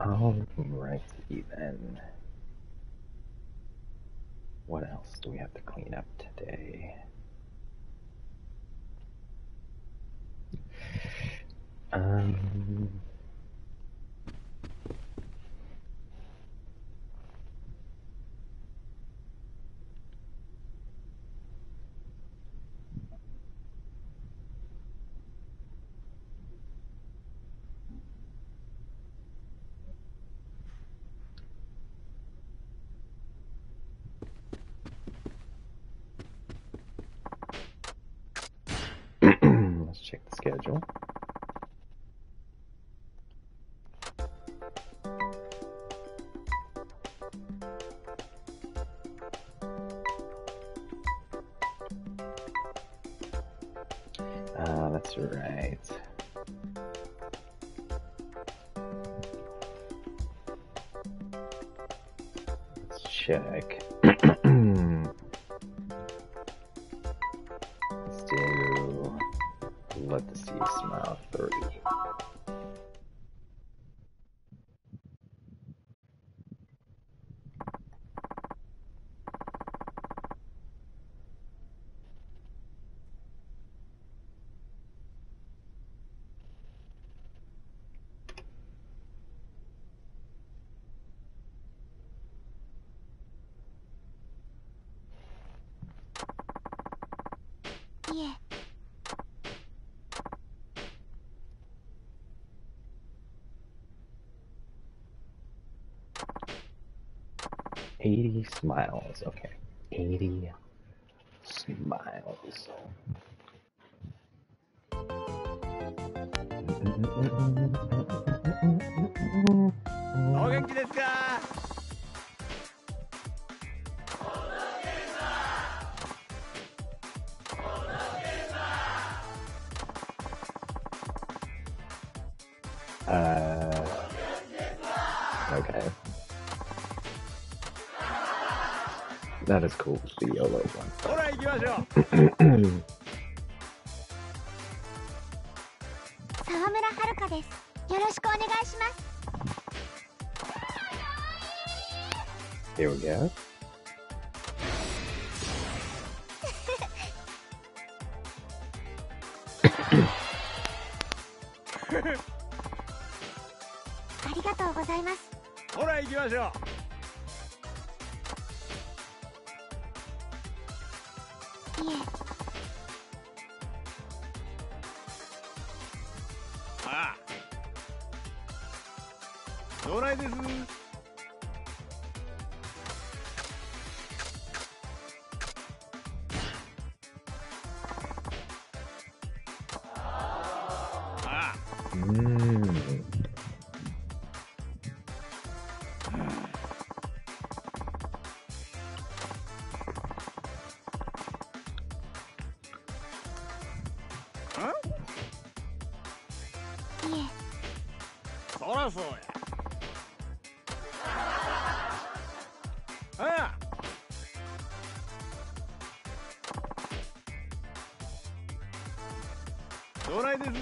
Alrighty then. What else do we have to clean up today? Let's check the schedule. That's right. Let's check. Let's do Let the Sea Smile 30. Yeah. 80 smiles. Okay. 80 smiles. Okay. That is cool, the YOLO one. ほら行きましょう。 沢村遥です。よろしくお願いします。 Here we go. ありがとうございます。 ほら行きましょう。 いえ。 ああ。どないです。 ああ。 いえ。 そらそうや。ああ。 どないです。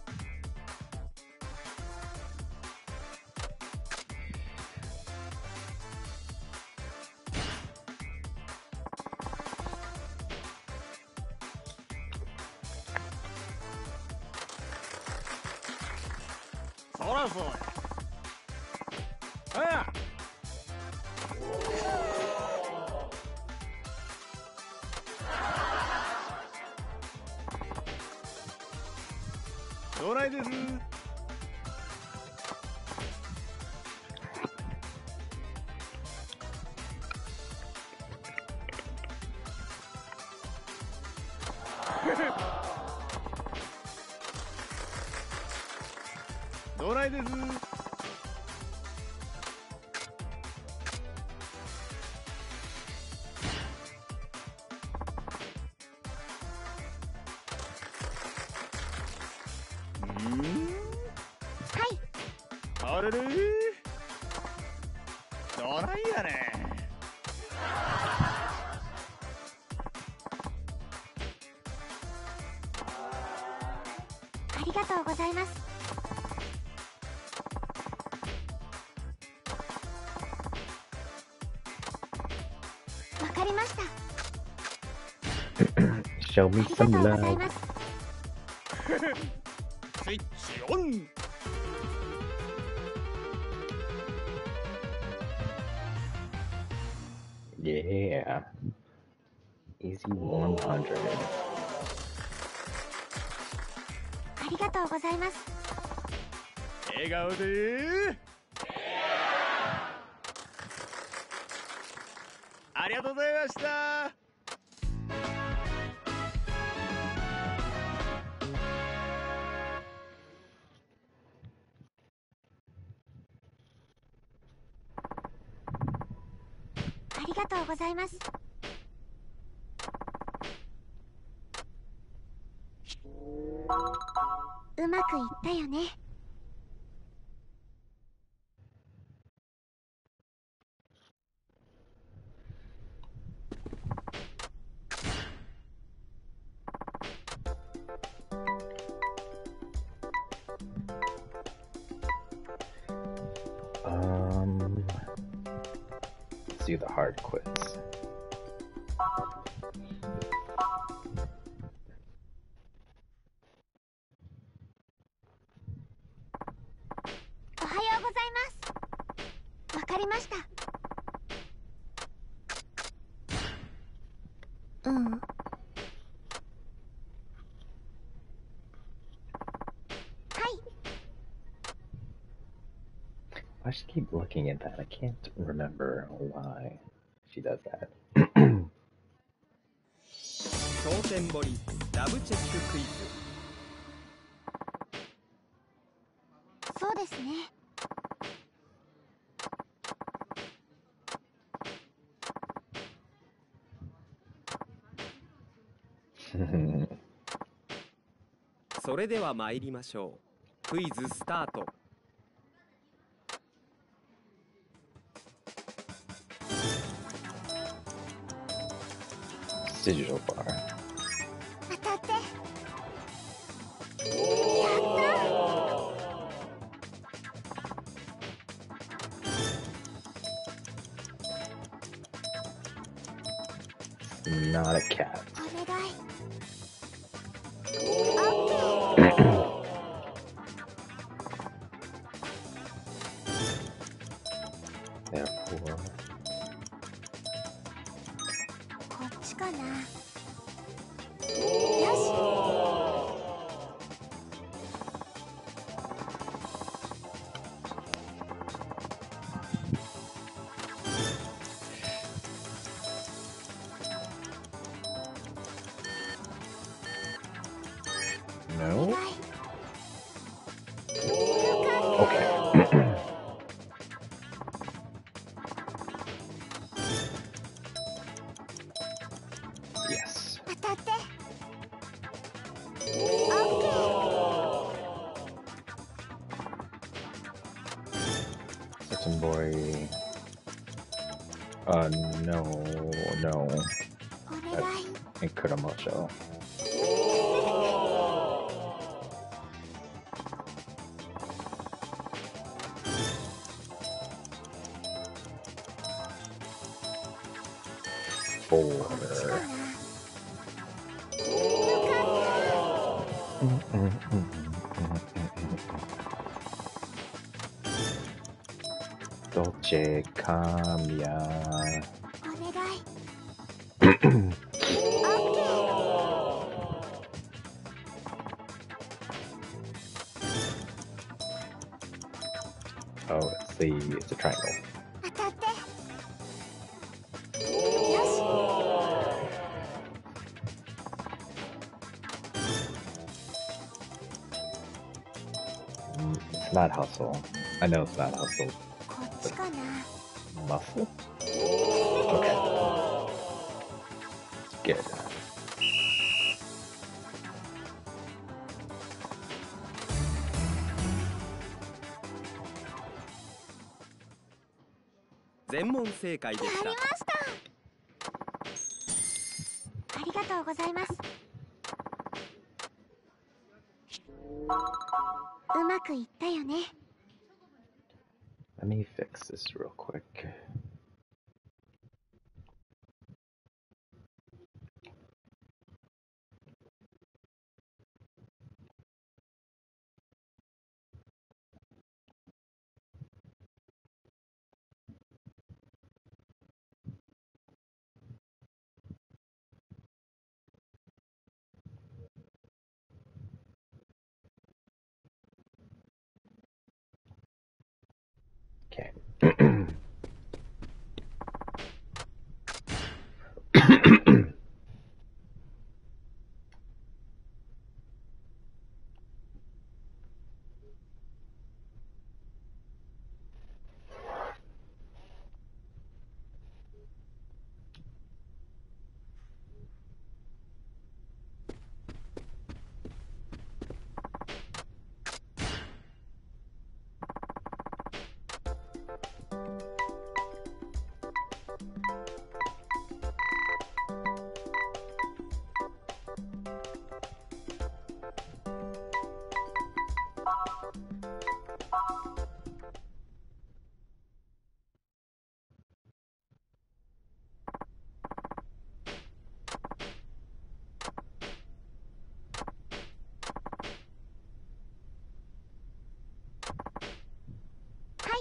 そらそうや。ああ。 どないです。 どないです。 はい。 あれれ。どないやねん。 ありがとうございます。 ました。 Show あ me りがと some うござい love. ます。 スイッチオン。 Yeah. Easy 100. ありがとうございます。 笑顔で。ありがとうございました。 ありがとうございます。うまくいったよね。 Let's do the hard quiz. おはようございます。わかりました。うん。はい。 I just keep looking at that. I can't remember why she does that. 当選堀ラブチェッククイズ。 そうですね。 それでは参りましょう。クイズスタート。 Digital bar. 当たって。 Not a cat. お願い。 Therefore, こっちかな。よし。 no? お願い。 Okay. Yes. 当たって。 OK。 Certain boy. No. お願い。 And Kuramocho. Four. こっちかな。 Dolce Cambia. お願い。 Oh, it's a triangle. 当たって。よし。 It's not hustle. I know it's not hustle. こっちかな。 Muscle? Okay. Good. 全問正解でやりしたま。した。ありがとうございます。うまくいったよね。 Let me fix this real quick.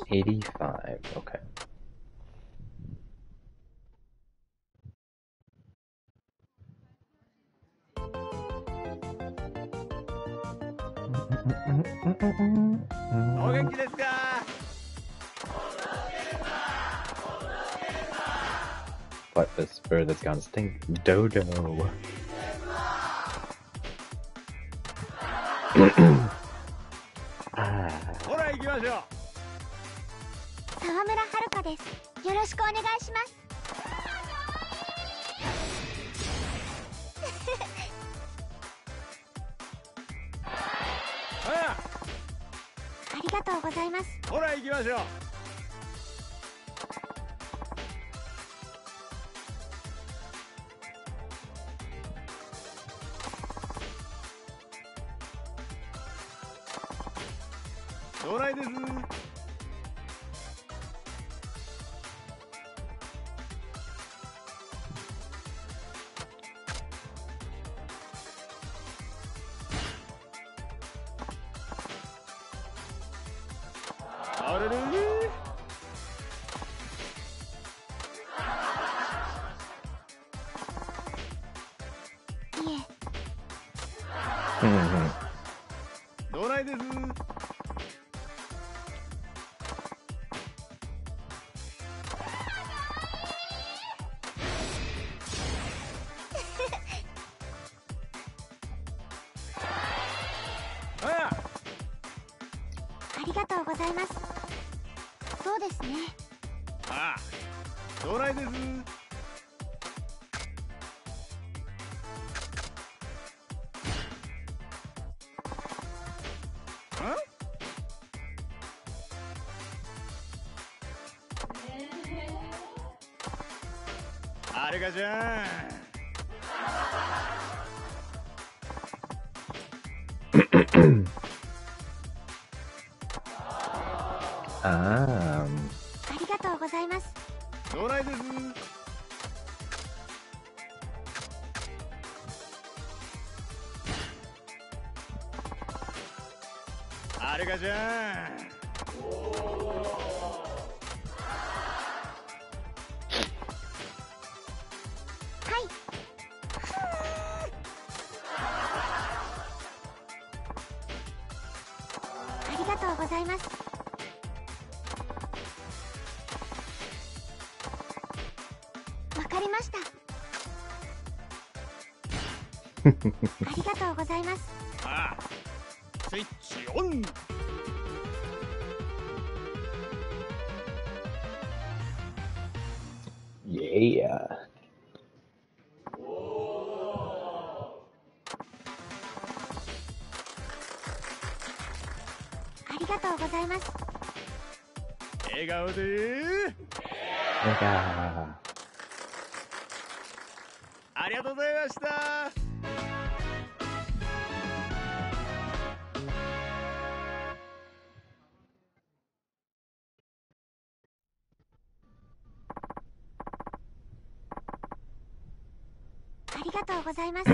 85. Okay. What, this bird that's gone stink? Dodo. Ah. ほら行きましょう。 沢村遥です。よろしくお願いします。ありがとうございます。 ほら行きましょう。到来です。あれれれ。 いえ。 到来です。 ありがとうございます。そうですね。 ああ、到来です。あれがじゃん。 ありがとうございます。 到来です。あれがじゃん。 ありがとうございます。わかりました。ありがとうございます。 ああ、スイッチオン。 Yeah. ありがとうございます。 笑顔で。 Yeah. ありがとうございました。 ありがとうございます。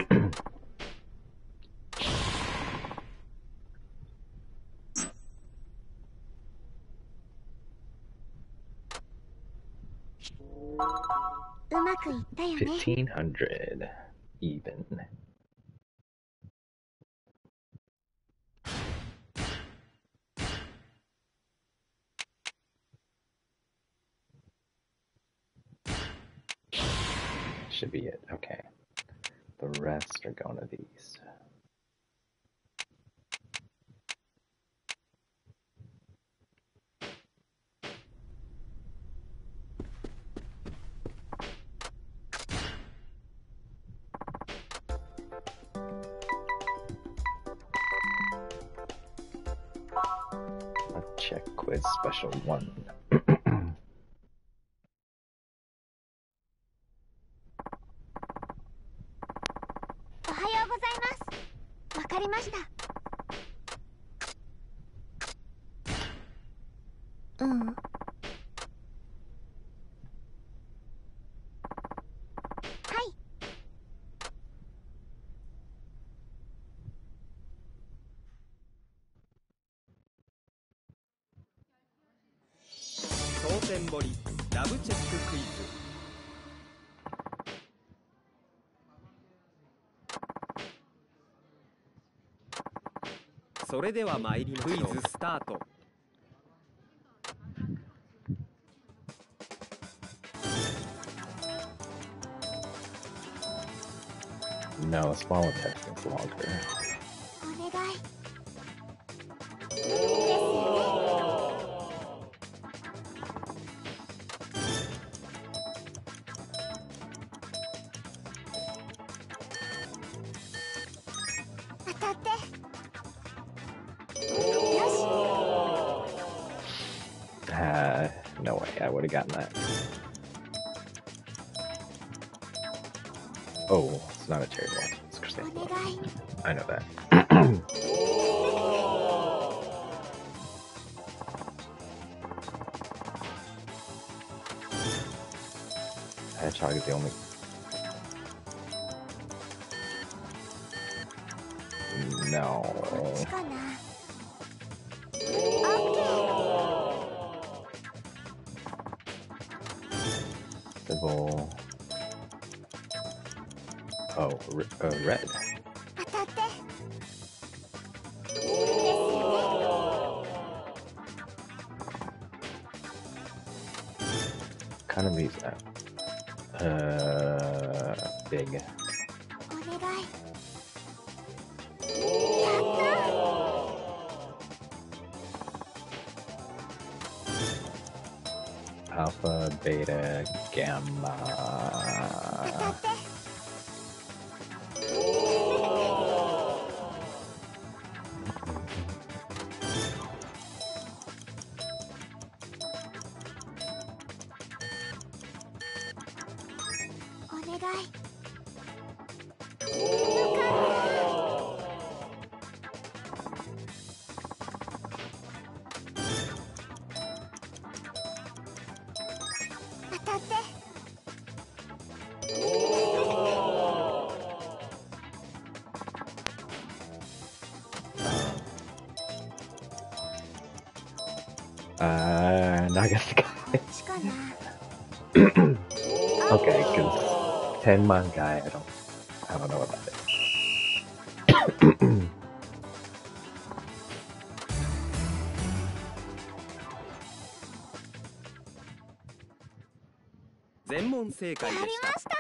うまくいったよね。 1500 even. Should be it. Okay. The rest are going to these. A check quiz special 1. おはようございます。わかりました。うん。はい。 線彫りラブチェッククイズ。それでは参りましょう。クイズスタート。 No, small intestines longer. お願い。当たって。よし。 No way, I would have gotten that. Oh, it's not a cherry blossom, it's お chrysanthemum. 願い。 I know that. Hedgehog is the only. No. こっちかな。 Sybil. Oh, red. 当たって。ですよね。 Kind of these. Big. お願い。 Alpha, beta, gamma. 当たって。お願い。当たって。 Nagasaki. こっちかな。 Okay, because Tenman guy, I don't know about it. 全問正解でやりした。 ました。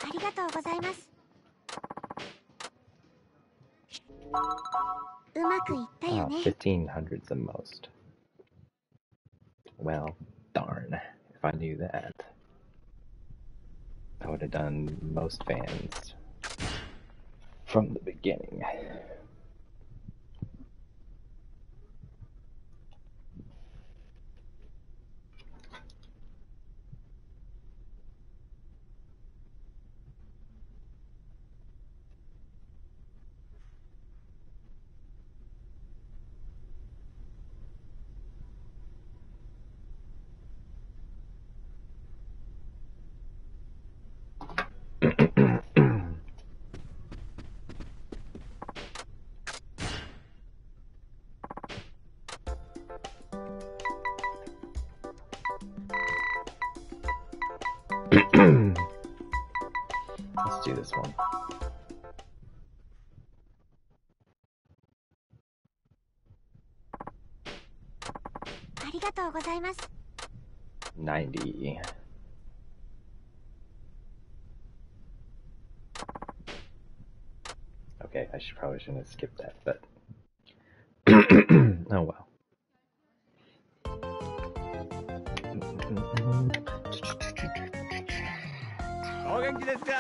ありがとうございます。うまくいったよね。 1500's the most. Well, darn. If I knew that, I would have done most fans from the beginning. Let's do this one. ありがとうございます。 90. Okay, I probably shouldn't have skipped that, but oh well. お元気ですか。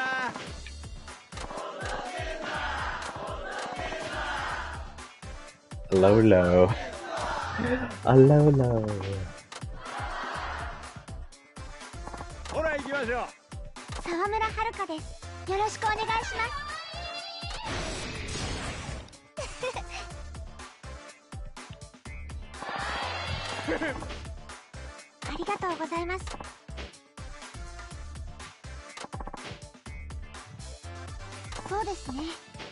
Lolo. A Lolo. ほら行きましょう。 沢村遥です。よろしくお願いします。ありがとうございます。そうですね。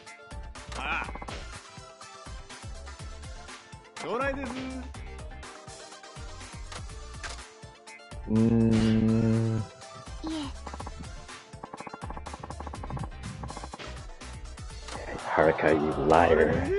ああ。将来です。 いえ。 Haruka, you liar.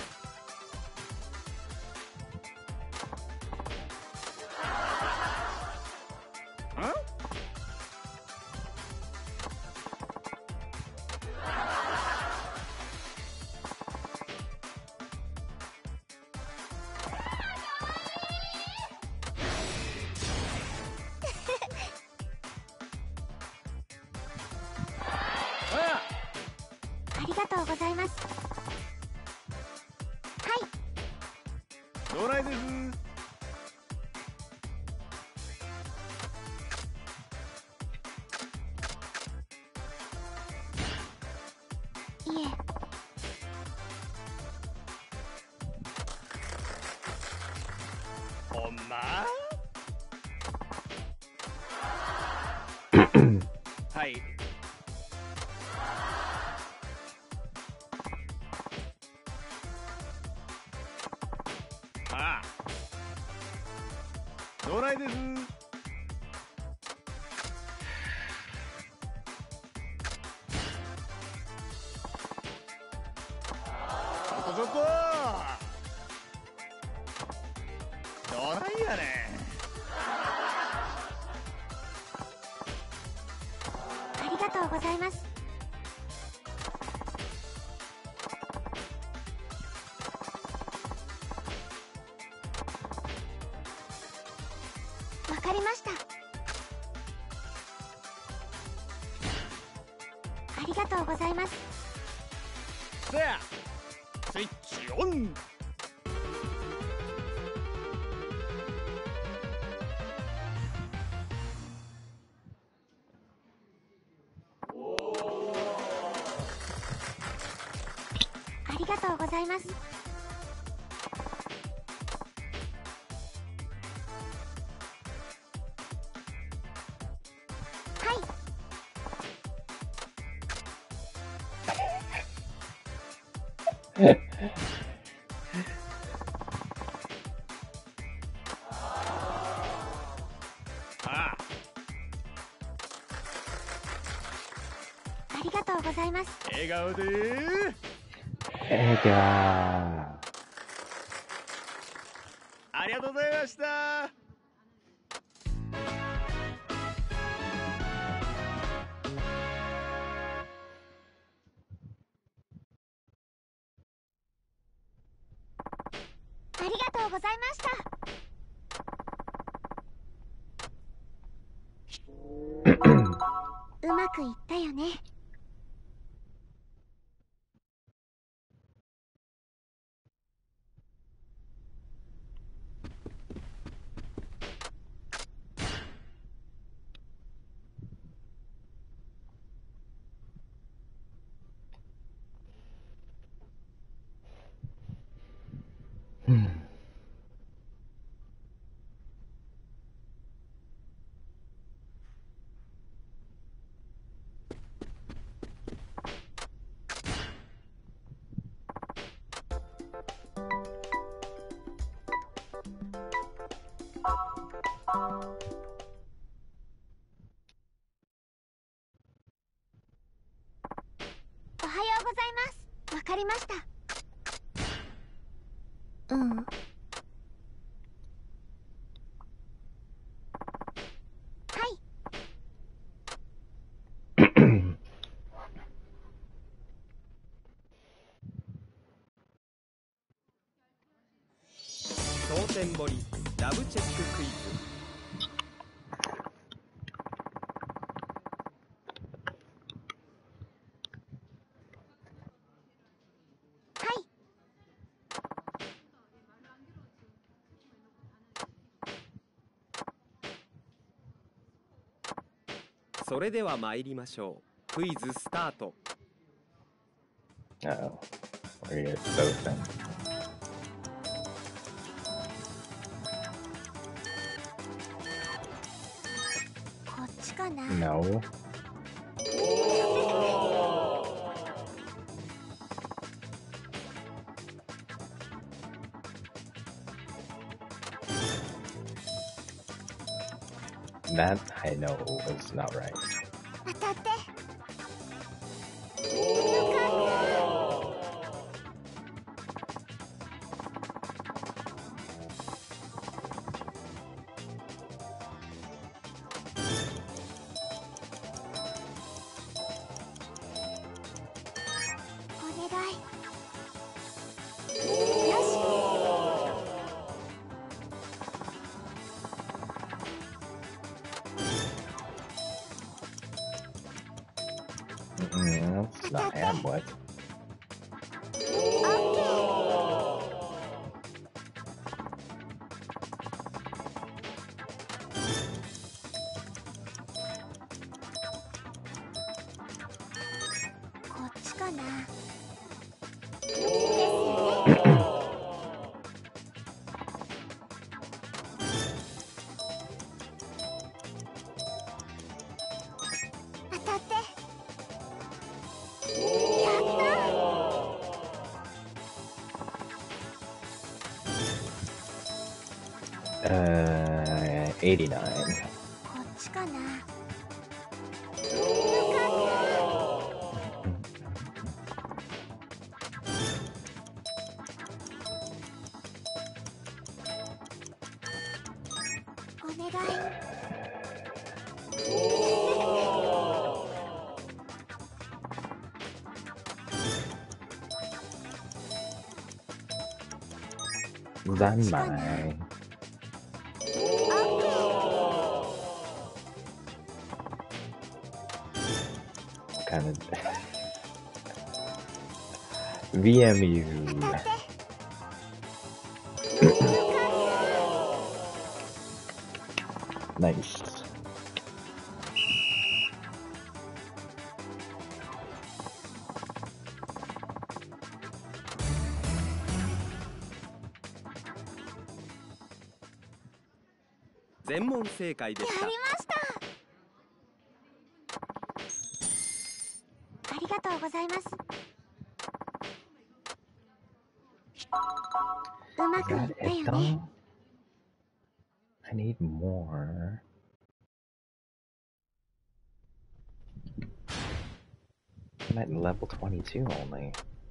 ありがとうございます。はい。 どないです。 いえ。 ほんまはい。ああ。どないです。ちょっとどないやねん。 ありがとうございます。わかりました。ありがとうございます。 せやスイッチオン。 ありがとうございます。はい。 あありがとうございます。 笑顔で Ega. ありがとうございました。 ありがとうございました。うまくいったよね。おはようございます。わかりました。うん。はい。 当店盛りラブチェッククイズ。 はい。 それでは参りましょう。クイズスタート。 Uh-oh. We're gonna get both then. こっちかな。 No. こ That I know was not right. 当たって。お願い。よし。 That's not Hamlet. こっちかな。ですよね。当たって。やった。 89. こっちかな。お願い。 Zanmai. Kind of VMU. Nice. Zenmon 正解でやりした。 ました。ありがとうございます。うまくい Got った it よね。 done. I need more. I'm at level 22 only.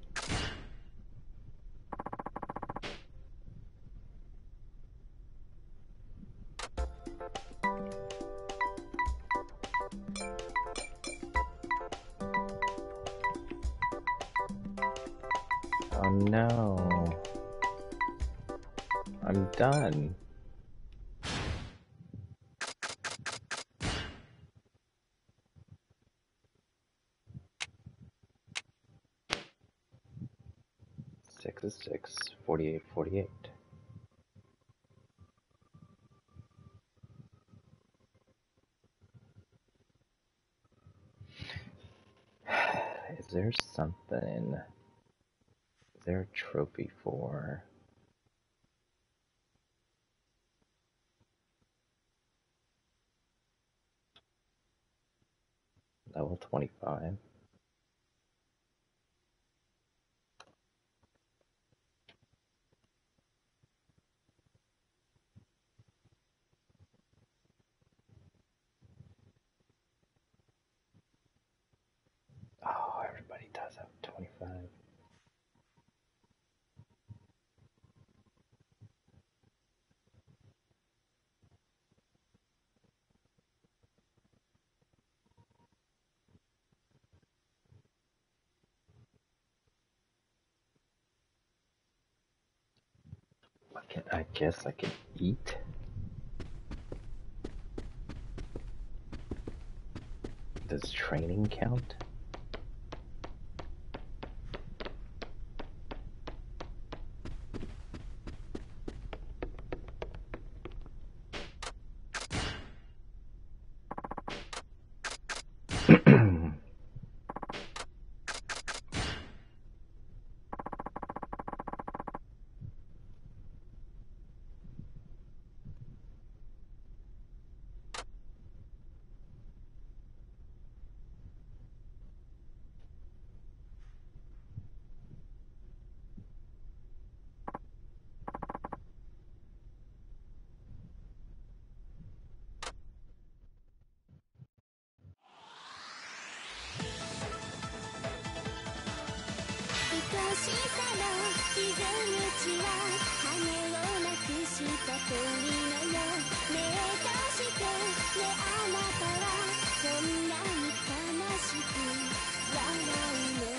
Oh no. I'm done. Six is 6, 48, 48. Is there something? Is there a trophy for? Level 25. Oh, everybody does have 25. I guess I could eat. Does training count? しさの傷口は羽をなくした鳥のよう。目としてね、あなたはそんなに悲しく笑うの。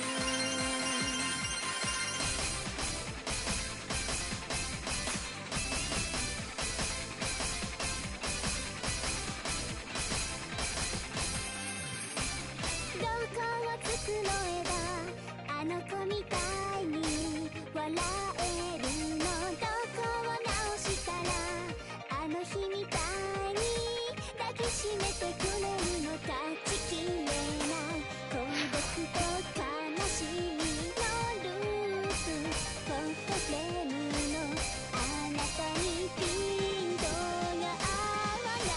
どこを繕えばあの子みたいに笑えるの。どこを直したらあの日みたいに抱きしめてくれるの。断ちきれない孤独と悲しみのループ。フォトフレームのあなたにピントが合わない。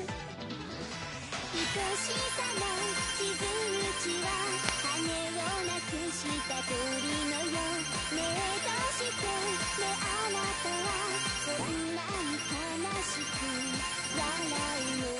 愛しさの傷口は羽をなくした鳥のよう。目としてね、あなたはそんなに悲しく笑うの。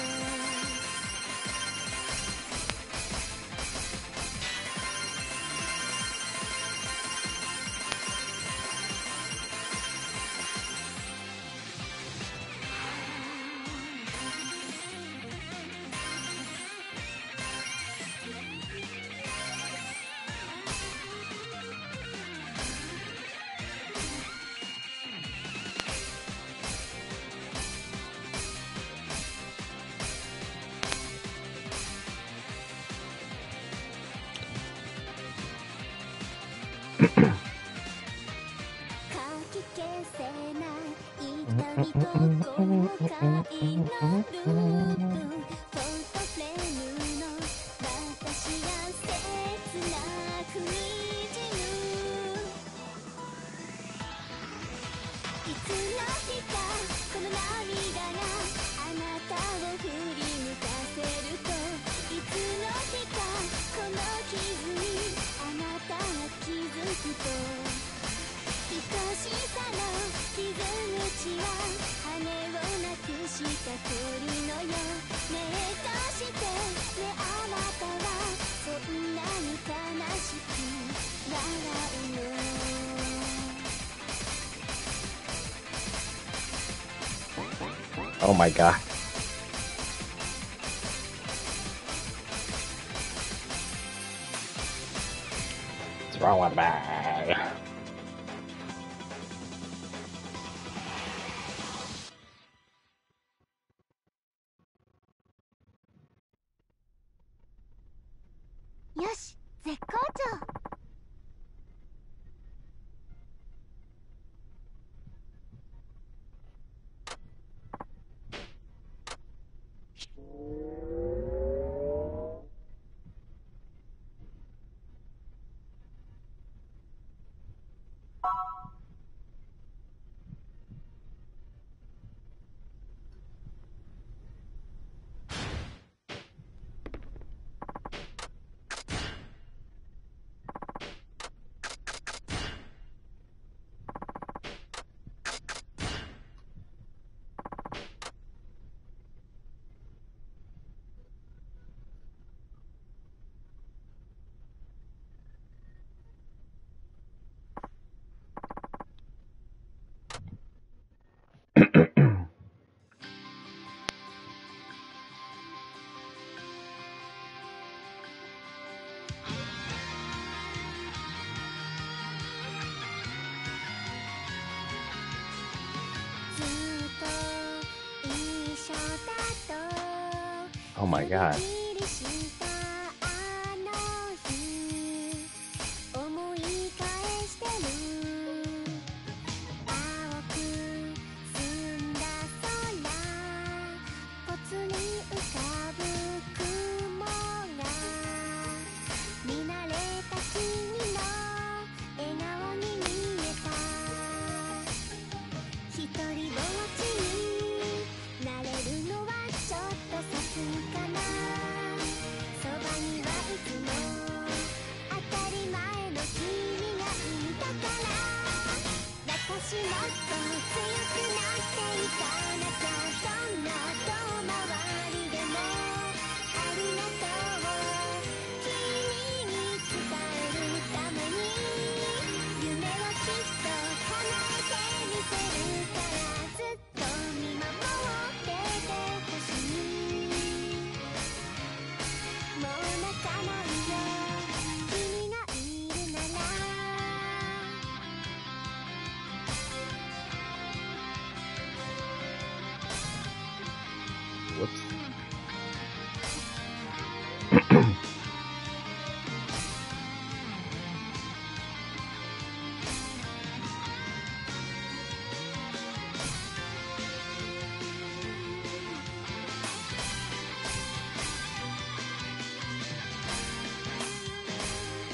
かき消せない痛みと後悔のループ。フォトフレームの私が切なくにじむ。いつの日かこの涙があなたを振り向かせると。いつの日かこの傷にあなたが気づくと。愛しさの傷口は羽をなくした鳥のよう。目としてね、あなたはそんなに悲しく笑うの。 Oh my god. What's wrong with me? よし、絶好調。 Oh my god. なれるのはちょっとさすがな。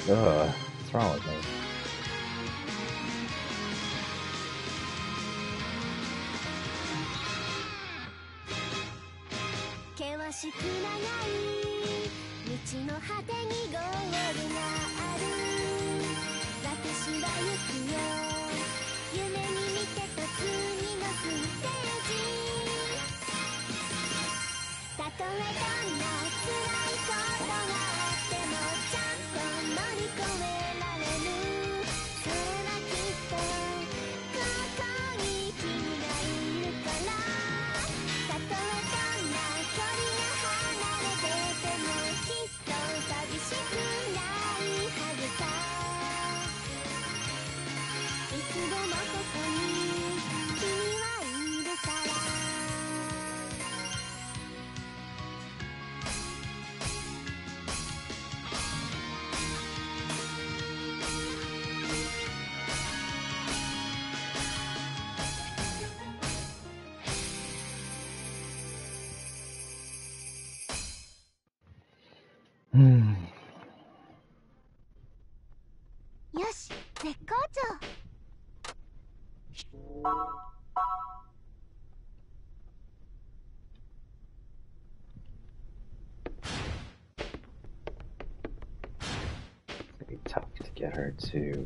Ugh, what's wrong with me? 険しく長い道の果てにゴールがある。私は行くよ、夢に見てた次のステージ。たとえどんな辛いことがあってもちゃんと乗り越えられる。それはきっとここに君がいるから。たとえどんな距離が離れててもきっと寂しくないはずさ。いつでもここに君はいるから。よし、絶好調。 It's gonna be tough to get her to.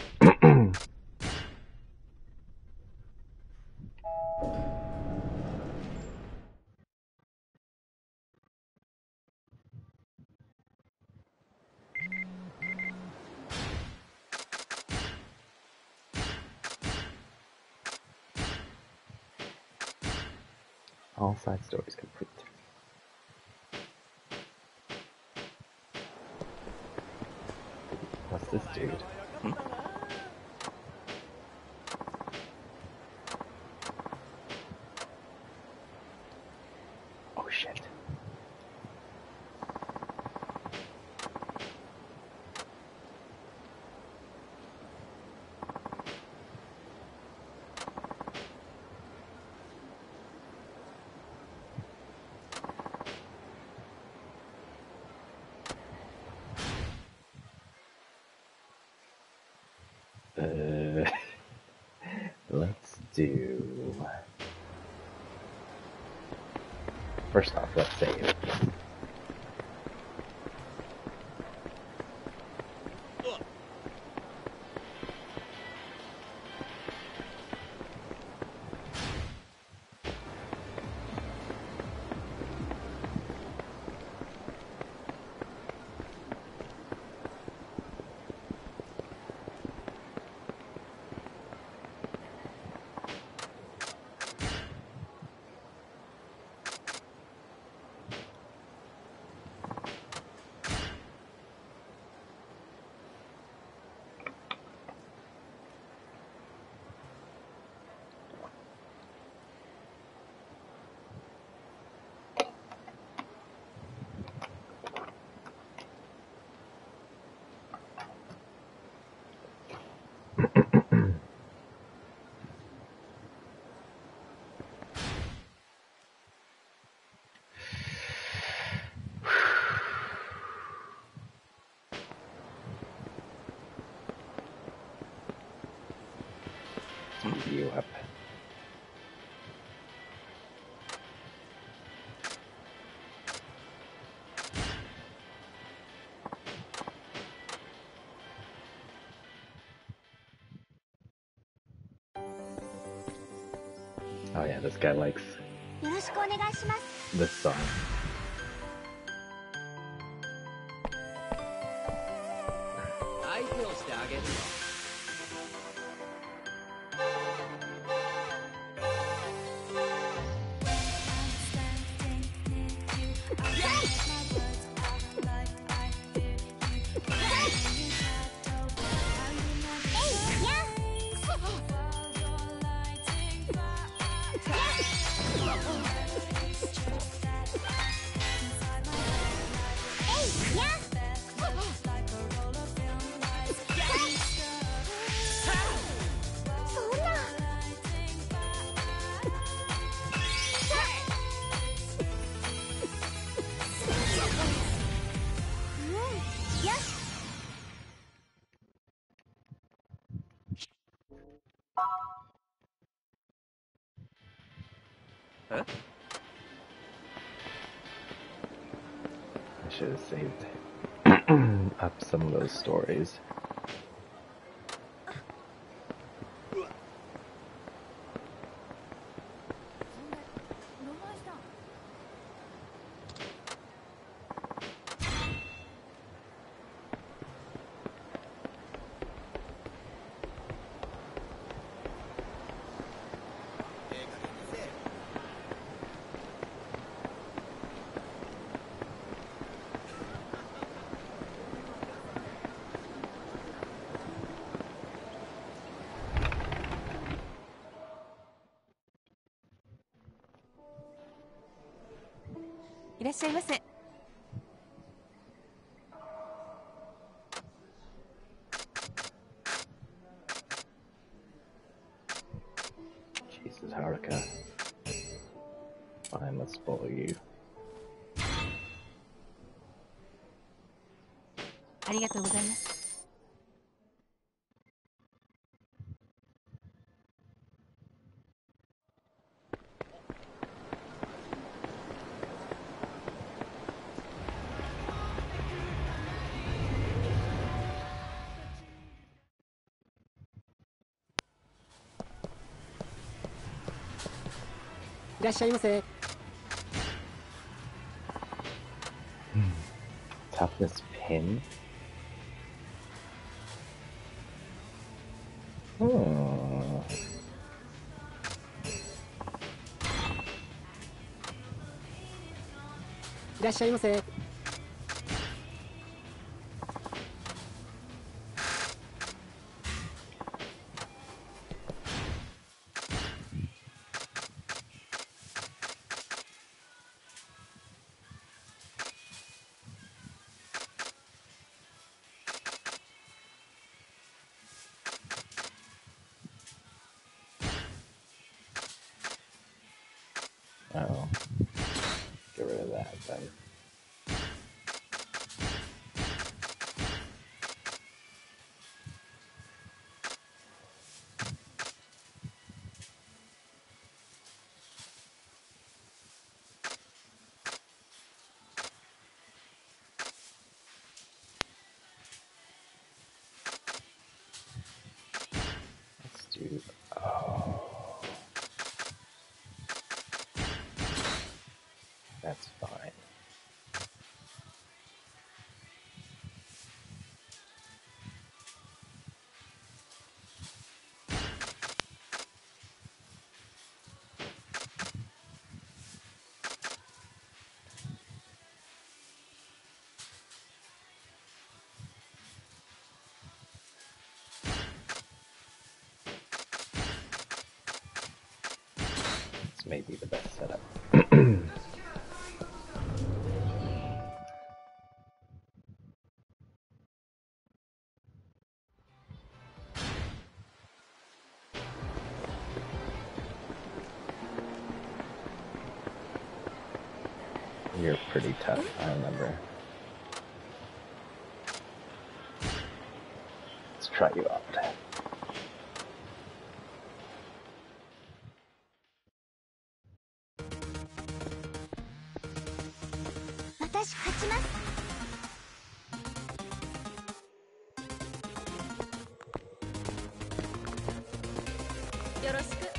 All side stories complete. What's this dude? Oh shit. Let's do. First off, let's save. Speed you up. Oh yeah, this guy likes よろしくお願いします。 this song. 相手をしてあげるよ。 やっえ？ I should have saved up some of those stories. Jesus, Haruka. Fine, let's spoil you. ありがとうございます。 いらっしゃいませ。 Toughness pin? いらっしゃいませ。 Oh. Get rid of that then. Let's do. Oh. That's fine. This may be the best setup. You're pretty tough, I remember. Let's try you out. 私勝ちます。 よろしく。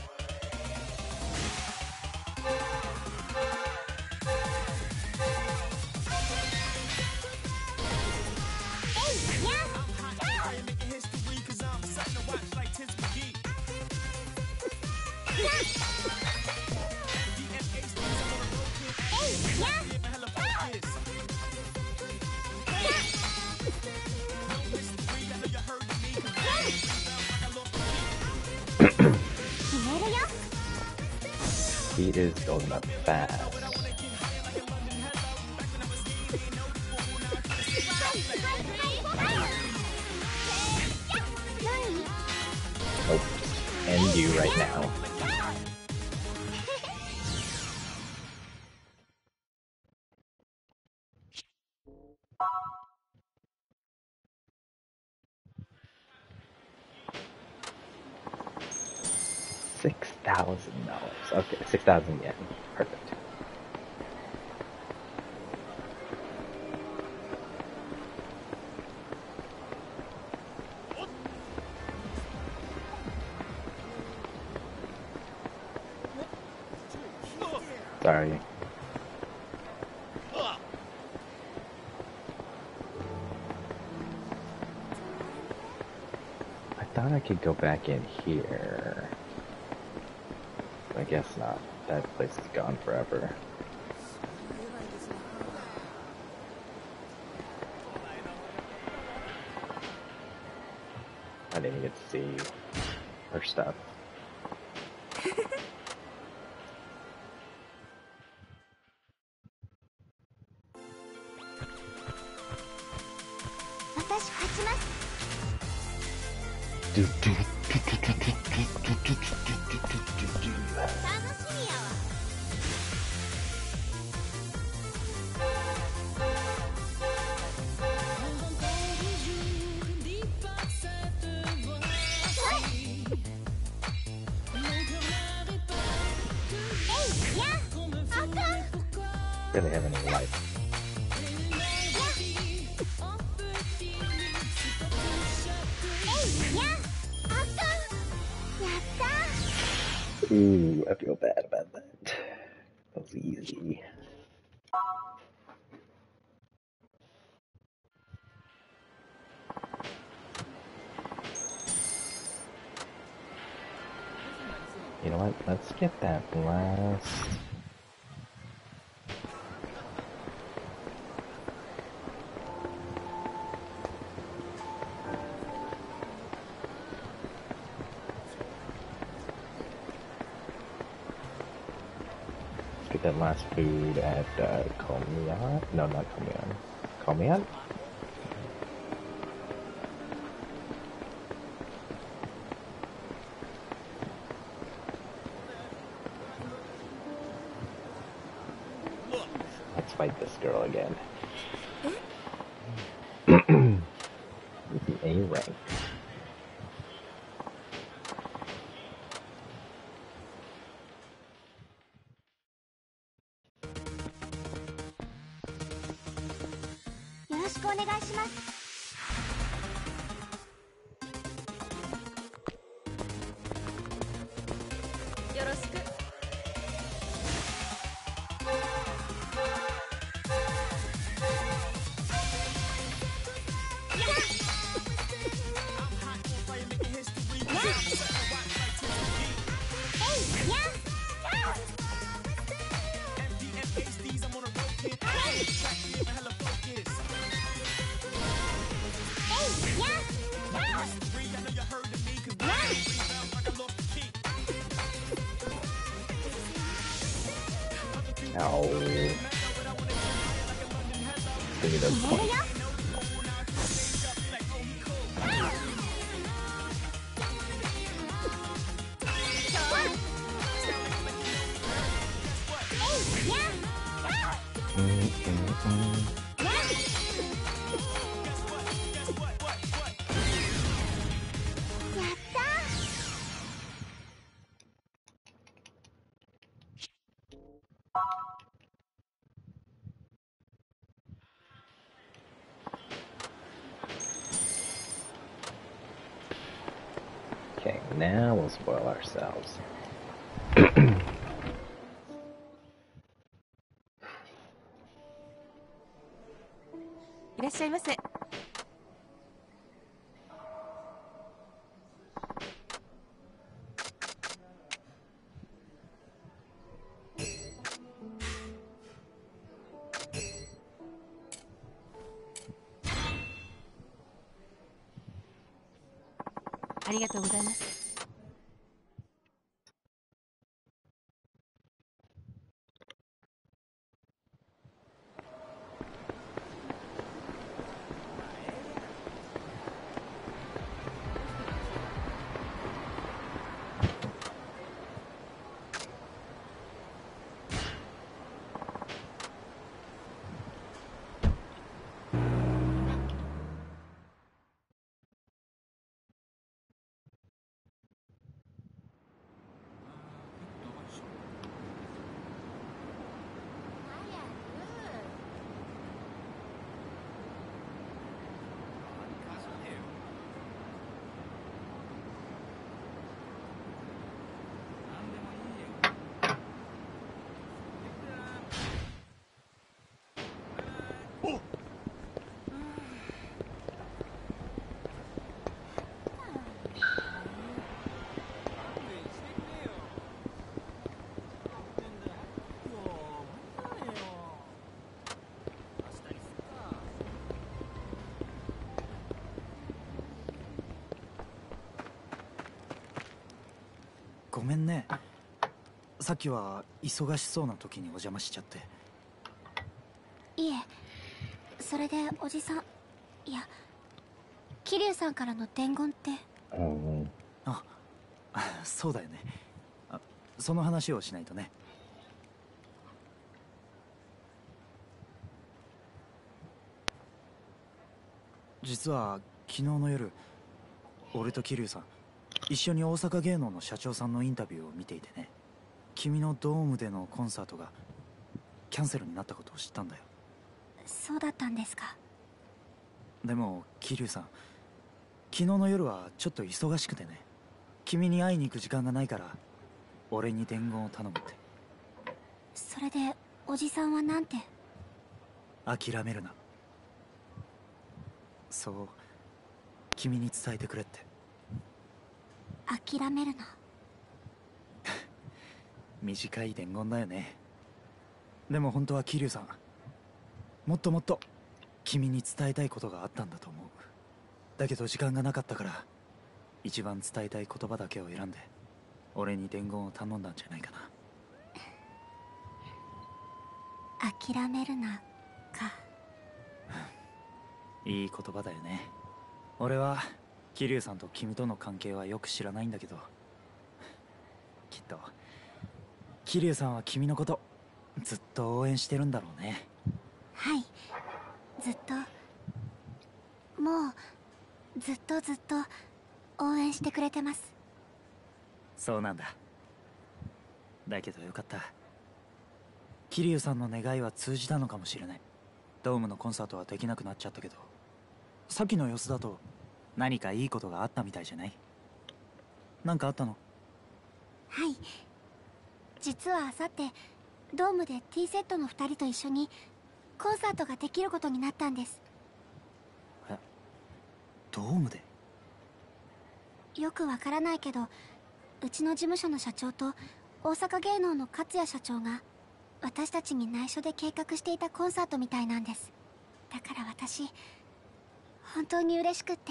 He is going up fast. Nope. End you right now. $6,000. Okay, 6,000 yen. Perfect. Sorry. I thought I could go back in here. But I guess not. That place is gone forever. I didn't get to see her stuff. Really have any life. Ooh, I feel bad about that. That was easy. You know what? Let's get that last. That last food at Komian? No, not Komian. Komian? Let's fight this girl again. A rank. Ow. Give me those points. Okay, now we'll spoil ourselves. いらっしゃいませ。ありがとうございます。 ごめんね。さっきは忙しそうな時にお邪魔しちゃって。 いえ、それでおじさん、いや桐生さんからの伝言って。 あ、そうだよね。その話をしないとね。実は昨日の夜、俺と桐生さん一緒に大阪芸能の社長さんのインタビューを見ていてね、君のドームでのコンサートがキャンセルになったことを知ったんだよ。 そうだったんですか。 でも桐生さん、昨日の夜はちょっと忙しくてね、君に会いに行く時間がないから俺に伝言を頼むって。 それでおじさんはなんて？ 諦めるな、そう君に伝えてくれって。 諦めるな。 短い伝言だよね。でも本当は桐生さん、もっともっと君に伝えたいことがあったんだと思う。だけど時間がなかったから一番伝えたい言葉だけを選んで俺に伝言を頼んだんじゃないかな。 諦めるなか。 いい言葉だよね。俺は桐生さんと君との関係はよく知らないんだけど、きっと桐生さんは君のことずっと応援してるんだろうね。 はい、ずっと、もうずっとずっと応援してくれてます。 そうなんだ。だけどよかった。桐生さんの願いは通じたのかもしれない。ドームのコンサートはできなくなっちゃったけど、さっきの様子だと何かいいことがあったみたいじゃない？なんかあったの？ はい、実はあさってドームで T セットの2人と一緒にコンサートができることになったんです。 え、ドームで？ よくわからないけど、うちの事務所の社長と大阪芸能の勝谷社長が私たちに内緒で計画していたコンサートみたいなんです。だから私本当に嬉しくって。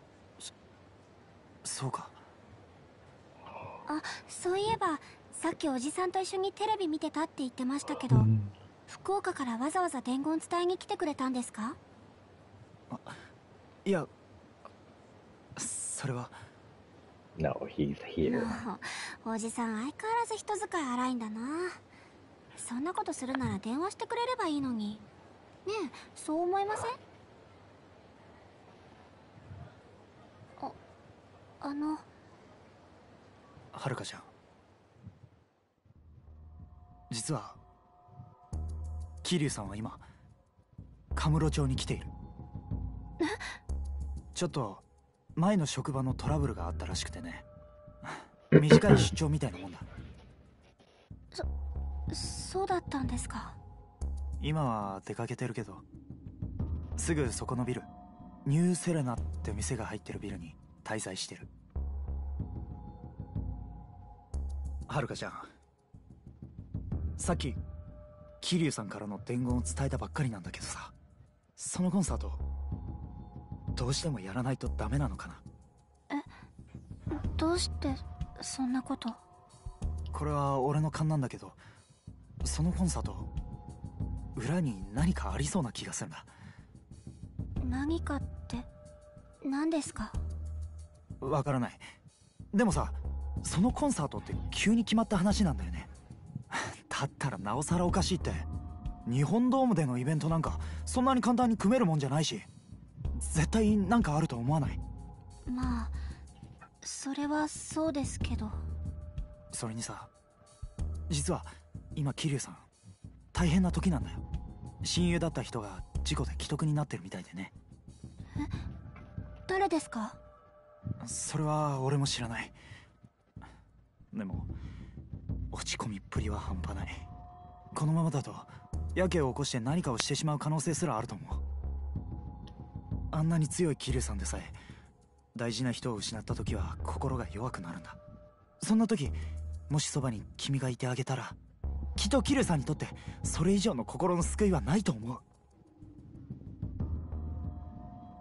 そうか。 あ、そういえばさっきおじさんと一緒にテレビ見てたって言ってましたけど、福岡からわざわざ伝言伝えに来てくれたんですか？ いや、それは。 No, he's here. もうおじさん相変わらず人使い荒いんだな。そんなことするなら電話してくれればいいのに。ねえ、そう思いません？ はるかちゃん、実は桐生さんは今カムロ町に来ている。ちょっと前の職場のトラブルがあったらしくてね、短い出張みたいなもんだ。 そうだったんですか。 今は出かけてるけど、すぐそこのビル、ニューセレナって店が入ってるビルに滞在してる。はるかちゃん、さっき桐生さんからの伝言を伝えたばっかりなんだけどさ、そのコンサートどうしてもやらないとダメなのかな？ どうしてそんなこと？ これは俺の勘なんだけど、そのコンサート裏に何かありそうな気がするんだ。 何かって何ですか？ わからない。でもさ、そのコンサートって急に決まった話なんだよね。だったらなおさらおかしいって。日本ドームでのイベントなんかそんなに簡単に組めるもんじゃないし、絶対なんかあると思わない？ まあそれはそうですけど。 それにさ、実は今桐生さん大変な時なんだよ。親友だった人が事故で危篤になってるみたいでね。 誰ですか？ それは俺も知らない。でも落ち込みっぷりは半端ない。このままだとやけを起こして何かをしてしまう可能性すらあると思う。あんなに強い桐生さんでさえ大事な人を失った時は心が弱くなるんだ。そんな時もしそばに君がいてあげたら、きっと桐生さんにとってそれ以上の心の救いはないと思う。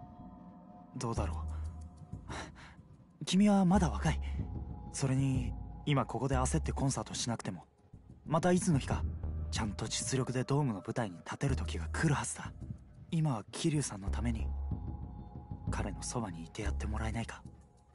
どうだろう。君はまだ若い。それに今ここで焦ってコンサートしなくても、またいつの日かちゃんと実力でドームの舞台に立てる時が来るはずだ。今は桐生さんのために彼のそばにいてやってもらえないか。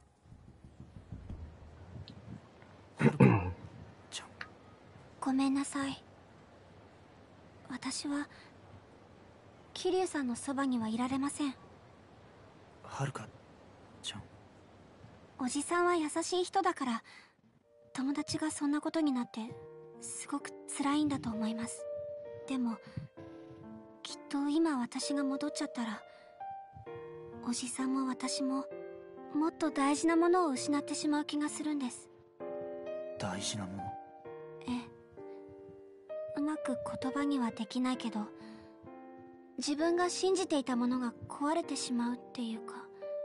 ごめんなさい。私は桐生さんのそばにはいられません。 はるかちゃん。 おじさんは優しい人だから、友達がそんなことになってすごく辛いんだと思います。でもきっと今私が戻っちゃったら、おじさんも私ももっと大事なものを失ってしまう気がするんです。 大事なもの？ ええ。うまく言葉にはできないけど、自分が信じていたものが壊れてしまうっていうか、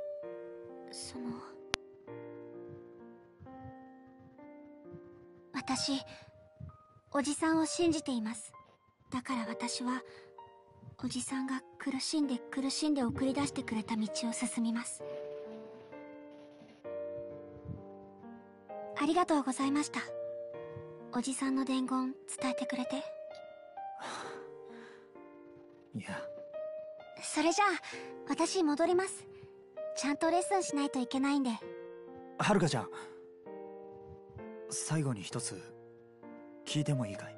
私、おじさんを信じています。だから私はおじさんが苦しんで苦しんで送り出してくれた道を進みます。ありがとうございました。おじさんの伝言伝えてくれて。 いや。 それじゃあ私戻ります。ちゃんとレッスンしないといけないんで。 はるかちゃん、最後に一つ聞いてもいいかい？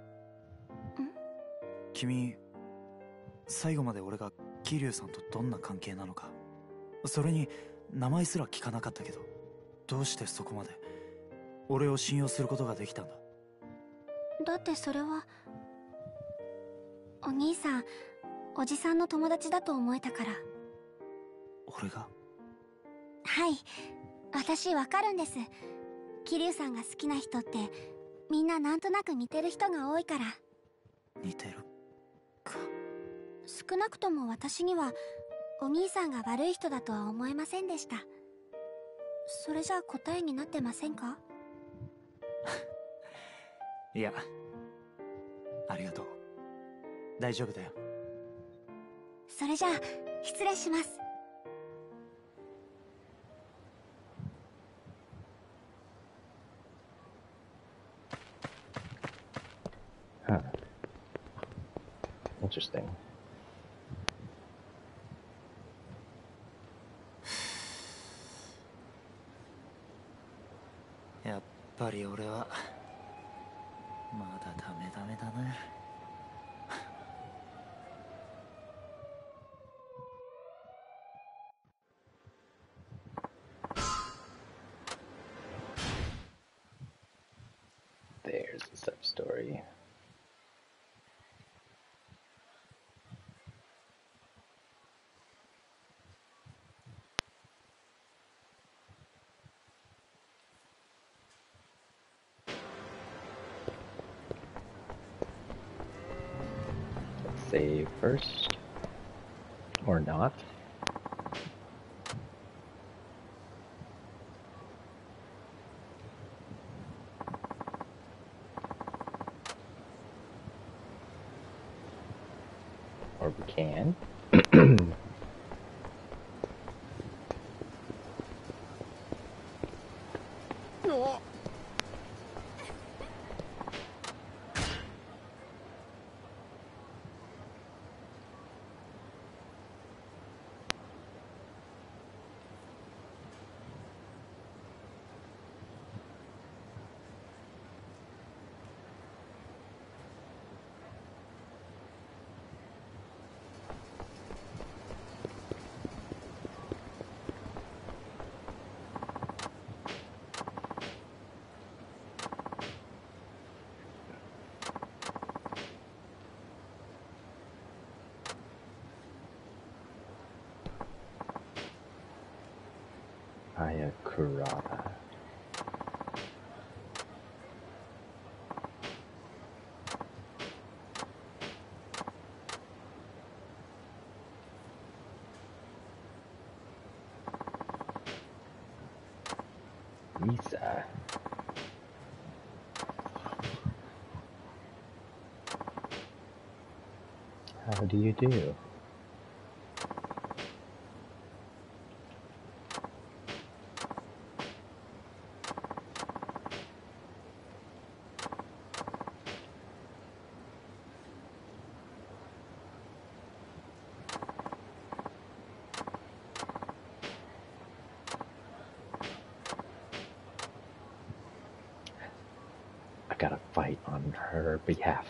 君、最後まで俺が桐生さんとどんな関係なのか、それに名前すら聞かなかったけど、どうしてそこまで俺を信用することができたんだ？ だってそれはお兄さん、おじさんの友達だと思えたから。 俺が？ はい、私わかるんです。桐生さんが好きな人ってみんななんとなく似てる人が多いから。 似てるか。 少なくとも私にはお兄さんが悪い人だとは思えませんでした。それじゃあ答えになってませんか？ いや、ありがとう。大丈夫だよ。 それじゃあ失礼します。 Huh. Interesting. やっぱり俺はまだダメだな。 There's the sub-story. Let's save first. Or not. Or we can. Ayakurara. Lisa. How do you do? gotta fight on her behalf.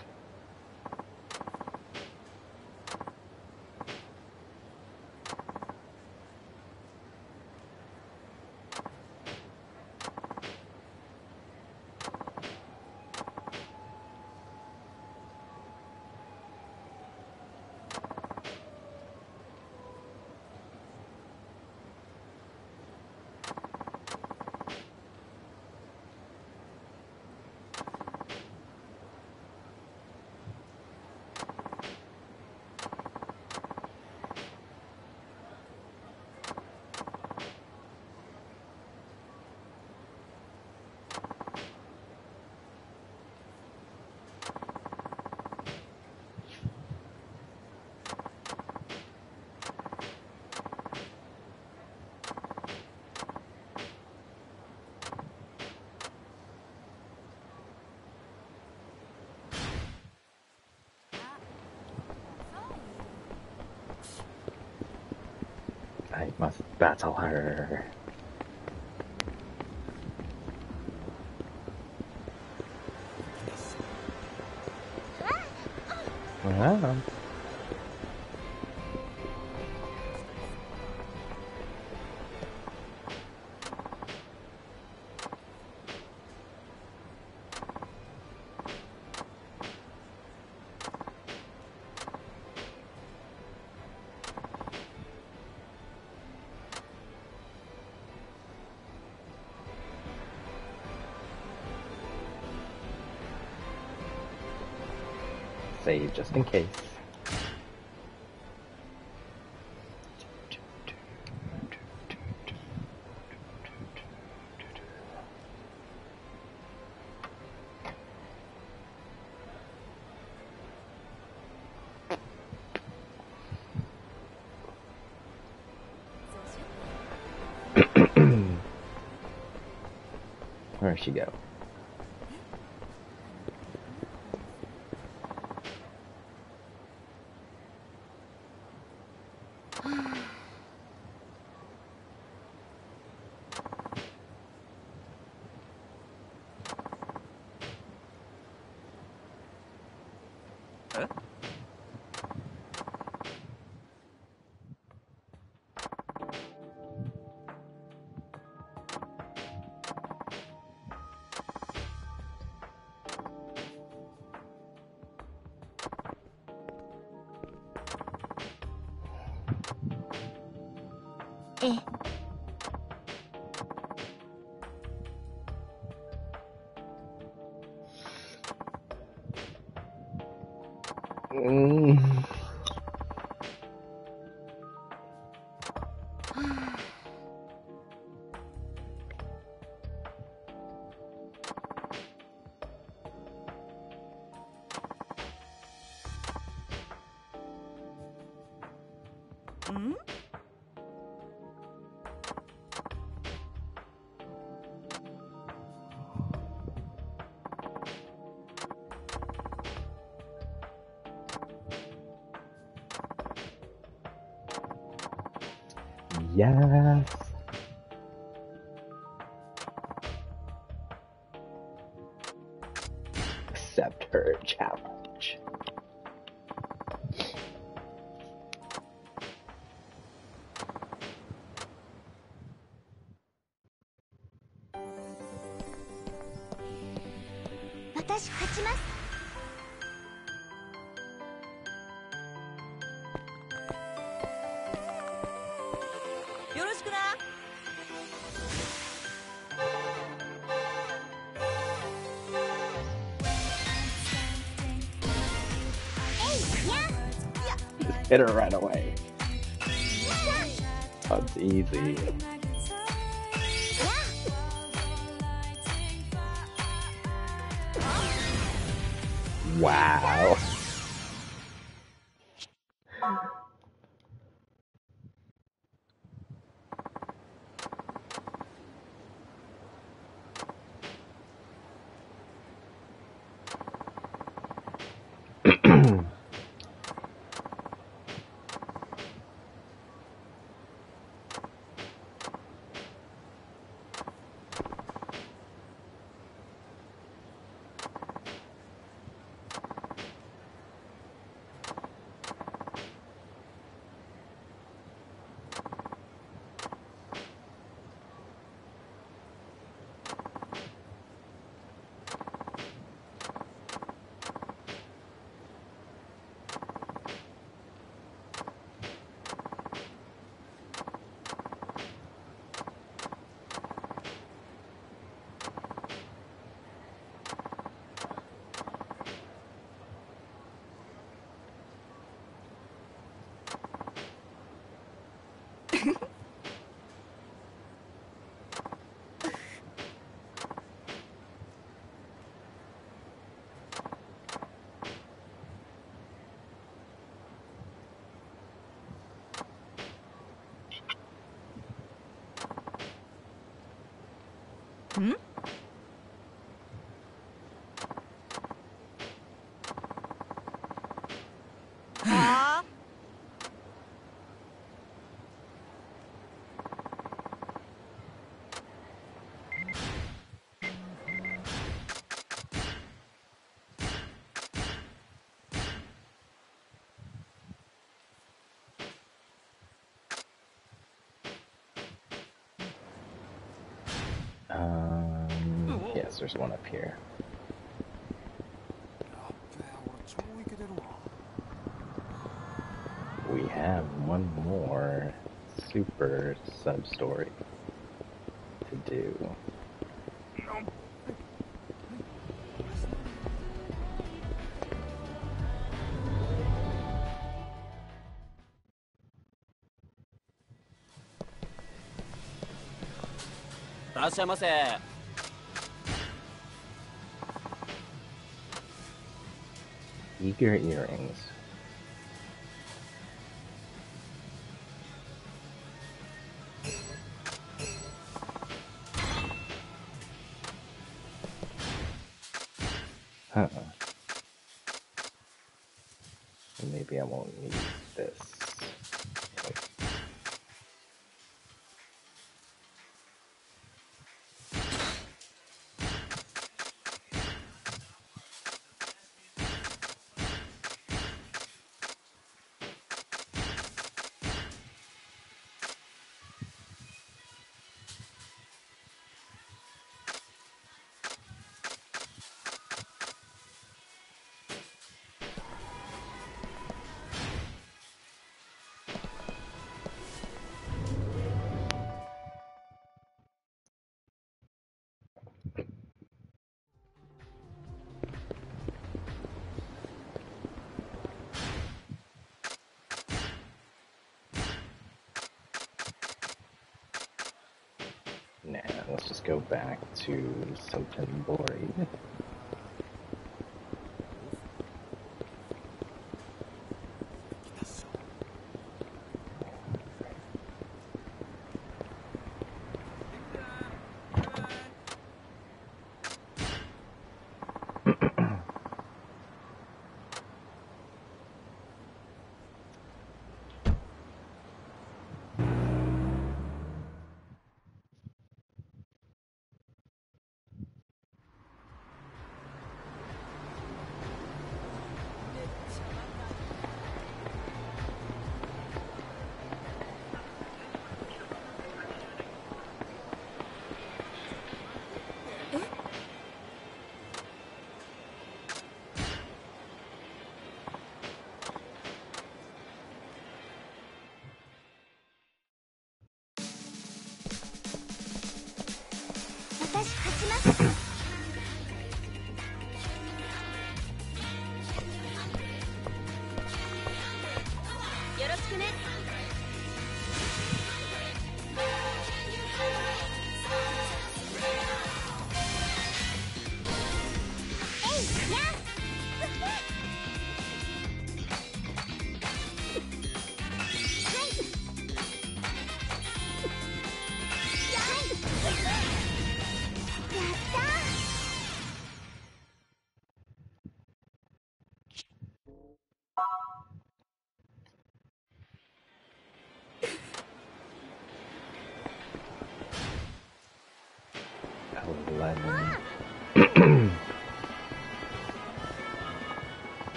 I must battle her. Wow. Save just in case. Where'd she go? Yes. Accept her challenge. Hit her right away. That's easy. Wow. ん？はあ？ Yes, there's one up here. やっべえ、俺超イケてるわ。 We have one more super sub story to do. Eager earrings. Huh. Maybe I won't need this. Wait. Nah, let's just go back to Sotenbori.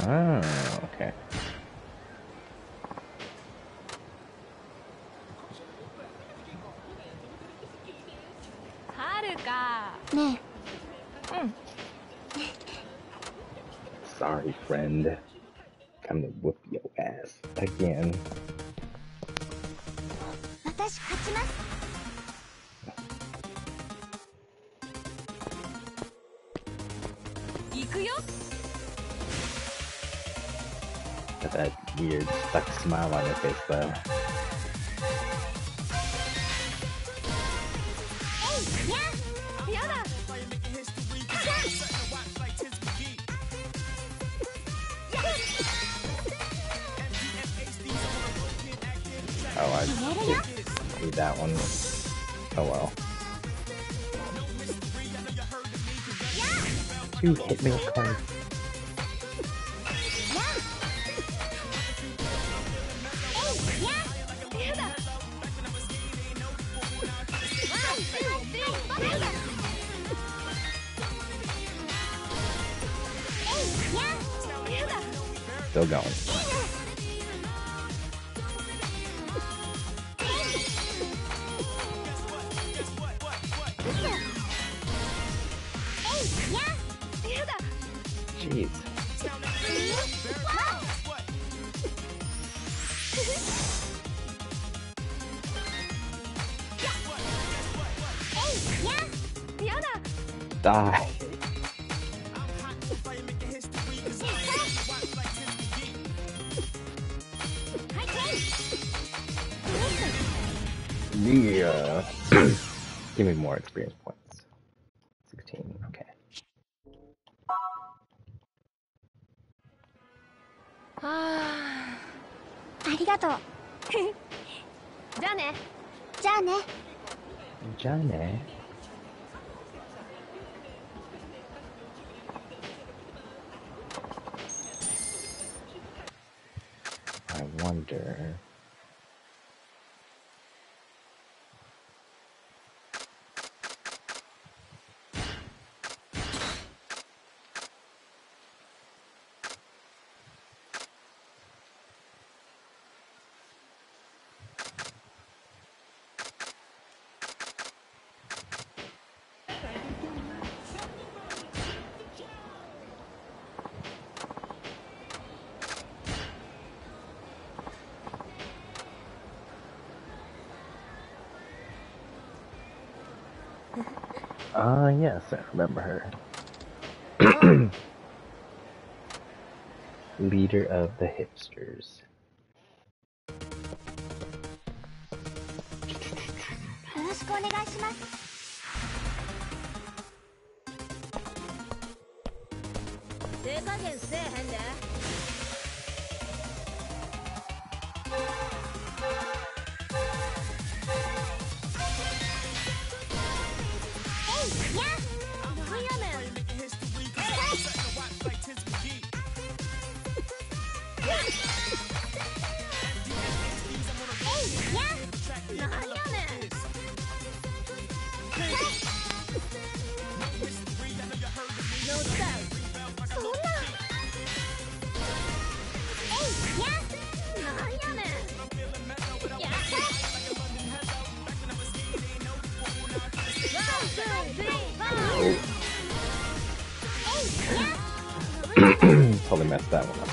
Oh, okay. はるか。 ね Sorry, friend. Time to whoop your ass again. え、私勝ちます。 行くよ。 Got that weird stuck smile on your face, though. えい、ややだ。 Oh, I did see that one. Oh well. You hit me with cards. やだ。 Still going. Jeez. Die. Yeah. Give me more experience points. 16, okay. ありがとう。 じゃあね。 じゃあね。 じゃあね。I wonder. Yes, I remember her. Leader of the hipsters. よろしくお願いします。 手加減せえへんで。 Totally messed that one up.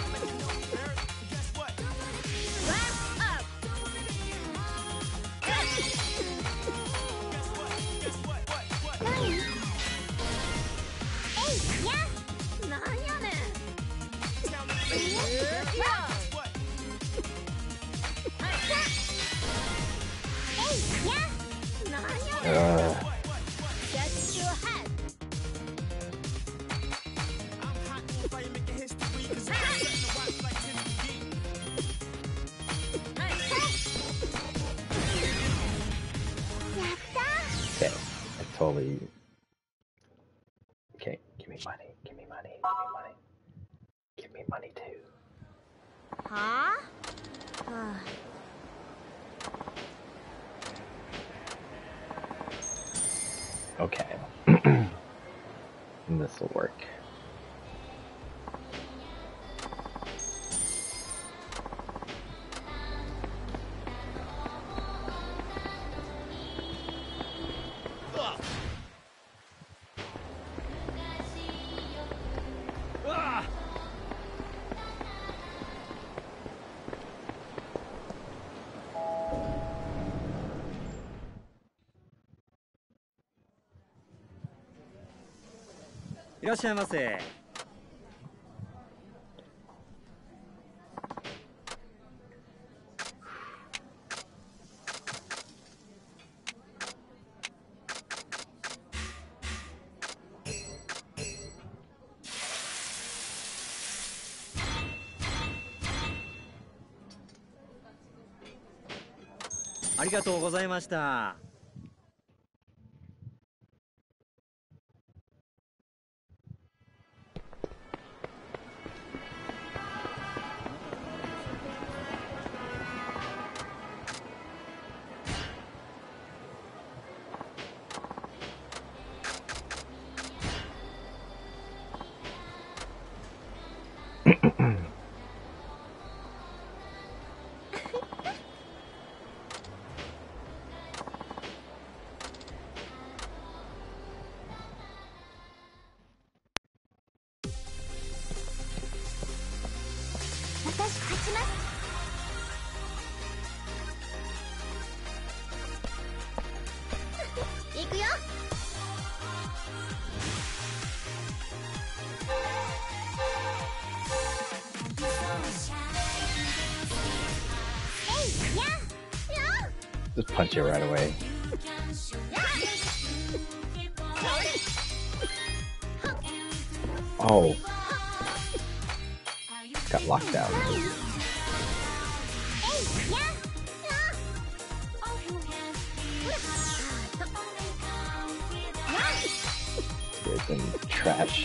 Okay, I totally... Okay, give me money, give me money, give me money. Give me money too. はあ。はあ。 Okay. This will work. いらっしゃいませ。ありがとうございました。 私勝ちます。行くよ。 Just punch it right away. Oh. Got locked out. There's some trash.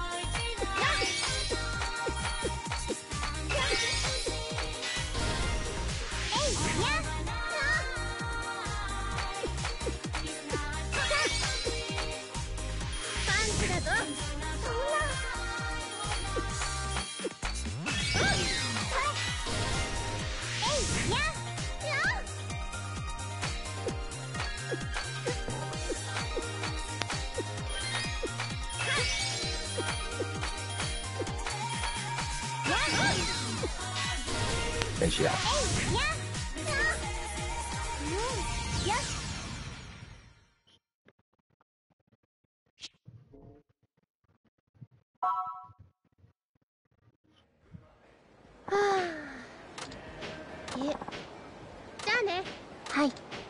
And she out. Yeah. じゃあね。はい。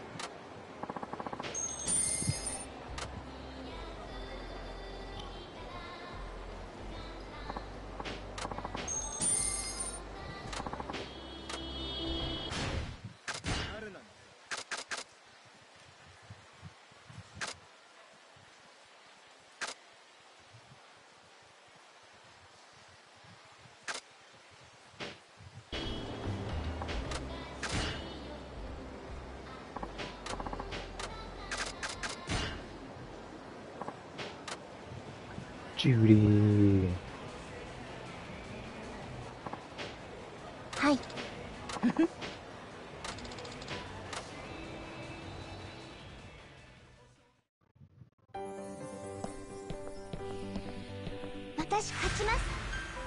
Judy. はい。私勝ちます。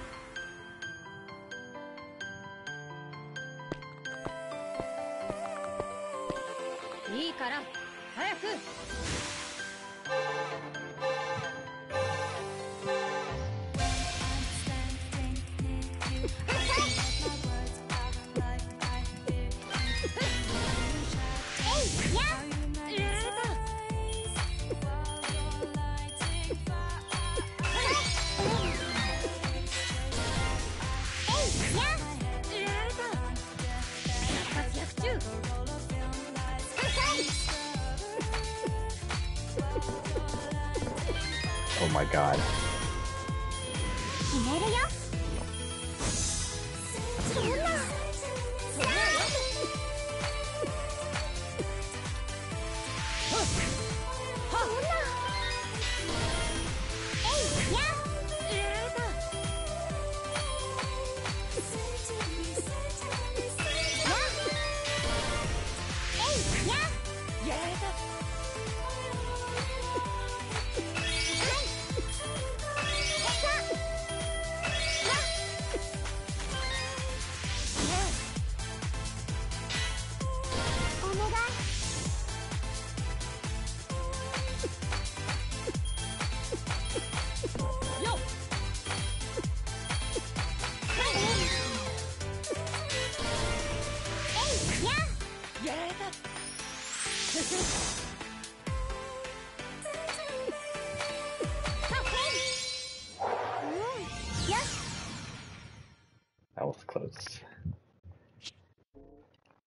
いいから早く。 Oh my god. 決めるよ。そんな。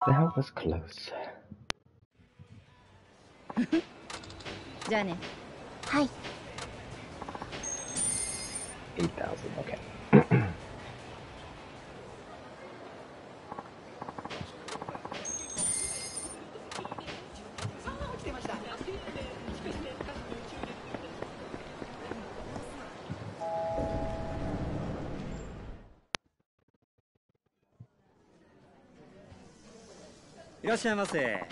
That was close. じゃあね。 はい。 8,000, okay. いらっしゃいませ。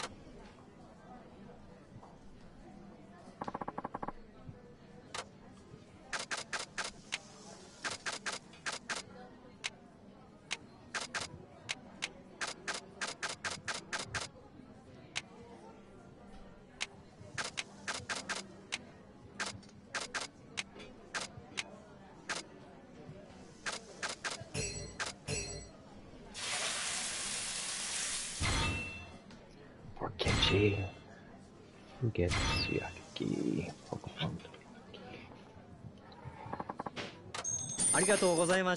For Kenji, who gets Suyaki? Pokemon. ありがとうございました。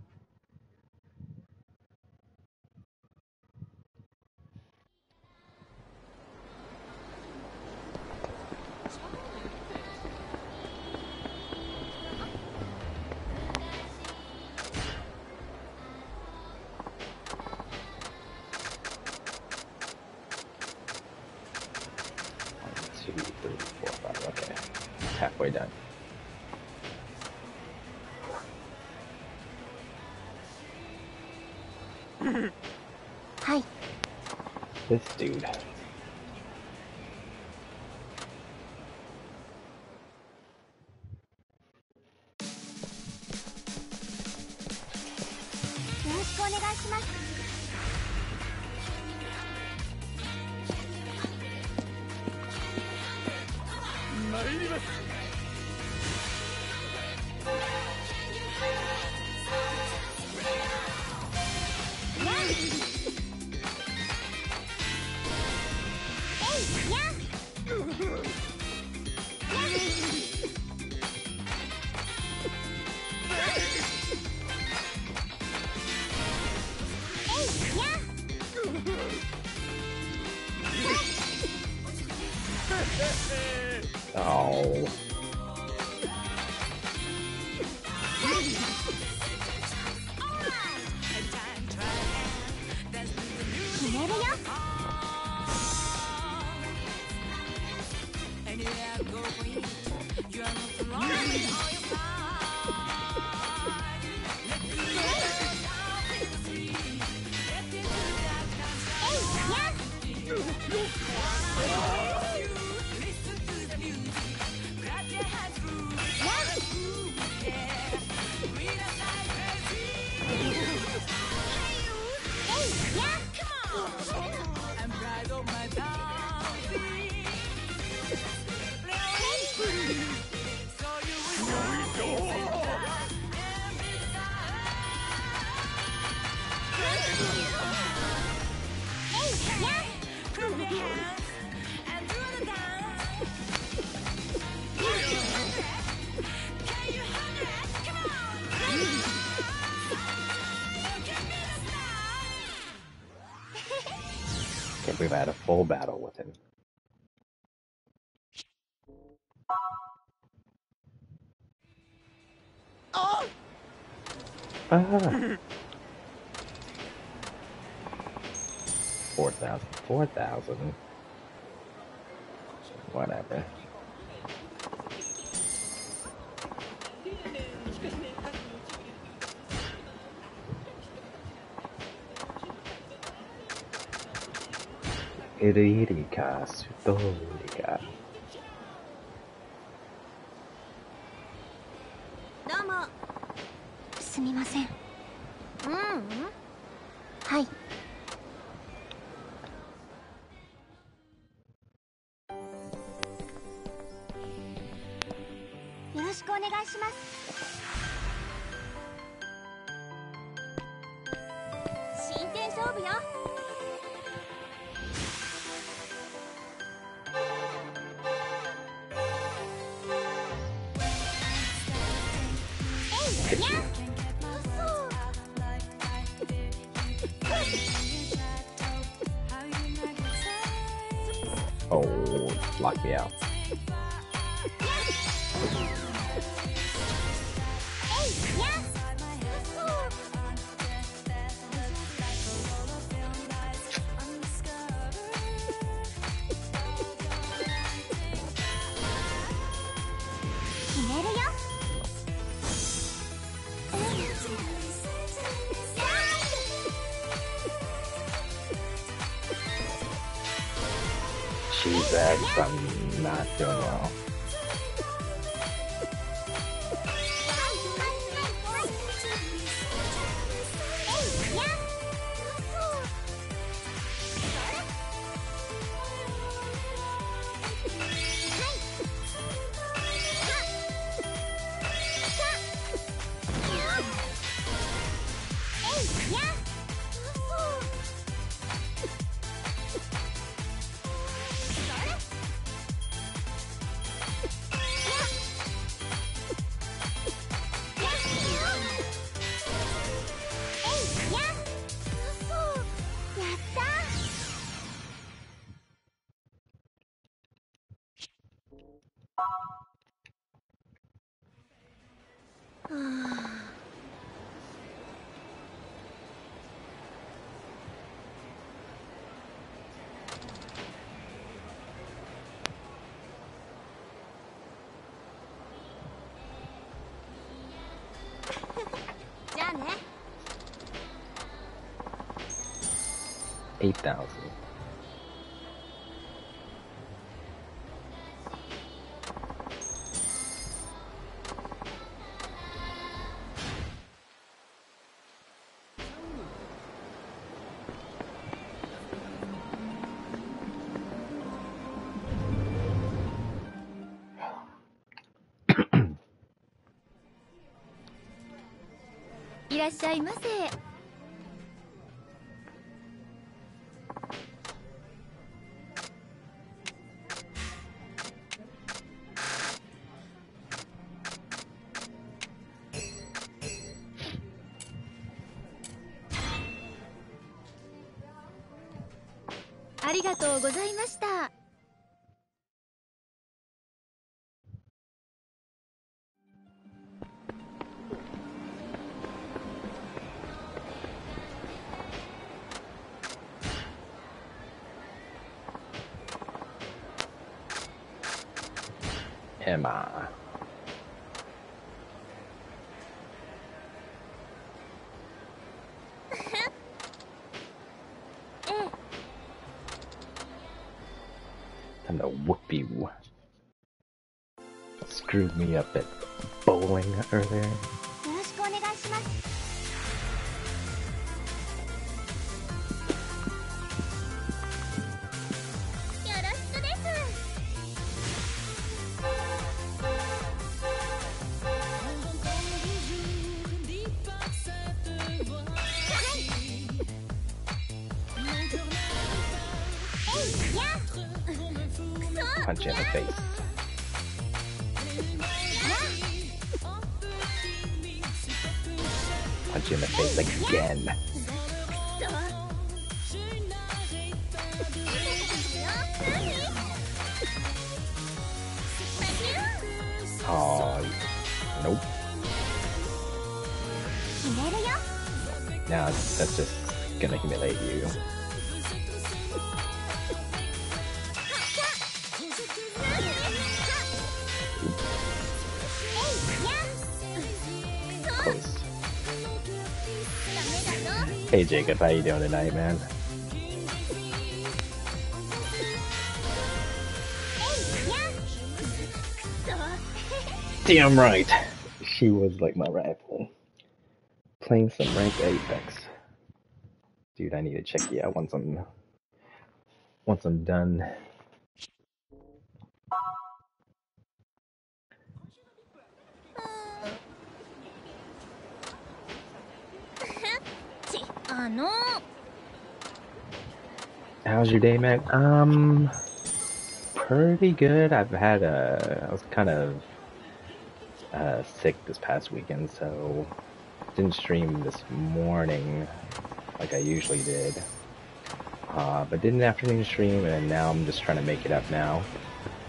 2, 3, 4, 5. Okay. Halfway done. はい。 This dude. よろしくお願いします。 参ります。 Oh. 決めるよ。 Can't believe I had a full battle with him. Ah! 4,000. 4,000. Whatever. Irika, Sutorika. どうも。すみません。はい。よろしくお願いします。真剣勝負よ。えいやっ。 lock me out. She's I'm not doing well. じゃあね。 8,000. 「いらっしゃいませ」。ありがとうございました。 Emma. Time to whoop you. Screwed me up at bowling earlier. よろしくお願いします。よろしくです。 Punch you in the face. Punch you in the face again. Oh, nope. Now that's just gonna humiliate you. Close. Hey Jacob, how you doing tonight, man? Damn right. She was like my rival. Playing some ranked Apex. Dude, I need to check you out once I'm done. How's your day, man? Pretty good. I was kind of sick this past weekend, so didn't stream this morning like I usually did. But did an afternoon stream, and now I'm just trying to make it up now.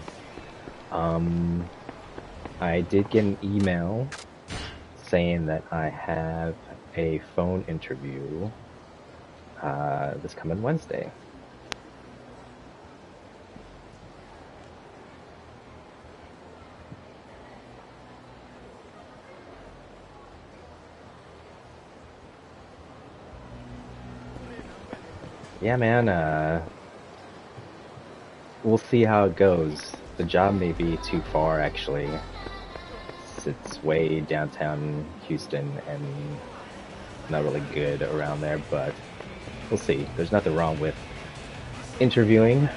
I did get an email saying that I have a phone interview this coming Wednesday. Yeah, man, we'll see how it goes. The job may be too far, actually. It's way downtown Houston and not really good around there, but we'll see. There's nothing wrong with interviewing.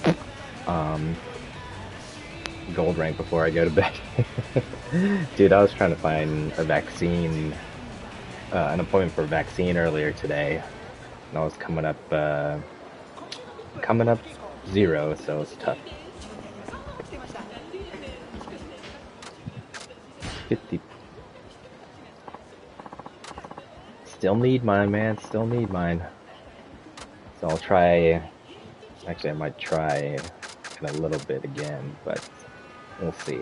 Gold rank before I go to bed. Dude, I was trying to find a vaccine, an appointment for a vaccine earlier today. And I was coming up 0, so it's tough. 50. Still need mine, man. Still need mine. So I'll try. Actually, I might try in a little bit again, but we'll see.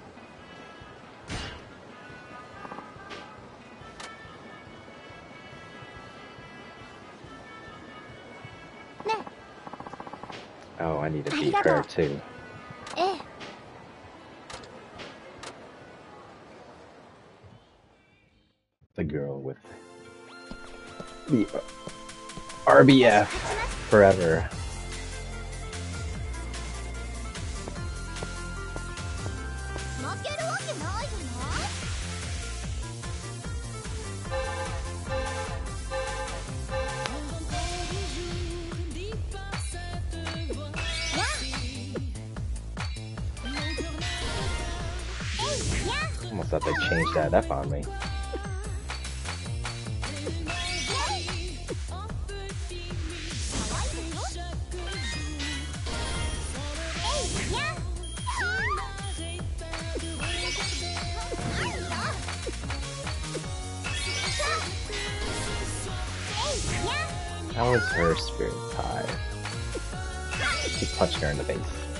Oh, I need to beat her too. The girl with the RBF forever. Almost thought they changed that up on me. How was her spirit high? She punched her in the face.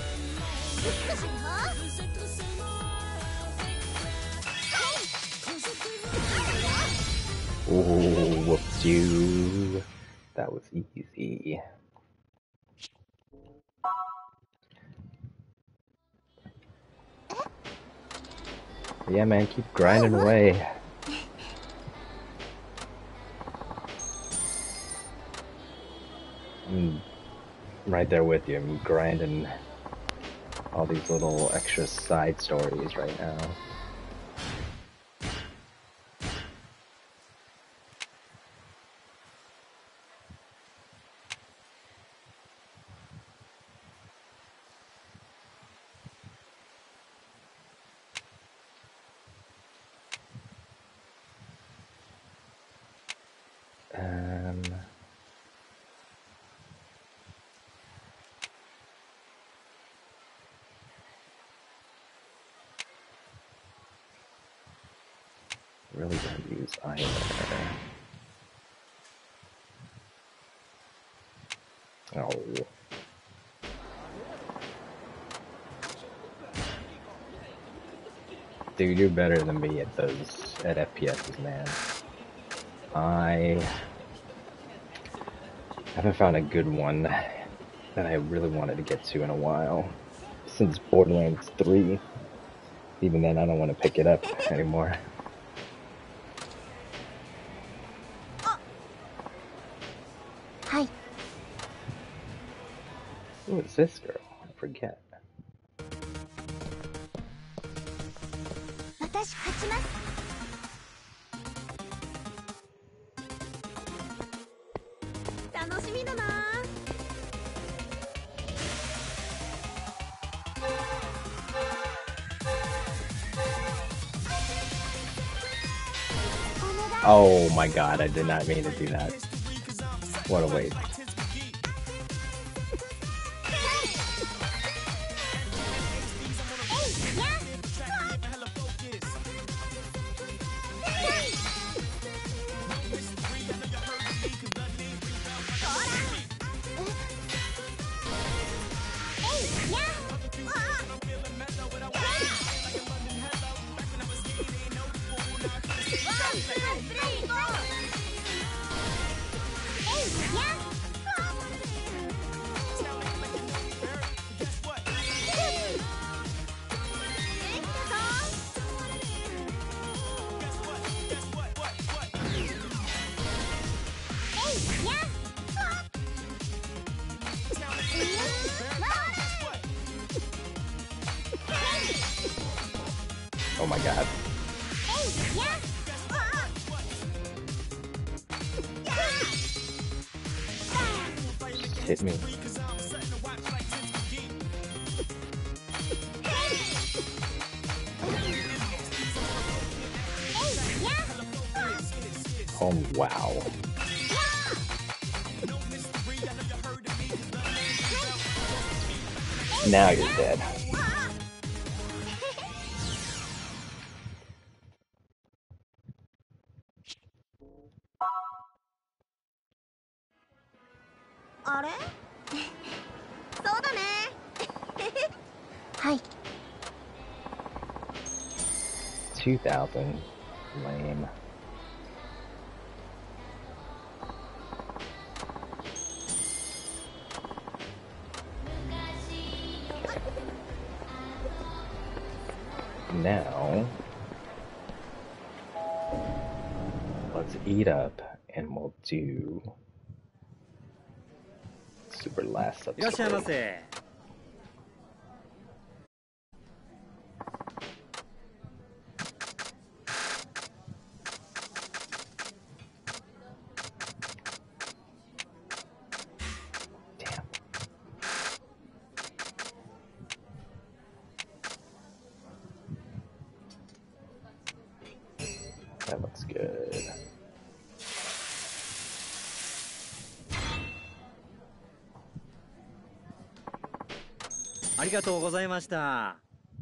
Ooh, whoops you. That was easy. Yeah, man, keep grinding away. I'm right there with you. I'm grinding all these little extra side stories right now. Really don't use either. Oh. Dude, you're better than me at FPSs, man. I haven't found a good one that I really wanted to get to in a while. Since Borderlands 3. Even then, I don't want to pick it up anymore. Who is this girl? I forget. Oh my god, I did not mean to do that. What a waste. Oh my god. Just hit me. Oh wow. Now you're dead. Hi. 2,000. Lame. Now, let's eat up and we'll do super last いらっしゃいま subscribe. せ。 Damn. That looks good. ありがとうございました。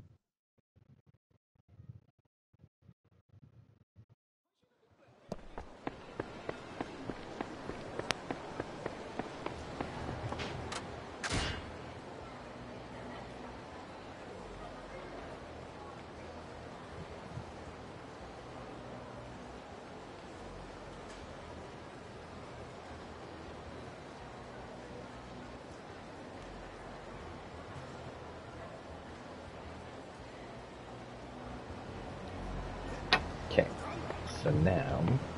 Okay, so now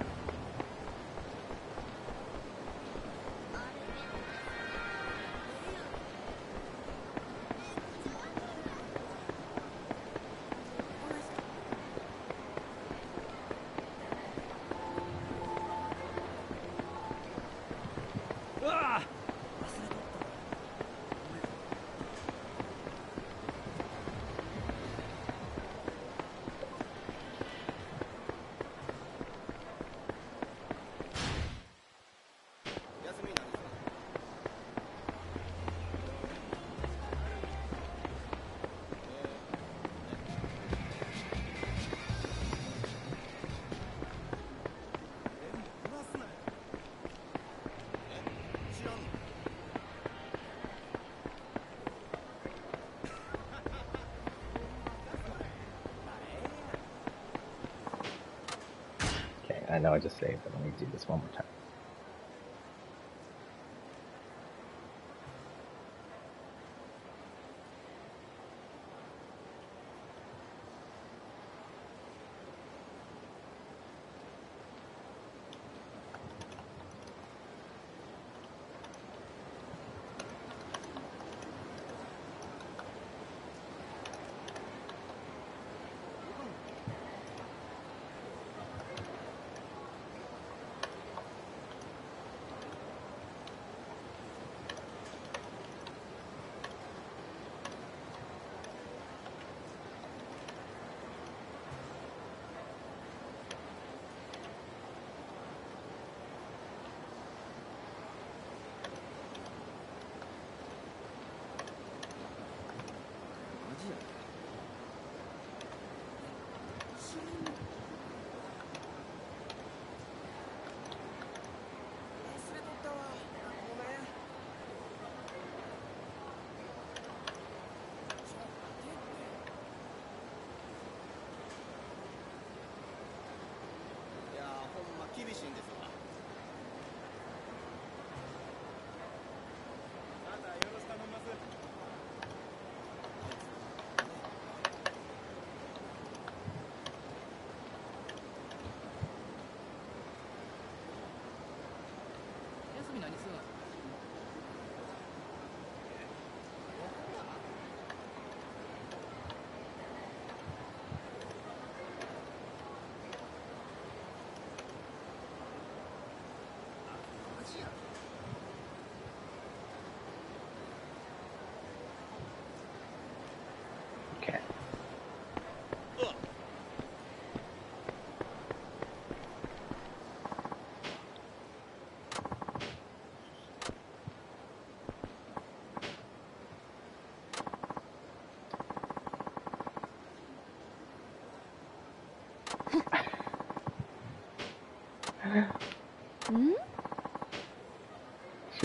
I know I just saved, but let me do this one more time.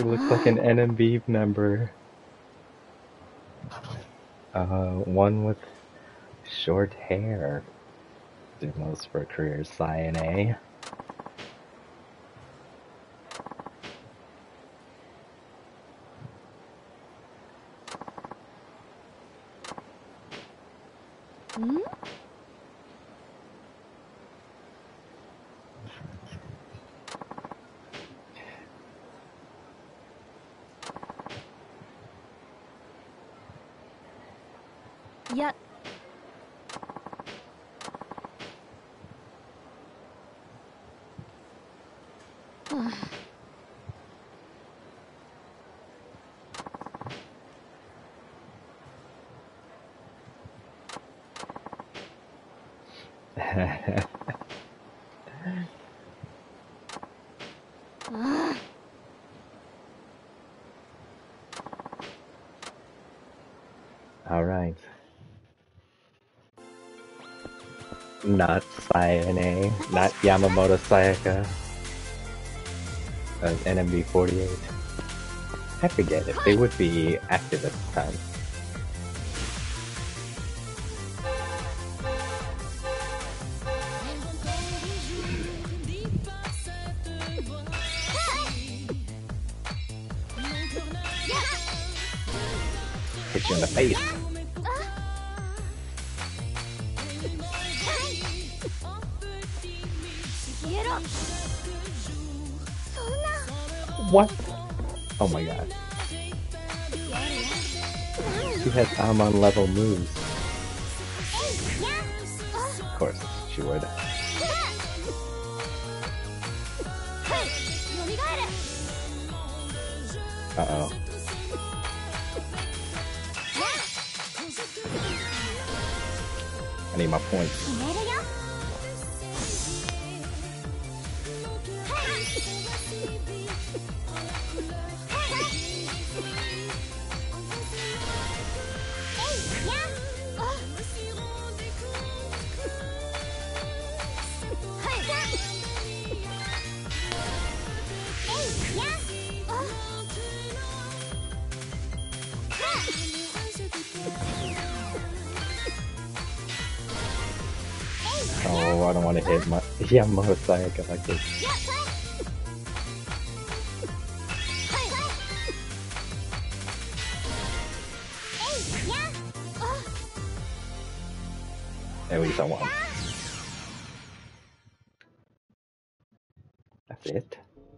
She looks like an NMB member. One with short hair. Do most for a career, Cyane. Yeah. All right. Not Cyane, not Yamamoto Sayaka of NMB48. I forget if they would be active at the time. Hit you in the face. What? Oh my god. She has Amon level moves. Of course, she would. Uh-oh. I need my points. Oh, I don't want to hit my Yamamoto Sayaka like this. At least I won. That's it.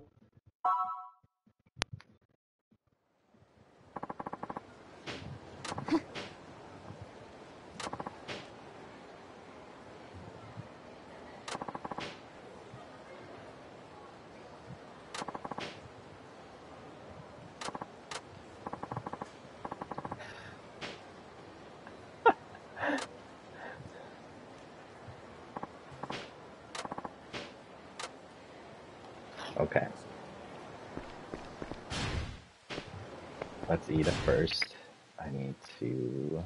Okay. Let's eat it first. I need to...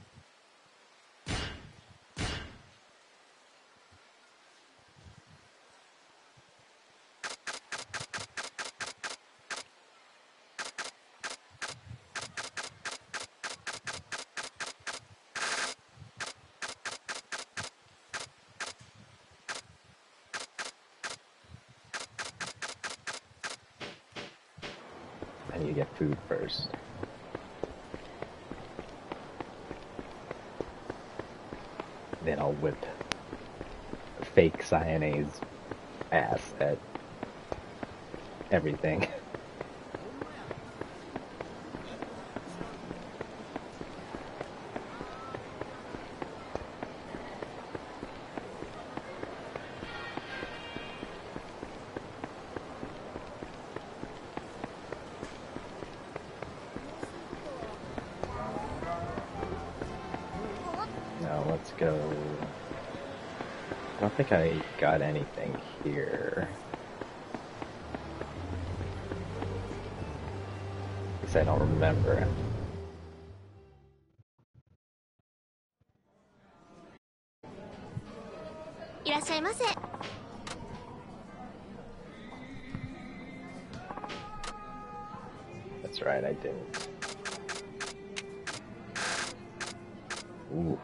I need to get food first. Then I'll whip fake Cyane's ass at everything. Now let's go. I don't think I got anything here. Because I don't remember. That's right, I didn't. Ooh.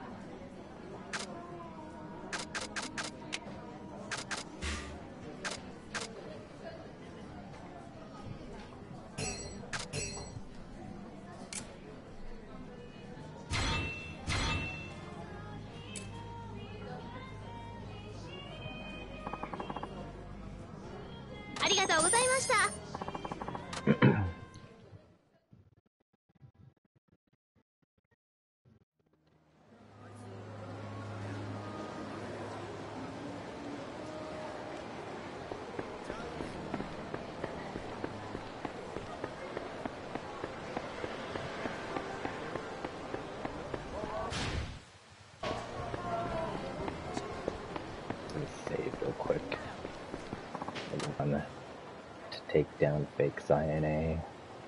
Take down fake CyNA.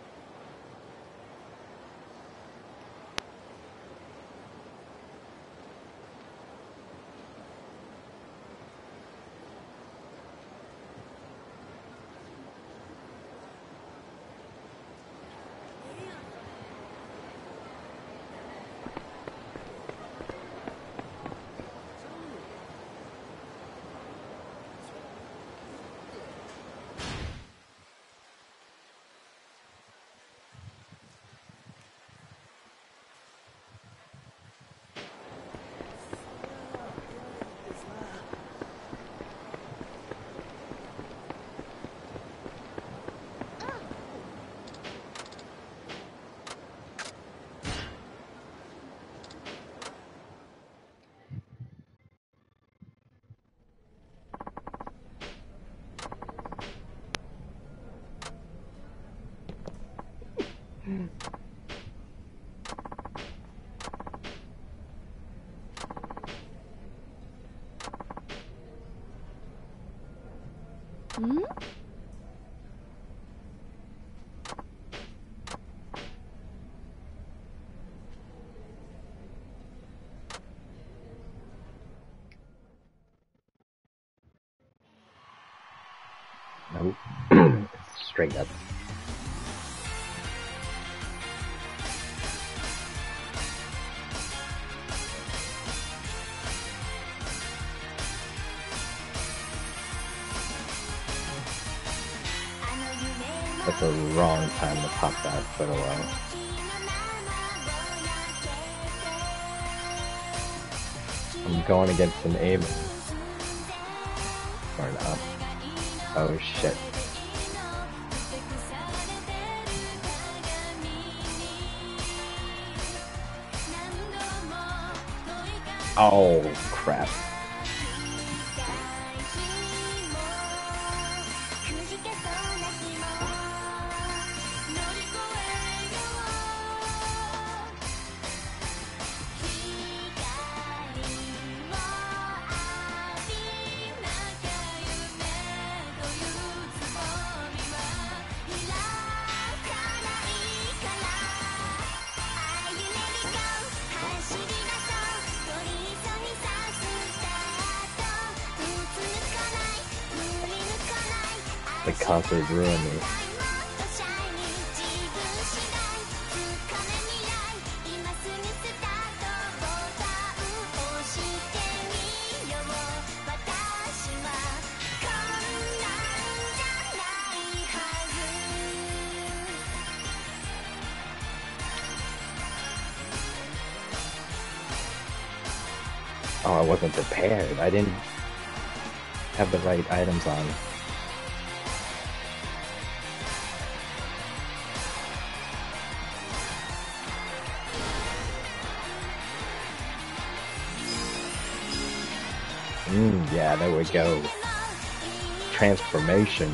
Nope. It's straight up. That's the wrong time to pop that photo out. I'm going against an aim. Or an up. Oh shit. Oh crap. The concert ruined me. Oh, I wasn't prepared. I didn't have the right items on. Yeah, there we go. Transformation.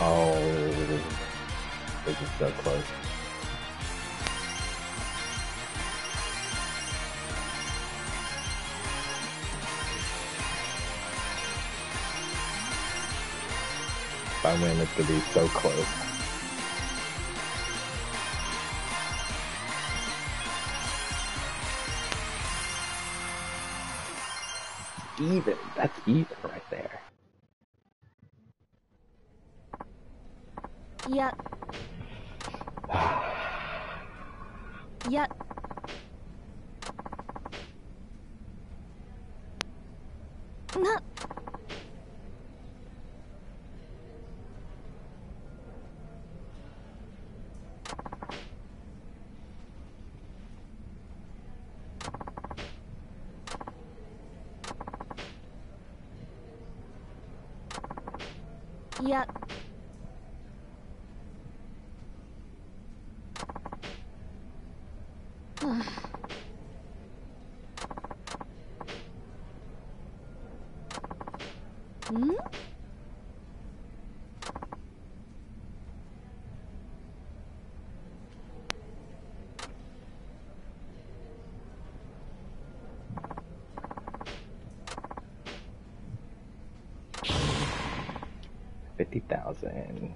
Oh, this is so close. If I win, it's gonna be so close. Even. That's even right there. いやいやないやん 50,000.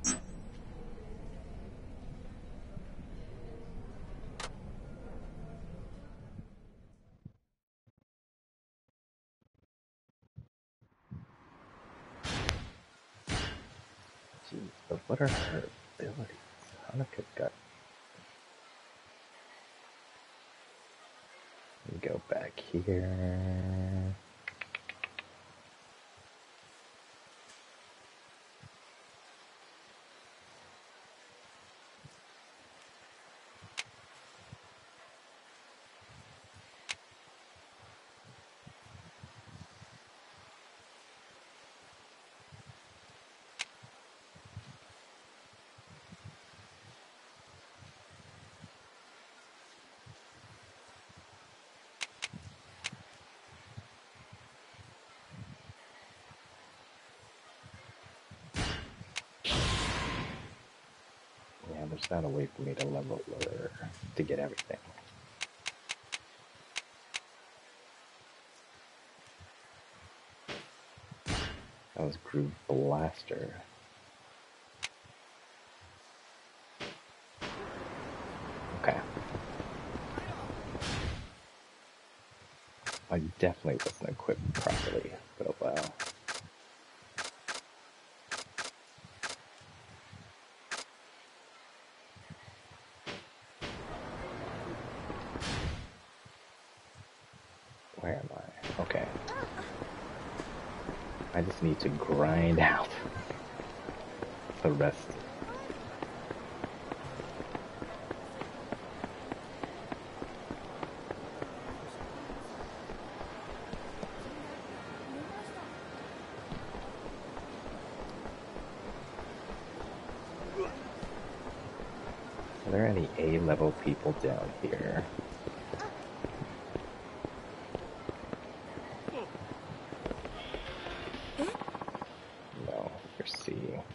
Jeez, but what are her abilities? Hanukkah got. Let me go back here. Yeah, there's not a way for me to level or to get everything. That was Groove Blaster. Okay. I definitely wasn't equipped properly, but oh well. Where am I? Okay. I just need to grind out the rest. Are there any A-level people down here? No, you're C.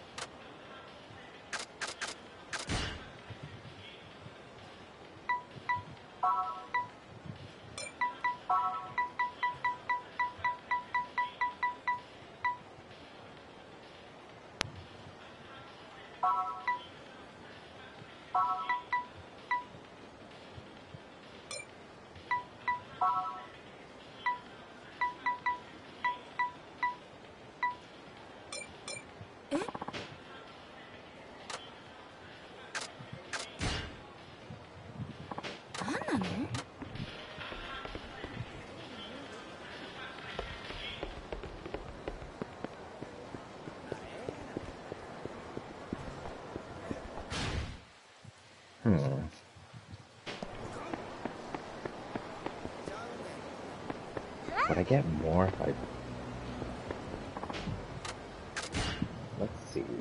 Would I get more if I... Let's see.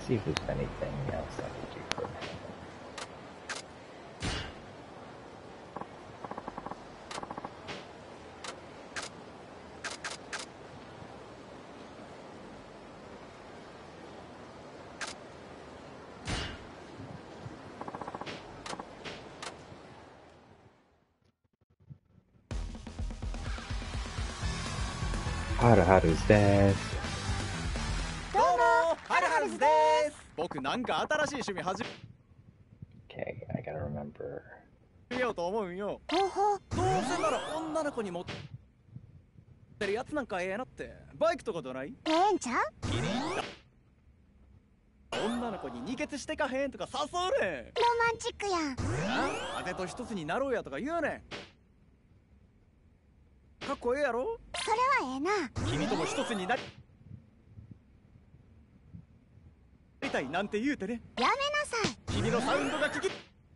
see if there's anything else I could do for him. Haruharu's death. どうもハルハルズです。僕なんか新しい趣味始 Okay, I gotta remember. めようと思うんよ。 ほうほう。 どうせなら女の子に持ってるやつなんかええなって。バイクとかどない？ ええんちゃう？ 気に入った女の子に二血してかへんとか誘うねん。 ロマンチックやん。 風と一つになろうやとか言うねん。かっこええやろ？ それはええな。 君とも一つになりたいなんて言うてね。 やめなさい。 君のサウンドが聞き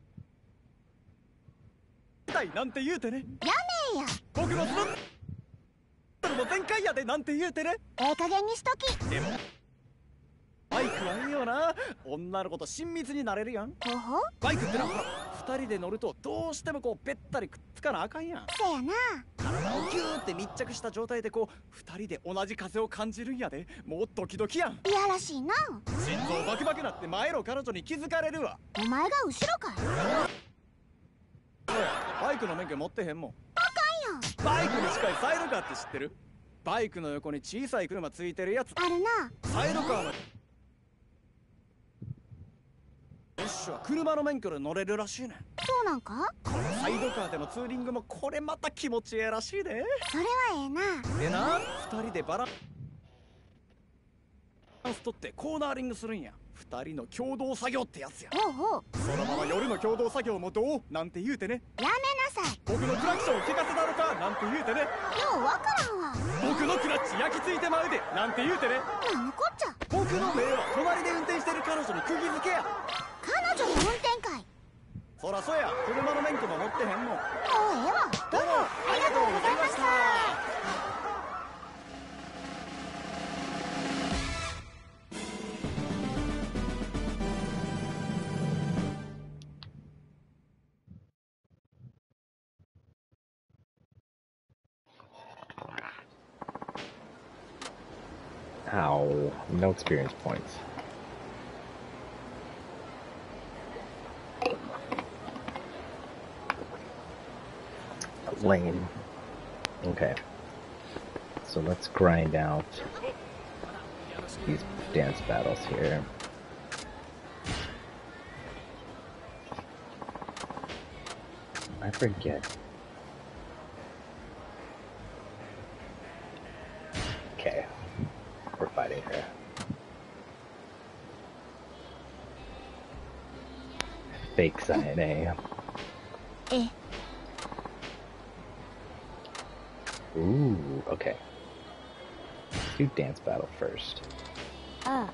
たいなんて言うてね。 やめんや。 僕のスロットルも全開やでなんて言うてね。 ええ加減にしとき。 でもバイクはいいよな。女の子と親密になれるやん。 ほうほう。 バイクってのはほら二人で乗るとどうしてもこうべったりくっつかなあかんやん。 せやな。 体をギューって密着した状態でこう二人で同じ風を感じるんやで。もうドキドキやん。 いやらしいな。 心臓バクバクなって前の彼女に気づかれるわ。 お前が後ろかい。 バイクの免許持ってへんもん。 あかんやん。 バイクに近いサイドカーって知ってる？バイクの横に小さい車ついてるやつ。 あるな。 サイドカーの一種は車の免許で乗れるらしいねん。 そうなんか？ このサイドカーでのツーリングもこれまた気持ちええらしいで。 それはええな。 でな、二人でバランス取ってコーナーリングするんや。二人の共同作業ってやつや。 ほうほう。 そのまま夜の共同作業もどうなんて言うてね。 やめなさい。 僕のクラクションを聞かせたのかなんて言うてね。 ようわからんわ。 僕のクラッチ焼き付いてまうでなんて言うてね。 なんのこっちゃ。 僕の目は隣で運転してる彼女に釘付けや。 彼女の運転会。 そらそや、車の免許も持ってへんもん。 もうええわ。 どうもありがとうございました。 Ow, no experience points. Lame. Okay. So let's grind out these dance battles here. I forget. Okay. We're fighting here. Fake Sayane. Eh. Ooh, okay. Let's do dance battle first. ああ。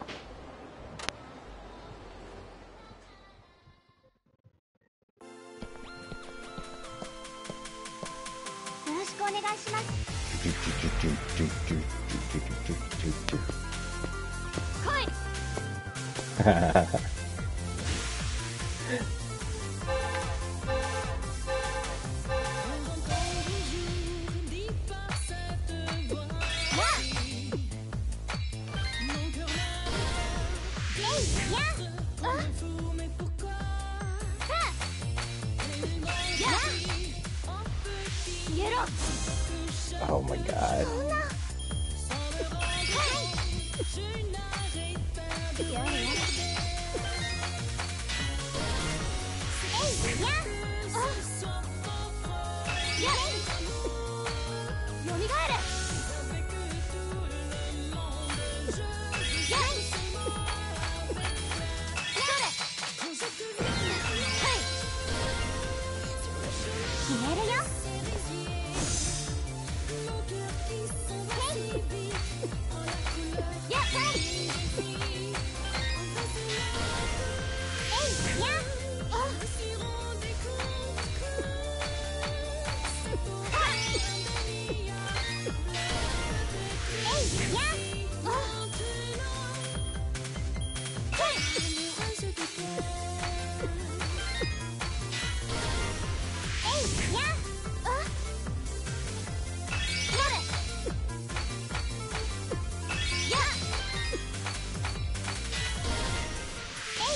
よろしくお願いします。来い。 Oh my god.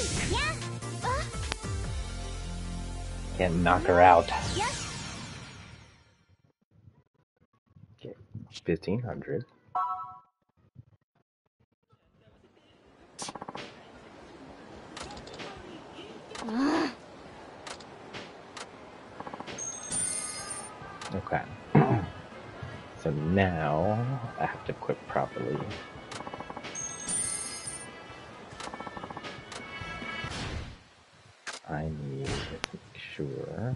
Can't knock her out. Okay, 1500. Okay. So now I have to equip properly. I need to make sure.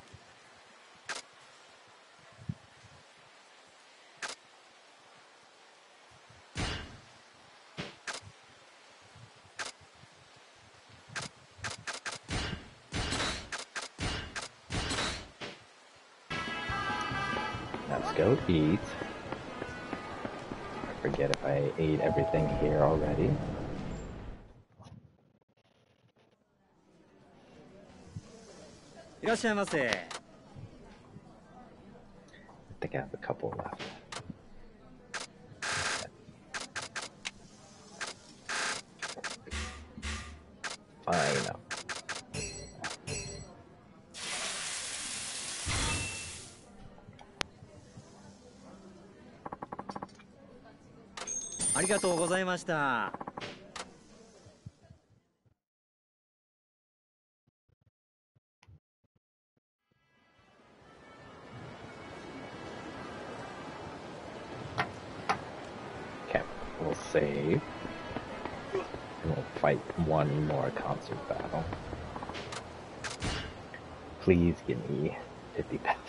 Let's go eat. I forget if I ate everything here already. I think I have a couple left. Fine. ありがとうございました。 Okay, we'll save. And we'll fight one more concert battle. Please give me 50 pets.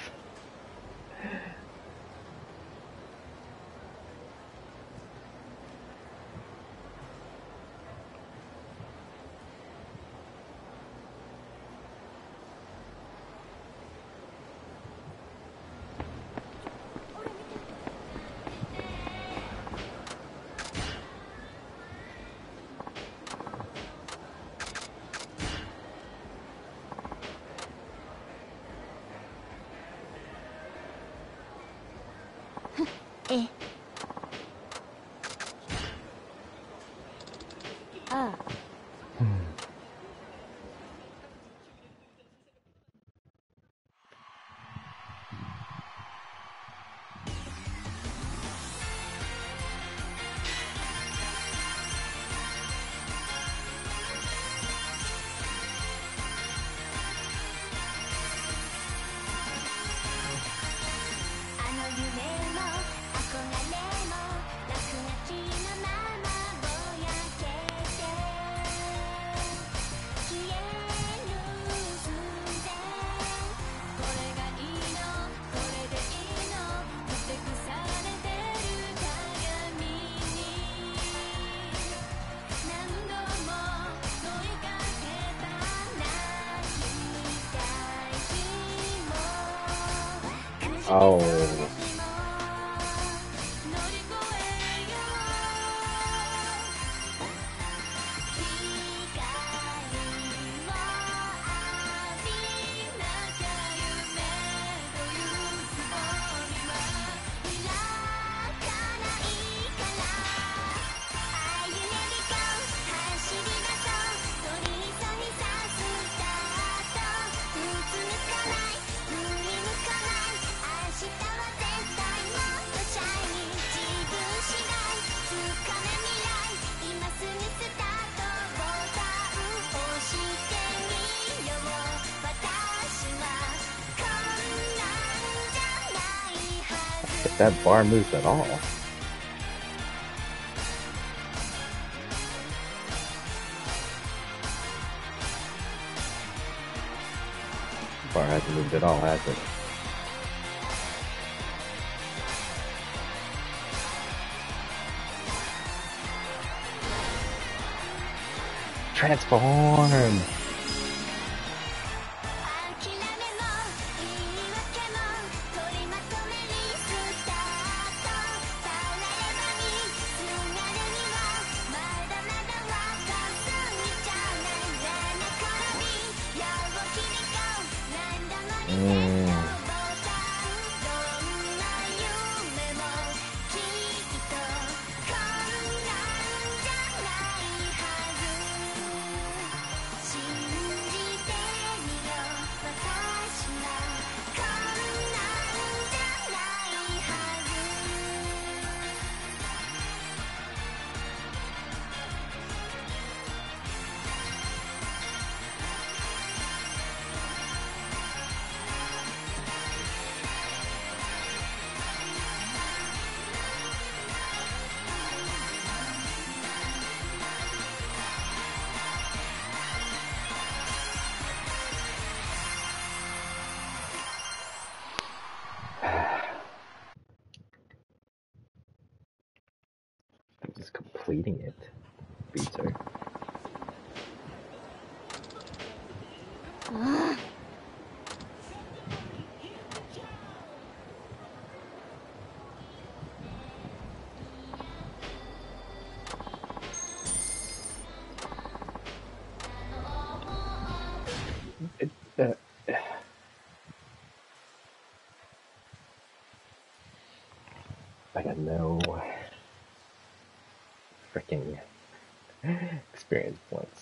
Oh. If that bar moves at all. Bar hasn't moved at all, has it? Transform! completing it beats her. I got no freaking experience points.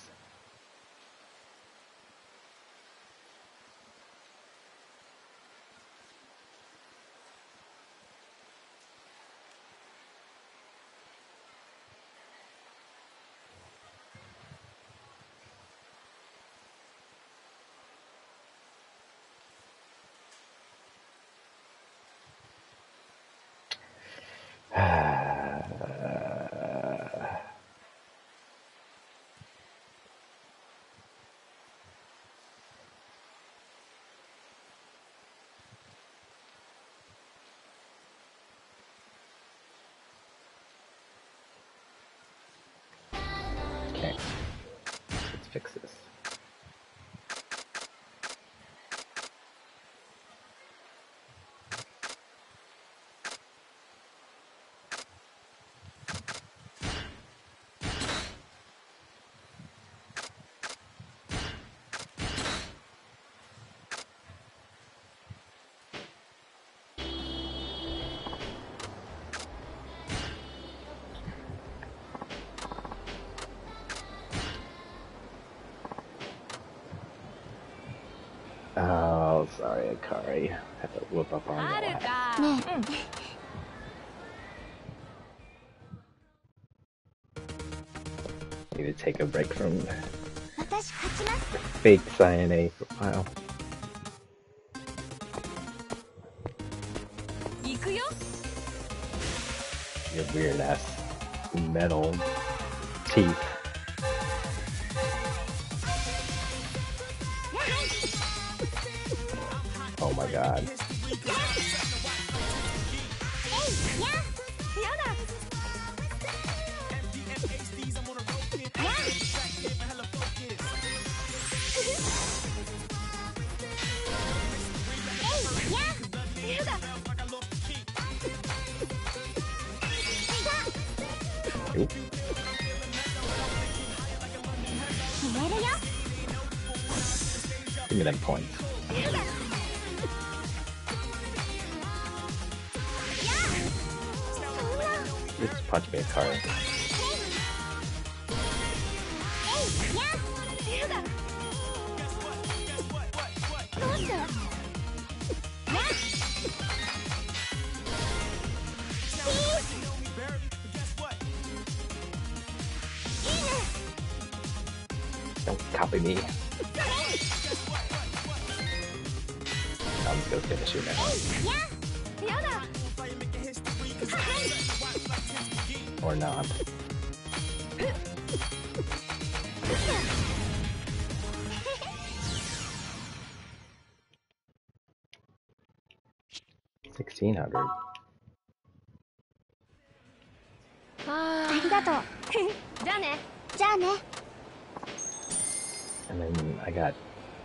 Okay, let's fix this. Oh, sorry, Akari. Had to whip up on that. ねえ Need to take a break from 私勝ちます fake Cyane for a while. 行くよ Your weird ass metal teeth. Oh my god. やだ Oop. 決めるよ Give me them points. Just punch me, Akari. どうしていいね Don't copy me. I'm just gonna finish you now. やだ Or not. $1,600. ありがとうじゃあねじゃあね And then I got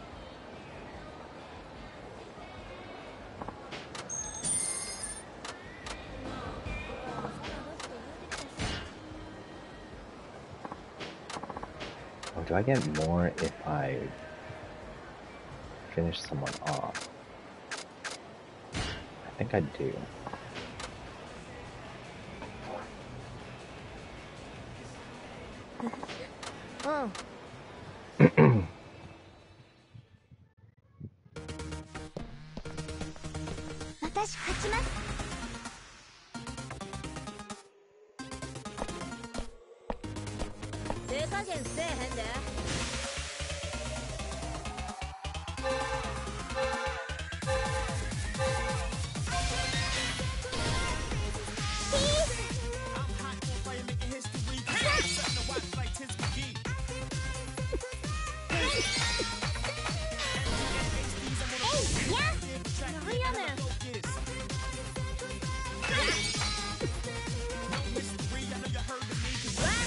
oh, do I get more if I finish someone off? I think I do. Mm. 私勝ちます手加減せえへんで なんやねん わ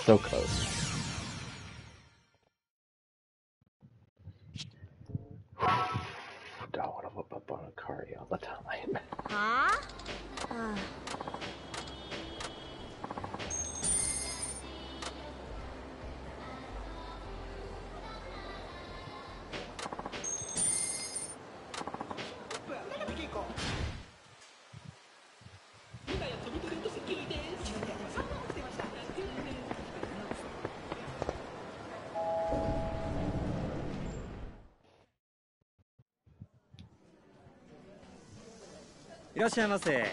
So close. Don't want to whip up on Akari all the time. はあ、はあ、 いらっしゃいませ。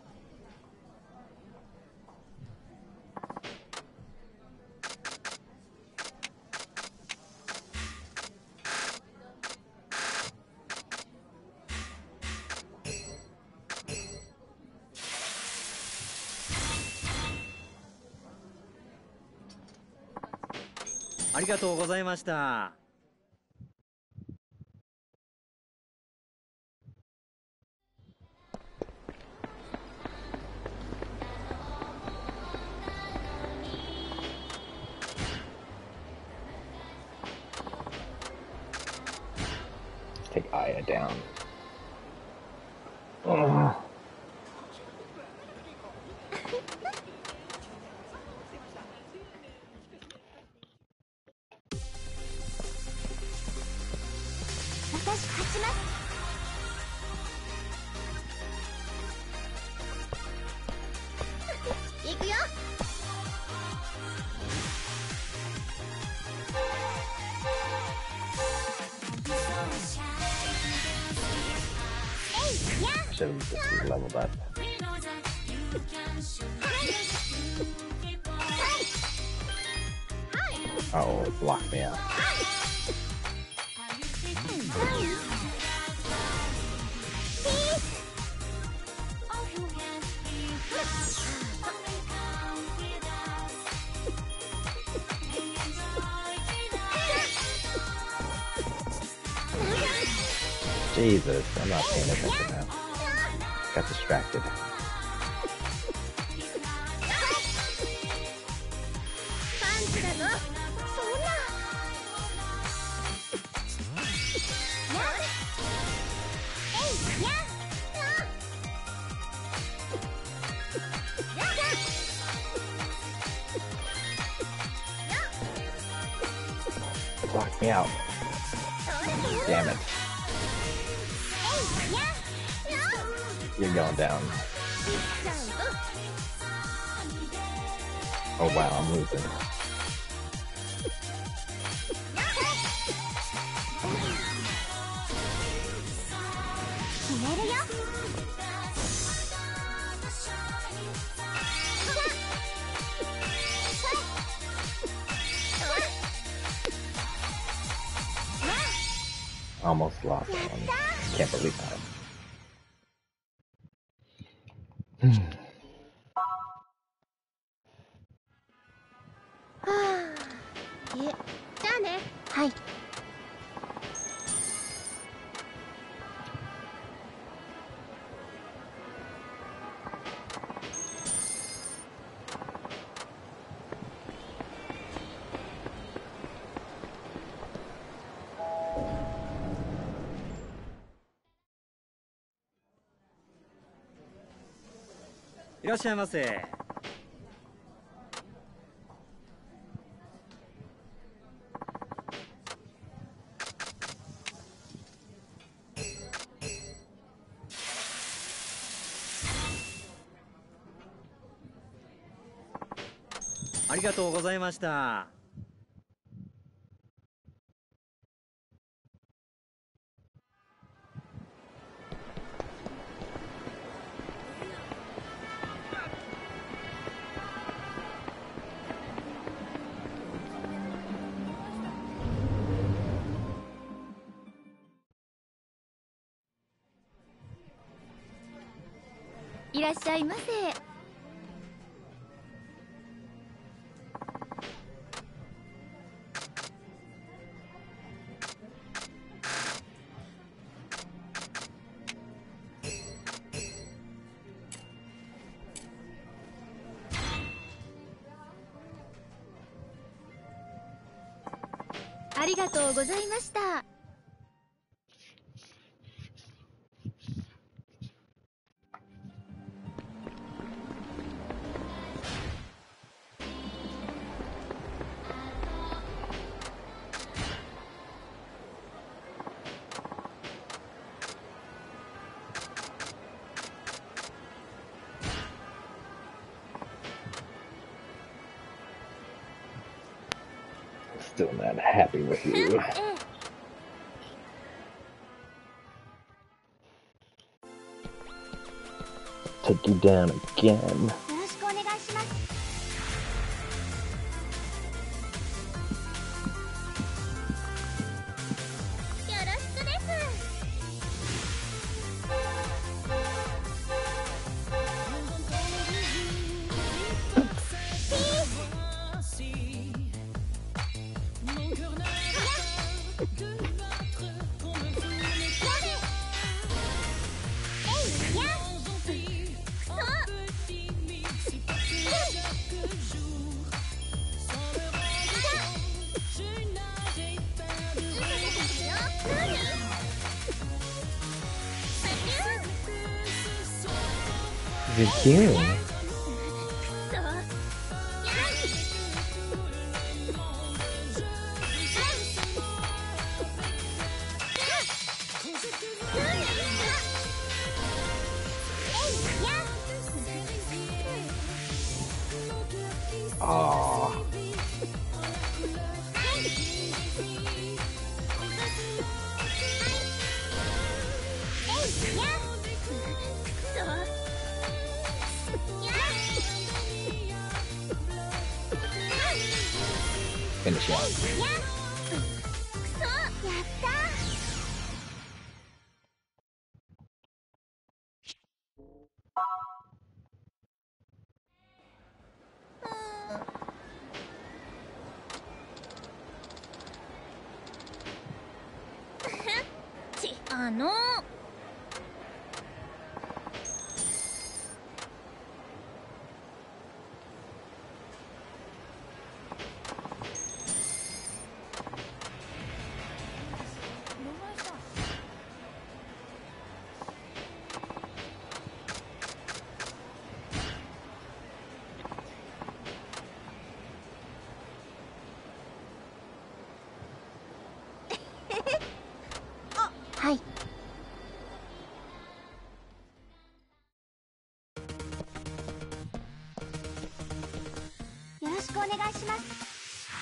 ありがとうございました。 Take Aya down. Ugh. 私勝ちます。行くよ。 Should have just leveled up. Oh, it blocked me out. Jesus, I'm not paying attention now. Got distracted. パンチだぞ。そんな。やっ。えい、やっ。 Blocked me out. Damn it. You're going down. Oh wow, I'm losing. Almost lost that one. Can't believe that. Eh, じゃあね。はい。 いらっしゃいませ。ありがとうございました。 いらっしゃいませ。 りがとうございました。 Still not happy with you. Take you down again. よろしくお願いします。よろしくです。 You're cute. Aww. Finish it. はい。よろしくお願いします。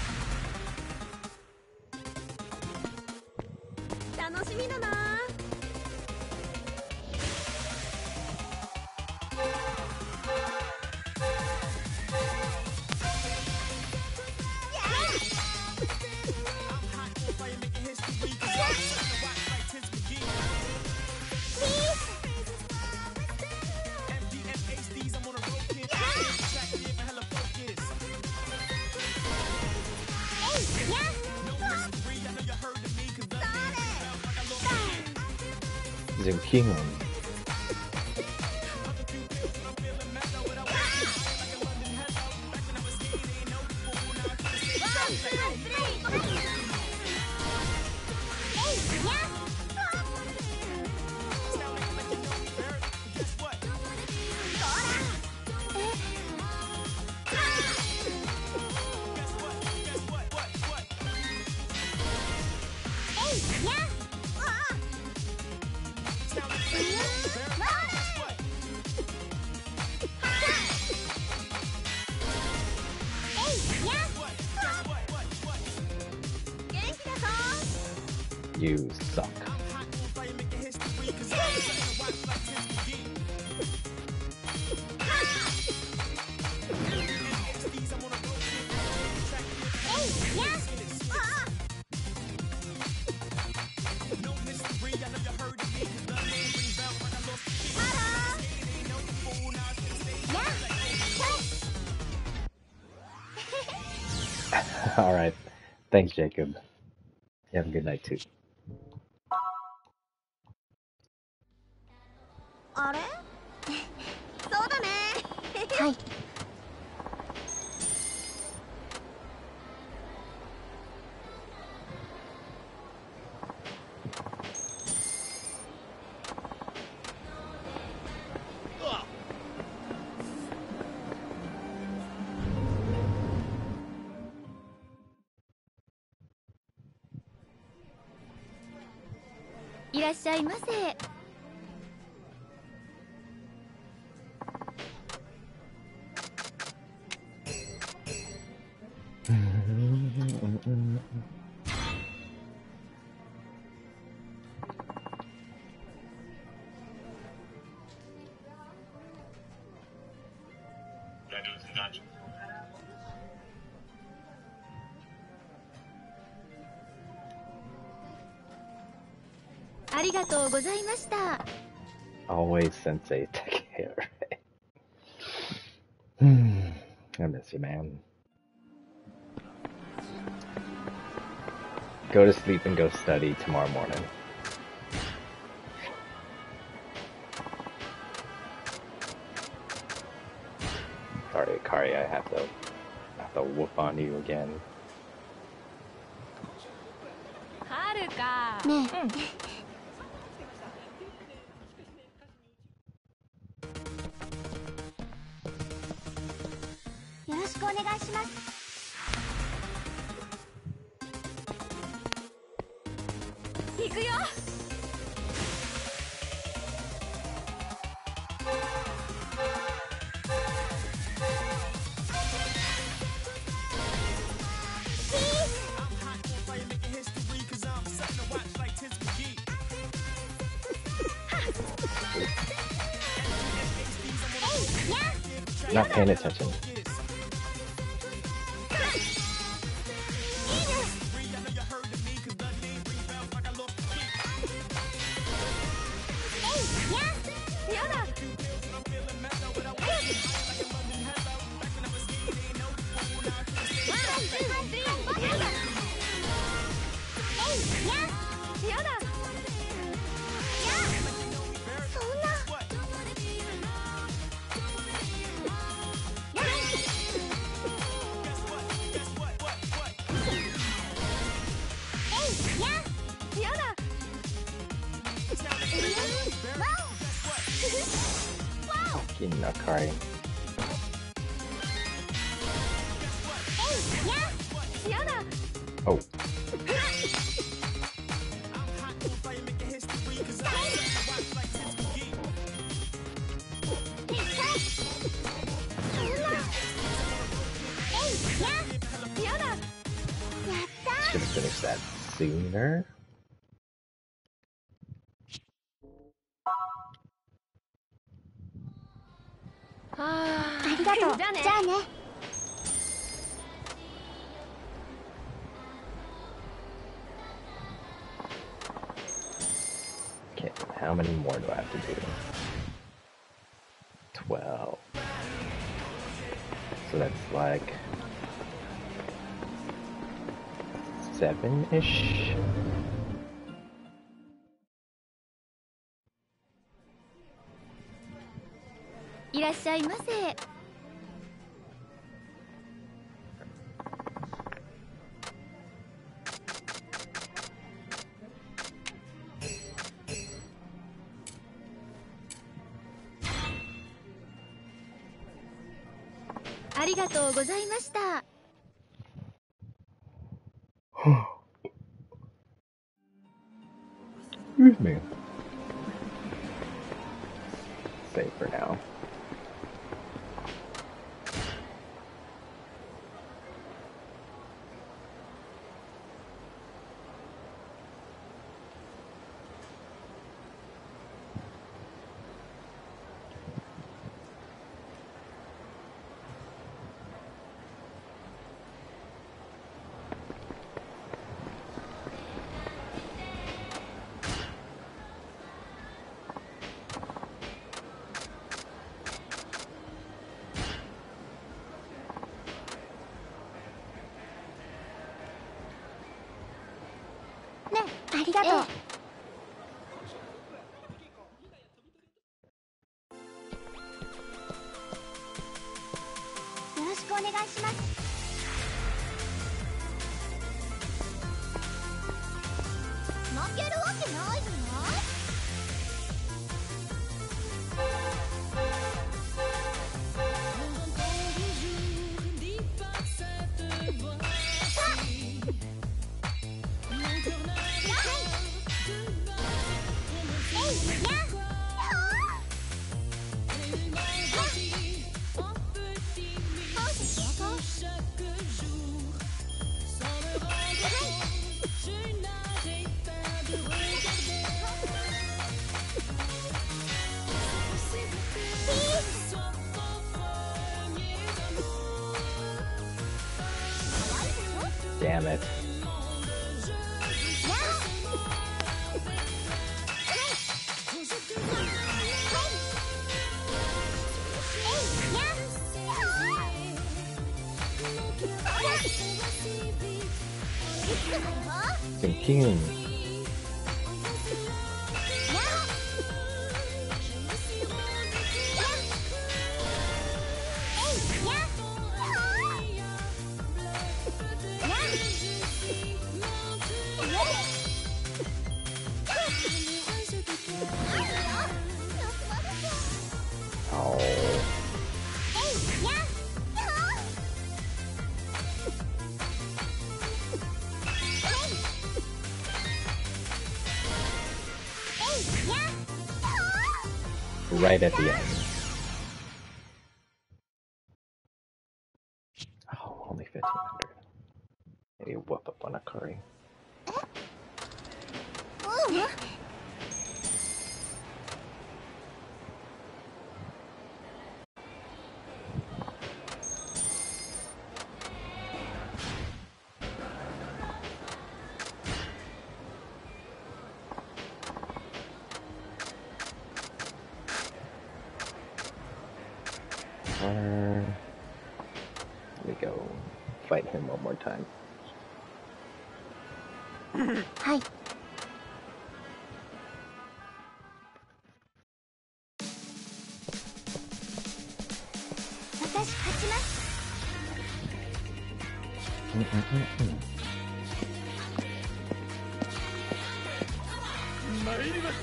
楽しみだな。 Zucchini. You suck. All right. Thanks, Jacob. You have a good night, too. あれ？そうだね。はい。 いらっしゃいませ。ありがとうございました。 Always sensei, take care. I miss you, man. Go to sleep and go study tomorrow morning. Sorry, Akari, I have to whoop on you again. はるか。 ねえ、よろしくお願いします。 行くよ。 Not paying attention. Fucking Akari. Oh. Should have finished that sooner. ありがとう。じゃあね。 Okay, how many more do I have to do? 12. So that's like 7-ish? いらっしゃいませ。ありがとうございました。 Excuse me. Save for now. ね、ありがとう。よろしくお願いします。負けるわけないじゃない。 damn it. King. Right at the end. Oh, only 1,500. Maybe whoop up on a curry. Let me go fight him one more time. はい。私勝ちます。参ります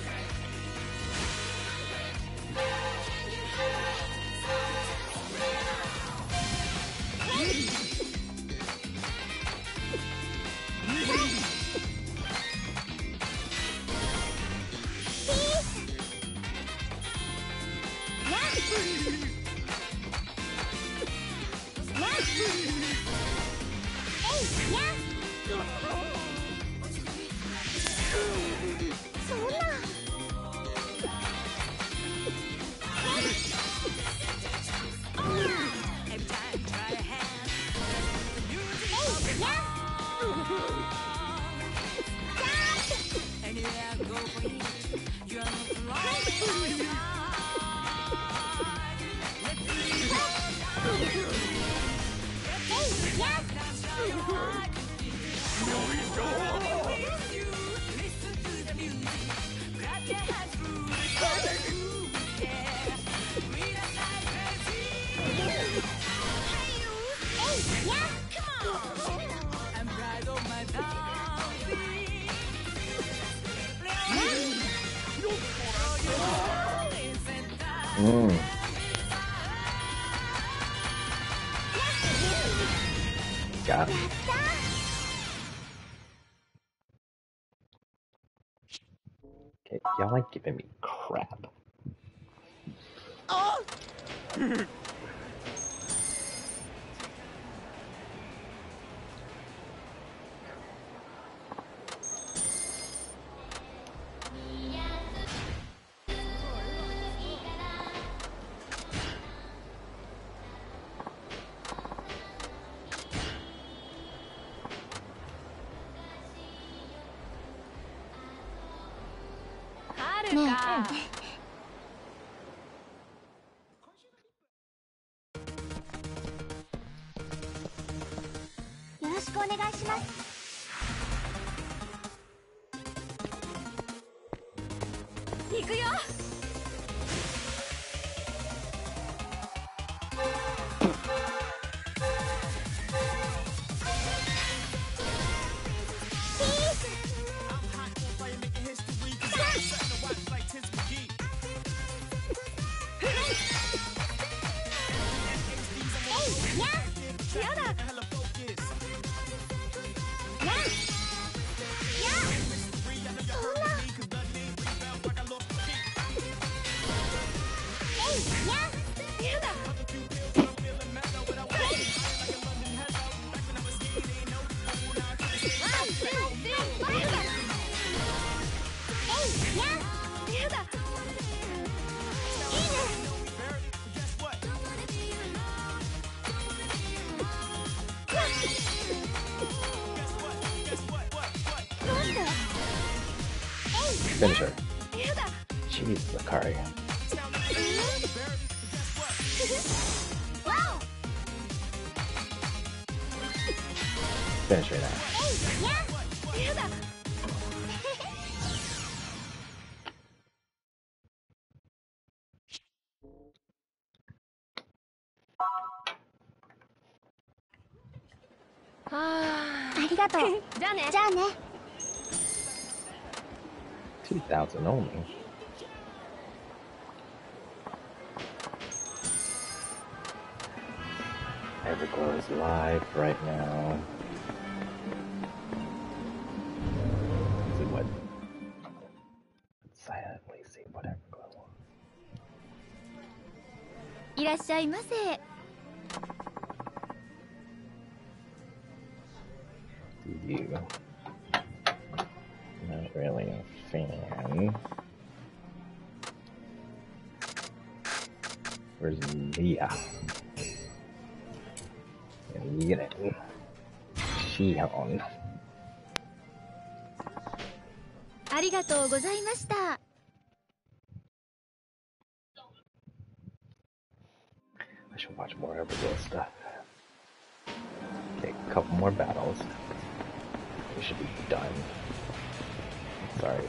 。Got him. Okay, y'all ain't giving me crap. Oh!よろしくお願いします。行くよ。 Finish her. Jesus, Akari. Finish her now. Ah. ありがとう。じゃあね。じゃあね。 2,000 only. Everglow is live right now. Let's see what. Let's silently see what Everglow wants. いらっしゃいませ。 You. Not really a fan. Where's Mia? Get it. Shion. ありがとうございました。 I should watch more Everglow stuff. Okay, a couple more battles. We should be done. Sorry.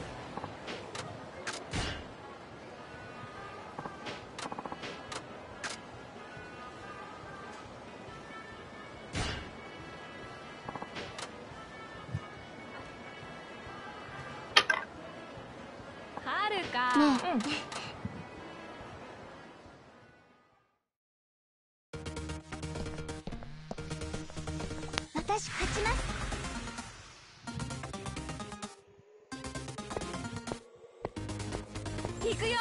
Haruka. 私勝ちます。 行くよ。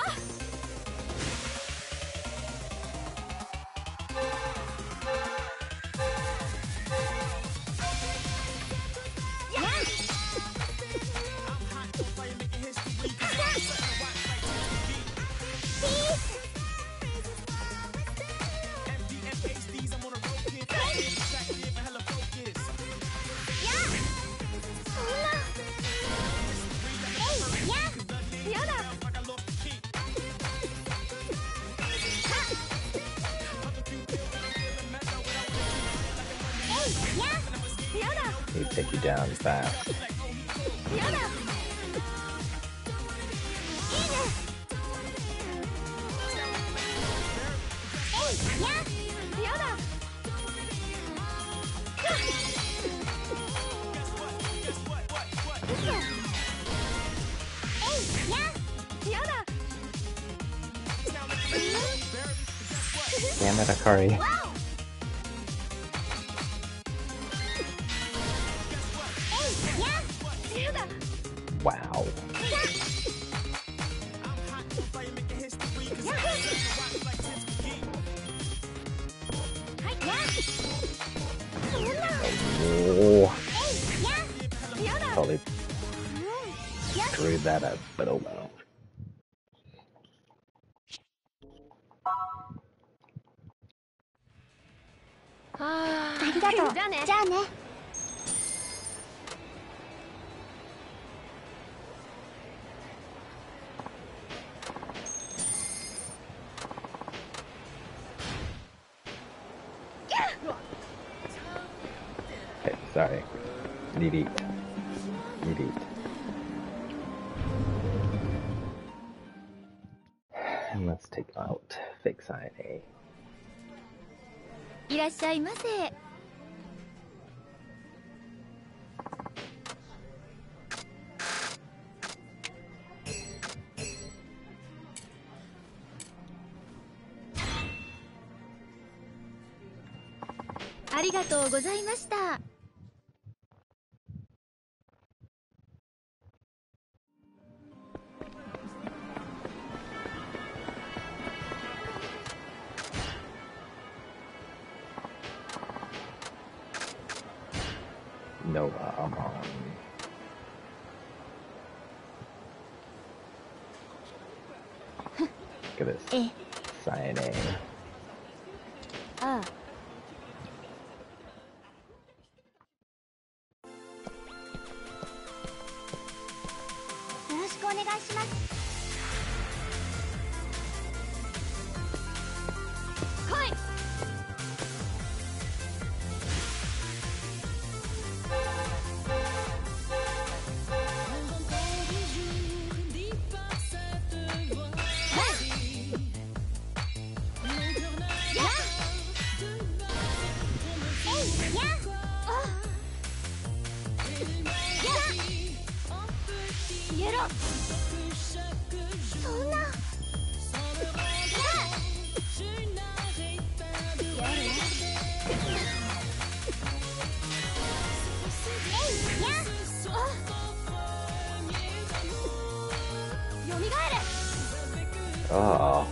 They take you down fast. Damn it, Akari. Wow. Oh. Totally screwed that up, but oh well. Okay, sorry. Need eat. Need eat. And let's take out Fake Side A. いらっしゃいませ。 ありがとうございました。 Nova, I'm on. Look at this. Sign A. ああ。 よろしくお願いし Oh.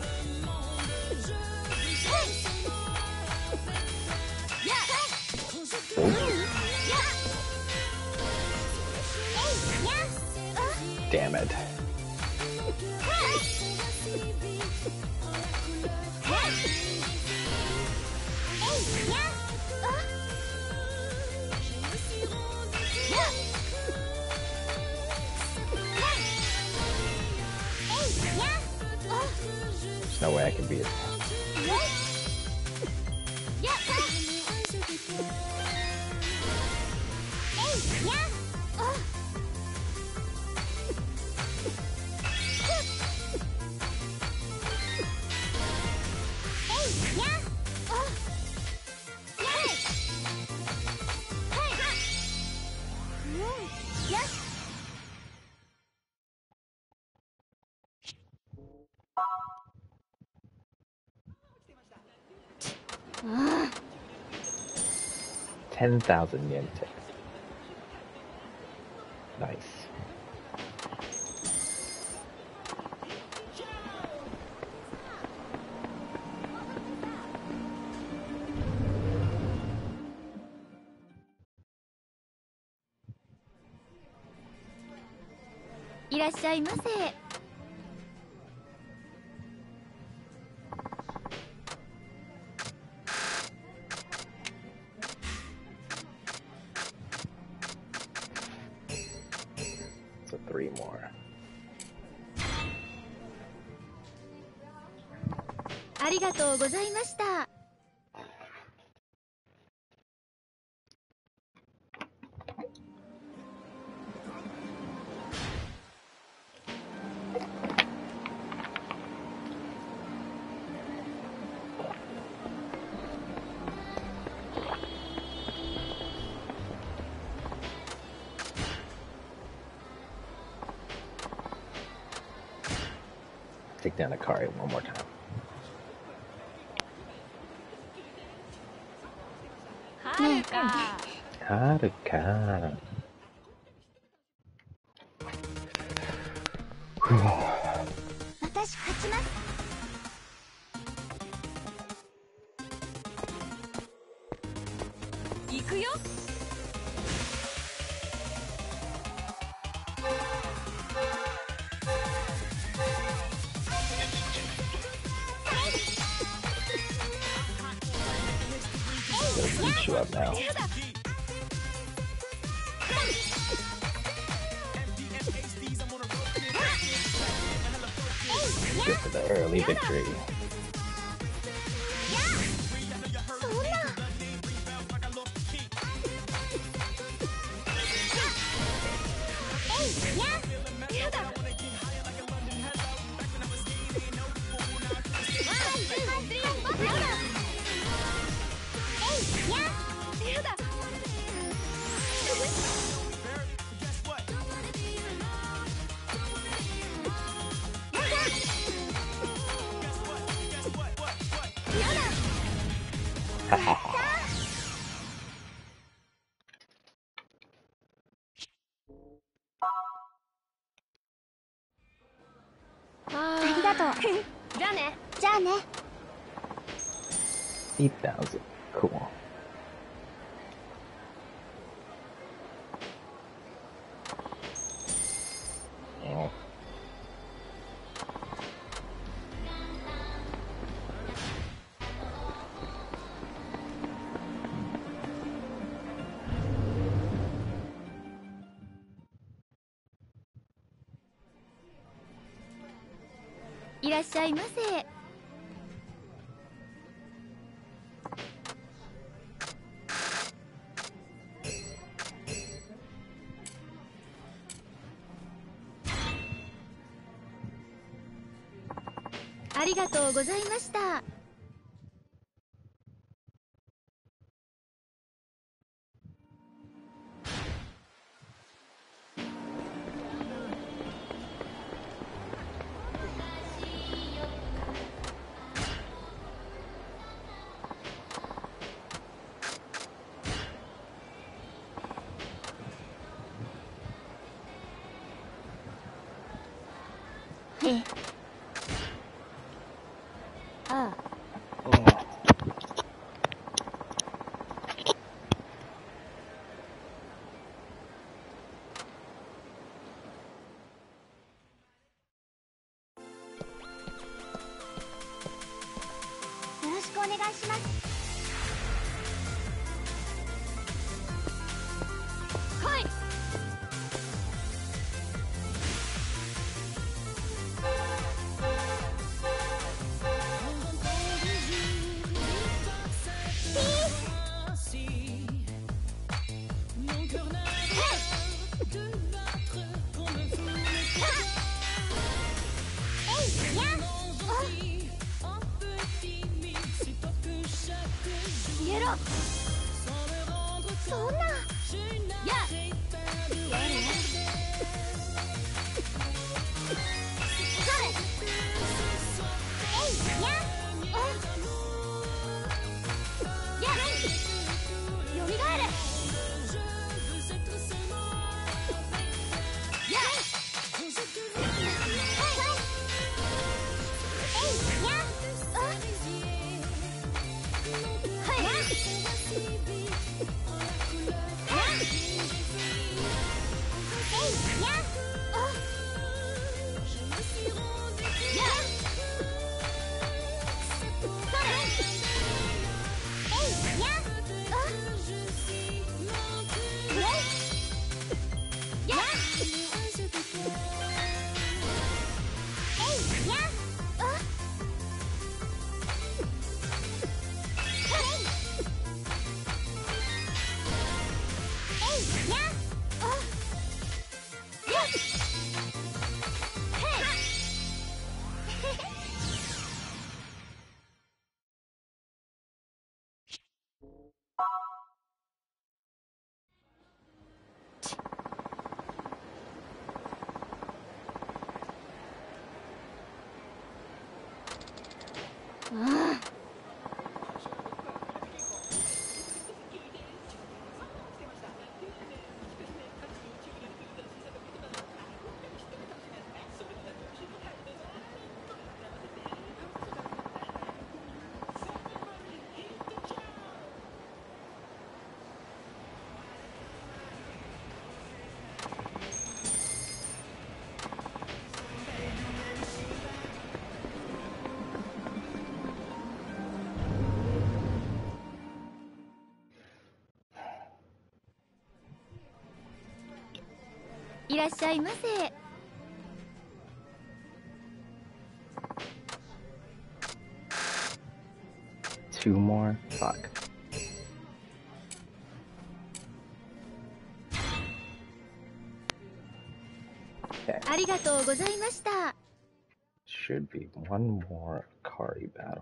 Damn it. There's no way I can beat it. Ah. 10,000 yen tick. Nice. いらっしゃいませ。 So 3 more. ありがとうございました。 Take down Akari one more time. はるか。 はるか。 私勝ちます。行くよ。 Gonna beat you up now. Good for the early victory. $8,000. Cool. Oh. いらっしゃいませ。ありがとうございました。 お願いします。はい。消えろ。そんな。やよみがえれ。いらっしゃいませ。 Two more? Fuck. Okay. ありがとうございました。 Should be one more Akari battle.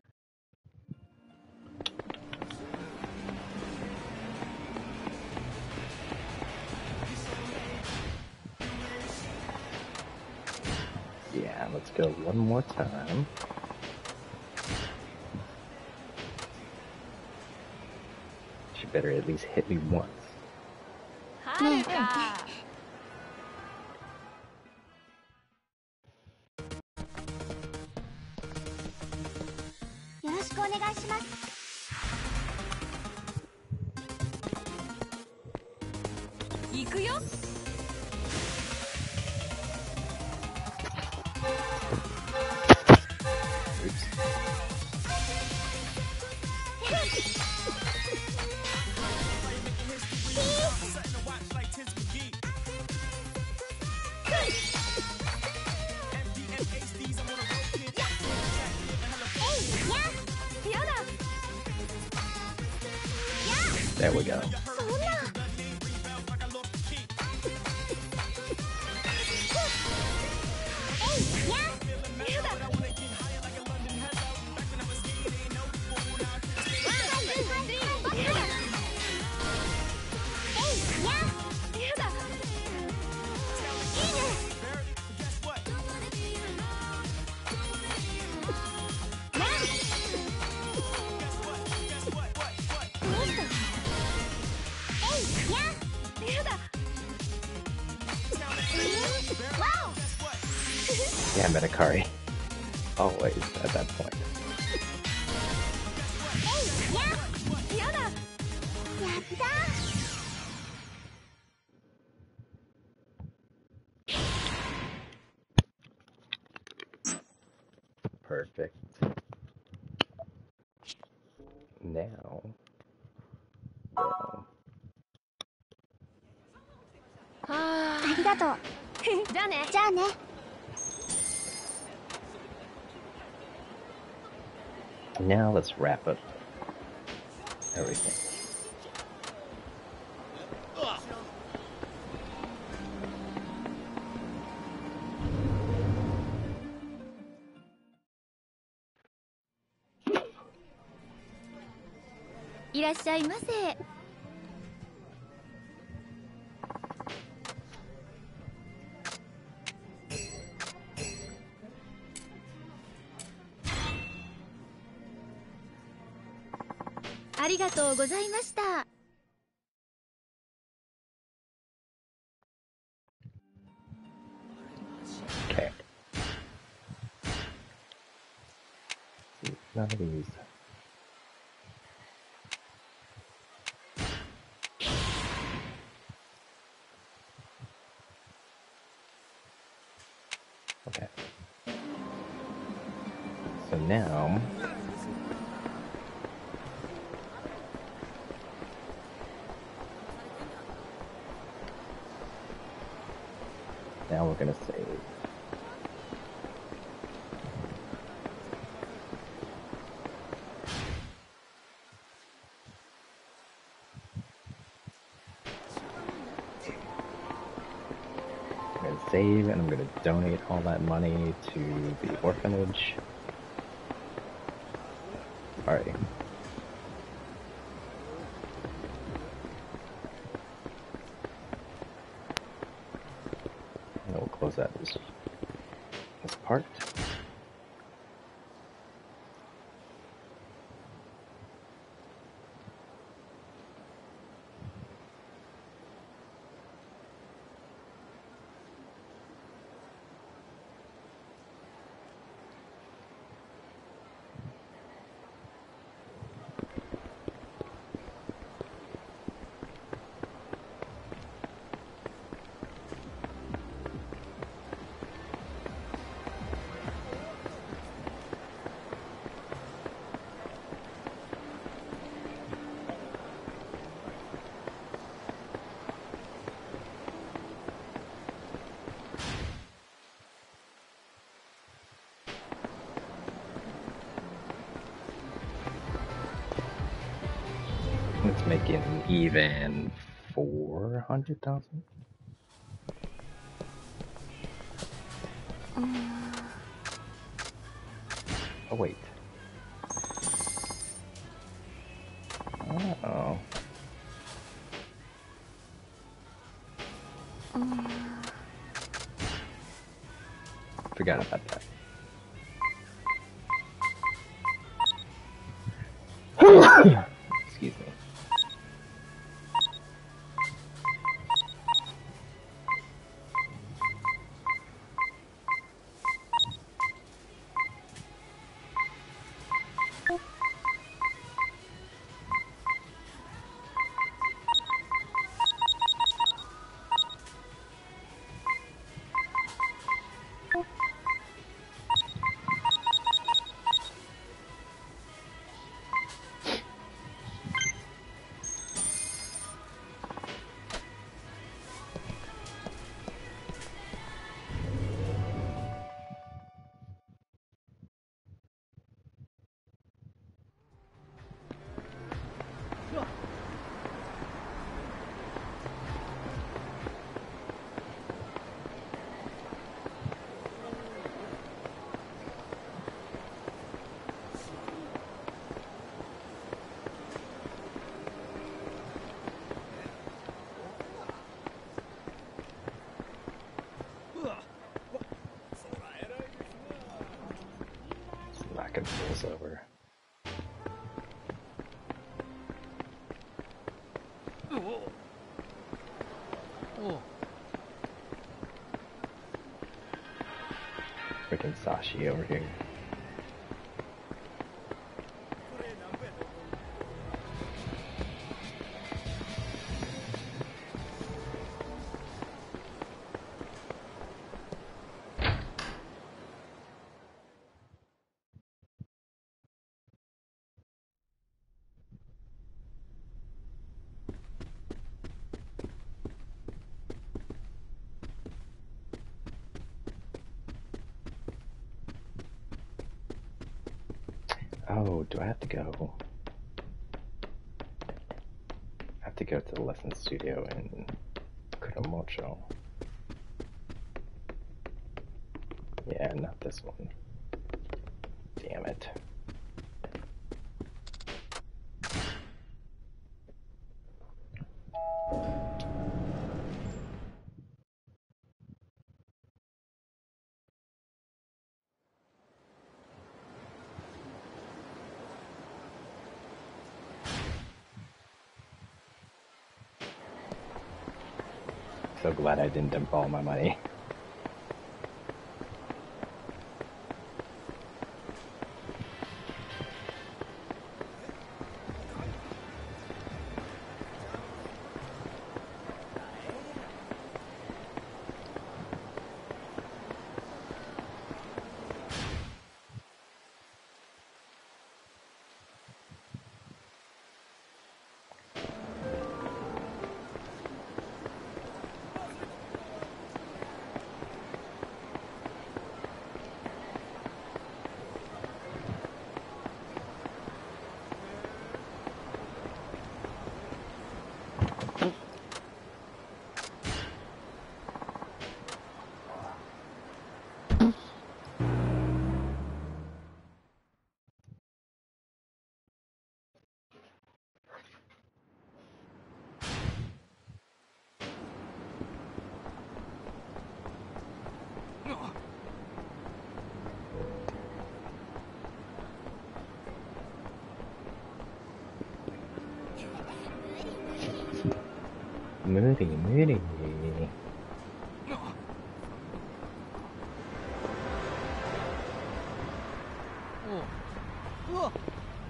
Yeah, let's go one more time. She better at least hit me once. はるか。よろしくお願いします。行くよ。 There we go. そんな。 Damn it, Akari. Always at that point. Perfect. Now, well, ありがとう。 じゃあね。 じゃあね。 now let's wrap up everything. Irasshaimase. いらっしゃいませ。ありがとうございました。 Okay. None of these. Okay. So now, we're gonna save. I'm gonna save, and I'm gonna donate all that money to the orphanage. Alrighty. And we'll close out this part. Let's make it an even 400,000. Oh wait. Uh-oh. Forgot about that. Excuse me. Knocking fools over. Freaking Sashi over here. Oh, do I have to go? I have to go to the lesson studio in Kuromocho. Yeah, not this one. Damn it. So glad I didn't dump all my money. Moody, moody. うわっ。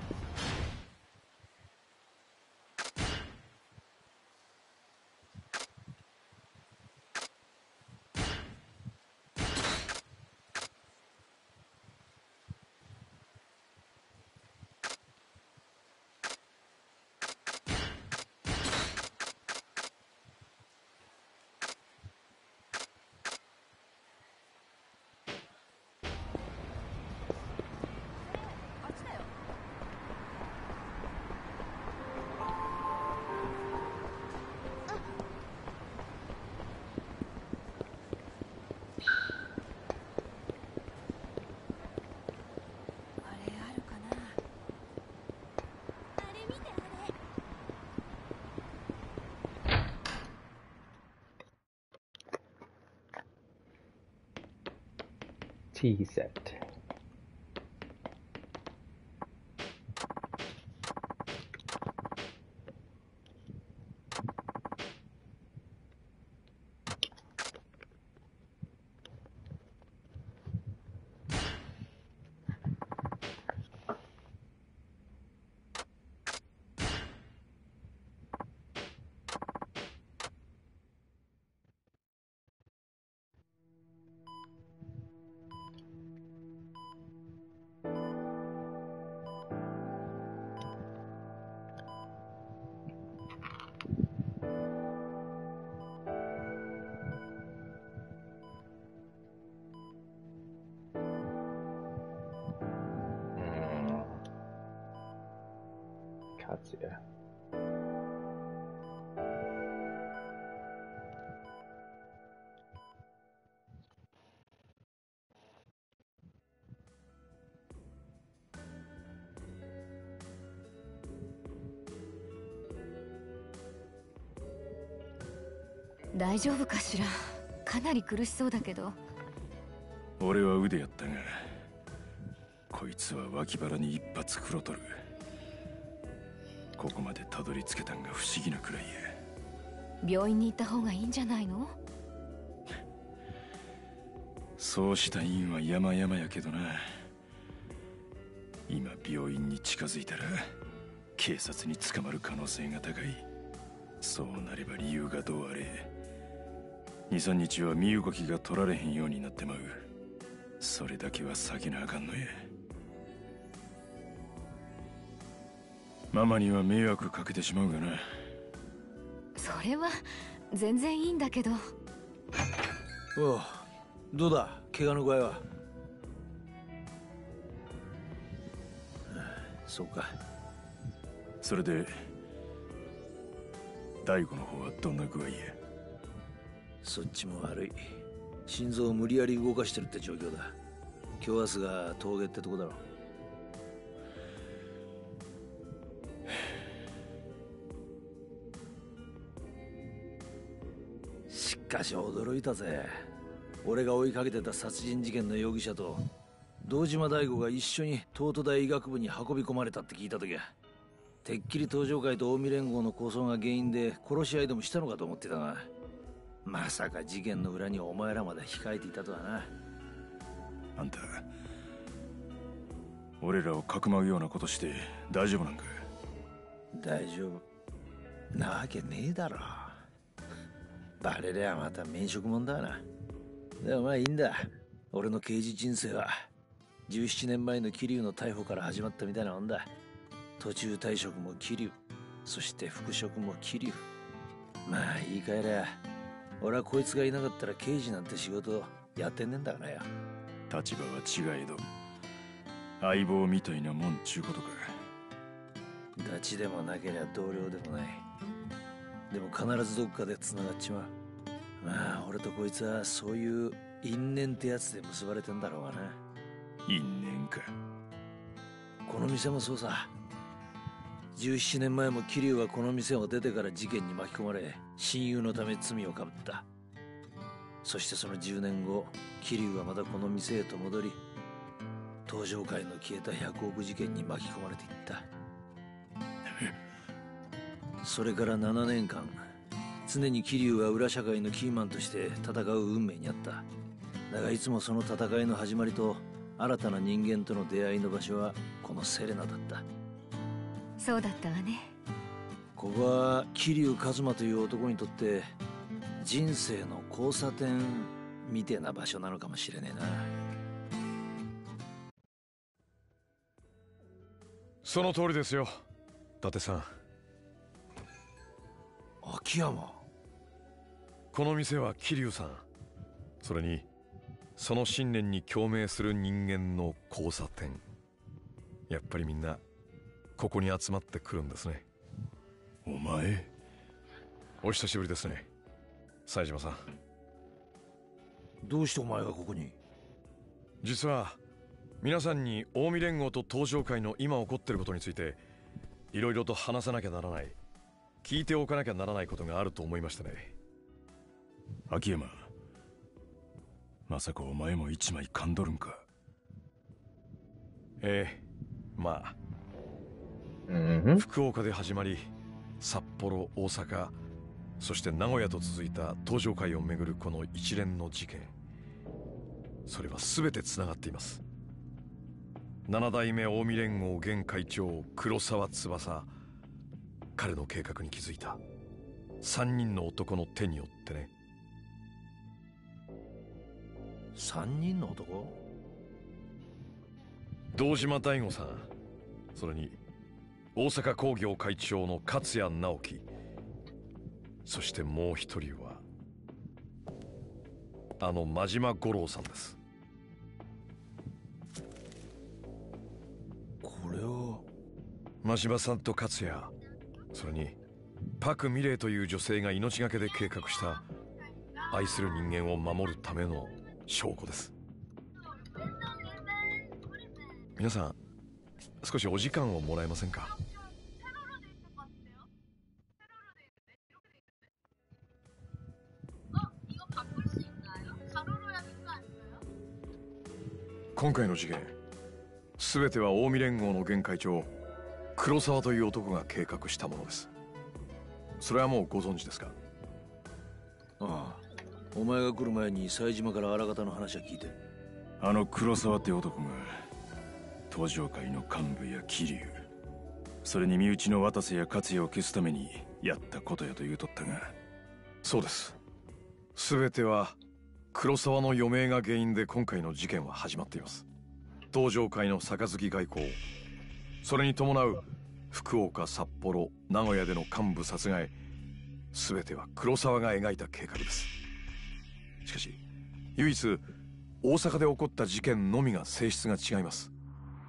Tea set. Katsuya. 「大丈夫かしら。かなり苦しそうだけど。 俺は腕やったが、こいつは脇腹に一発黒とる。ここまでたどり着けたんが不思議なくらいや。 病院に行った方がいいんじゃないの？ そうしたいんは山々やけどな。今病院に近づいたら警察に捕まる可能性が高い。そうなれば理由がどうあれ 2,3 日は身動きが取られへんようになってまう。それだけは避けなあかんのや。ママには迷惑かけてしまうがな。 それは全然いいんだけど。 おう、どうだ怪我の具合は。 そうか。 それで大悟の方はどんな具合や？ そっちも悪い。心臓を無理やり動かしてるって状況だ。今日明日が峠ってとこだろ。しかし驚いたぜ。俺が追いかけてた殺人事件の容疑者と堂島大吾が一緒に東都大医学部に運び込まれたって聞いた時は、てっきり東上会と近江連合の抗争が原因で殺し合いでもしたのかと思ってたが、まさか事件の裏にお前らまで控えていたとはな。 あんた俺らをかくまうようなことして大丈夫なんか？ 大丈夫なわけねえだろ。バレりゃまた免職もんだな。でもまあいいんだ。俺の刑事人生は17年前の桐生の逮捕から始まったみたいなもんだ。途中退職も桐生、そして復職も桐生。まあ言い換えりゃ俺はこいつがいなかったら刑事なんて仕事やってんねんだからよ。 立場は違えど相棒みたいなもんちゅうことか。 ダチでもなけりゃ同僚でもない。でも必ずどっかで繋がっちまう。まあ俺とこいつはそういう因縁ってやつで結ばれてんだろうがな。 因縁か。 この店もそうさ。17年前も桐生はこの店を出てから事件に巻き込まれ、親友のため罪をかぶった。そしてその10年後、桐生はまたこの店へと戻り、東上会の消えた100億事件に巻き込まれていった。それから7年間、常に桐生は裏社会のキーマンとして戦う運命にあった。だがいつもその戦いの始まりと新たな人間との出会いの場所はこのセレナだった。 そうだったわね。 ここは桐生一馬という男にとって人生の交差点みてえな場所なのかもしれねえな。 その通りですよ、伊達さん。 秋山。 この店は桐生さん、それにその信念に共鳴する人間の交差点。やっぱりみんなここに集まってくるんですね。 お前、 お久しぶりですね、冴島さん。 どうしてお前がここに？ 実は皆さんに近江連合と東上会の今起こっていることについていろいろと話さなきゃならない、聞いておかなきゃならないことがあると思いましたね。 秋山、まさかお前も一枚噛んどるんか？ まあ、福岡で始まり札幌、大阪、そして名古屋と続いた東上会をめぐるこの一連の事件、それは全てつながっています。7代目近江連合現会長黒沢翼、彼の計画に気づいた3人の男の手によってね。 3人の男？ 堂島大吾さん、それに大阪工業会長の勝谷直樹、そしてもう一人はあの真島五郎さんです。 これは真島さんと勝谷、それにパク・ミレイという女性が命がけで計画した愛する人間を守るための証拠です。皆さん少しお時間をもらえませんか？今回の事件、全ては近江連合の現会長黒沢という男が計画したものです。それはもうご存知ですか？ ああ、お前が来る前に冴島からあらかたの話は聞いてる。 あの黒沢って男が東上会の幹部や桐生、それに身内の渡瀬や勝谷を消すためにやったことやと言うとったが。 そうです。全ては黒沢の余命が原因で今回の事件は始まっています。東上会の杯外交、それに伴う福岡、札幌、名古屋での幹部殺害、全ては黒沢が描いた計画です。しかし唯一大阪で起こった事件のみが性質が違います。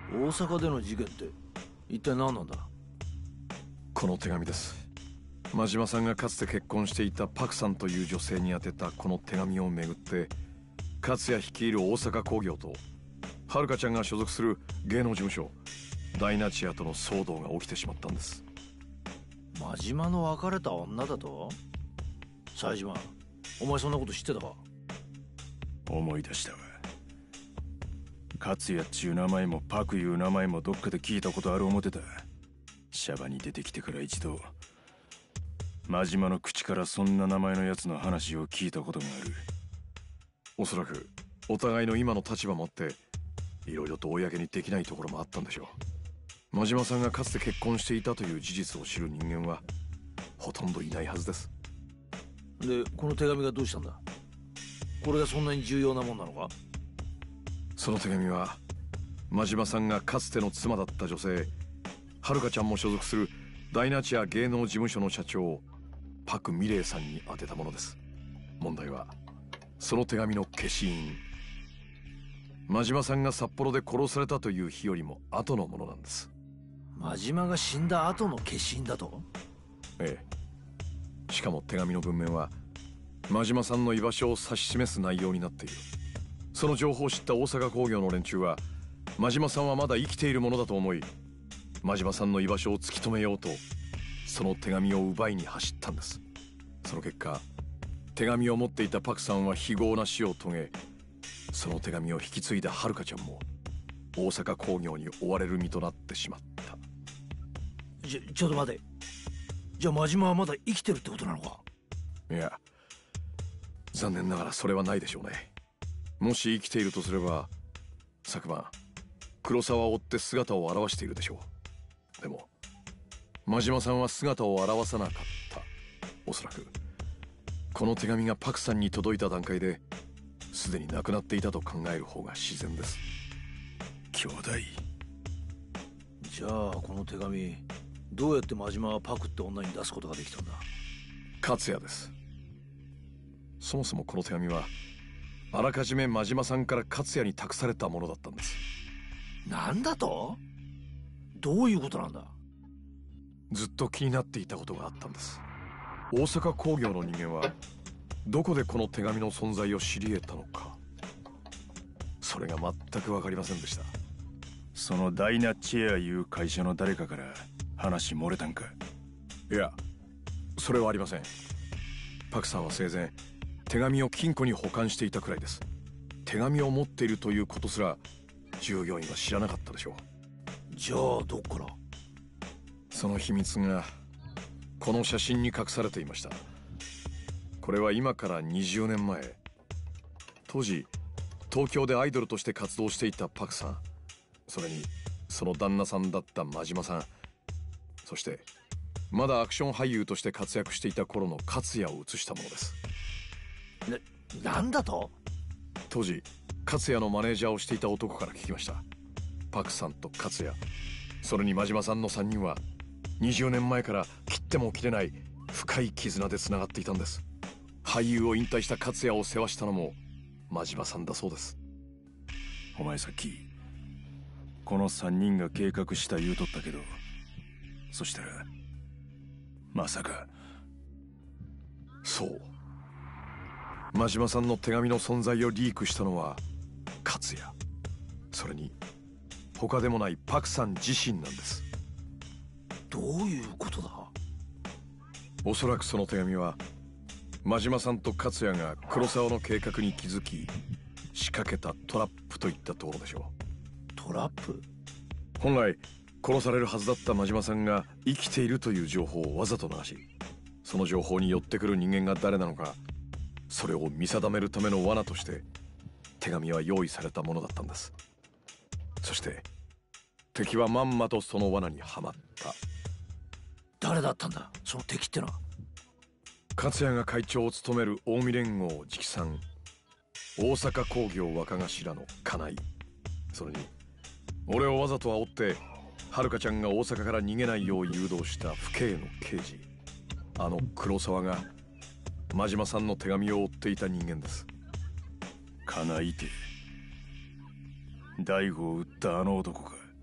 大阪での事件って一体何なんだ？ この手紙です。真島さんがかつて結婚していたパクさんという女性に宛てたこの手紙をめぐって、勝也率いる大阪工業と遥ちゃんが所属する芸能事務所ダイナチアとの騒動が起きてしまったんです。 真島の別れた女だと？冴島、お前そんなこと知ってたか？ 思い出したわ。勝也っちゅう名前もパクいう名前もどっかで聞いたことある思ってた。シャバに出てきてから一度真島の口からそんな名前のやつの話を聞いたことがある。 おそらくお互いの今の立場もあっていろいろと公にできないところもあったんでしょう。真島さんがかつて結婚していたという事実を知る人間はほとんどいないはずです。 で、この手紙がどうしたんだ？これがそんなに重要なもんなのか？ その手紙は真島さんがかつての妻だった女性遥ちゃんも所属するダイナチア芸能事務所の社長パク・ミレイさんに宛てたものです。問題はその手紙の消印。真島さんが札幌で殺されたという日よりも後のものなんです。 真島が死んだ後の消印だと？ ええ。しかも手紙の文面は真島さんの居場所を指し示す内容になっている。その情報を知った大阪工業の連中は真島さんはまだ生きているものだと思い、真島さんの居場所を突き止めようとその手紙を奪いに走ったんです。その結果、手紙を持っていたパクさんは非業な死を遂げ、その手紙を引き継いだ遥ちゃんも大阪工業に追われる身となってしまった。 ちょっと待て。じゃあ真島はまだ生きてるってことなのか？ いや、残念ながらそれはないでしょうね。もし生きているとすれば昨晩黒沢を追って姿を現しているでしょう。でも真島さんは姿を現さなかった。おそらくこの手紙がパクさんに届いた段階ですでに亡くなっていたと考える方が自然です。 兄弟。 じゃあこの手紙どうやって真島はパクって女に出すことができたんだ？ 勝也です。そもそもこの手紙はあらかじめ真島さんから勝也に託されたものだったんです。 なんだと？どういうことなんだ？ ずっと気になっていたことがあったんです。大阪工業の人間はどこでこの手紙の存在を知り得たのか、それが全く分かりませんでした。 そのダイナチェアいう会社の誰かから話漏れたんか？ いや、それはありません。パクさんは生前手紙を金庫に保管していたくらいです。手紙を持っているということすら従業員は知らなかったでしょう。 じゃあどっから？ その秘密がこの写真に隠されていました。これは今から20年前、当時東京でアイドルとして活動していたパクさん、それにその旦那さんだった真島さん、そしてまだアクション俳優として活躍していた頃の勝也を写したものです。 なんだと？ 当時勝也のマネージャーをしていた男から聞きました。パクさんと勝也、それに真島さんの3人は20年前から切っても切れない深い絆でつながっていたんです。俳優を引退した勝也を世話したのも真島さんだそうです。 お前さっきこの3人が計画した言うとったけど、そしたらまさか。 そう、真島さんの手紙の存在をリークしたのは勝也、それに他でもないパクさん自身なんです。 どういうことだ？ おそらくその手紙は真島さんと勝也が黒沢の計画に気づき仕掛けたトラップといったところでしょう。 トラップ？ 本来殺されるはずだった真島さんが生きているという情報をわざと流し、その情報に寄ってくる人間が誰なのか、それを見定めるための罠として手紙は用意されたものだったんです。そして敵はまんまとその罠にはまった。 誰だったんだその敵ってのは？ 勝也が会長を務める近江連合直参大阪工業若頭の金井、それに俺をわざと煽って遥ちゃんが大阪から逃げないよう誘導した府警の刑事、あの黒沢が真島さんの手紙を追っていた人間です。 金井て大悟を撃ったあの男か？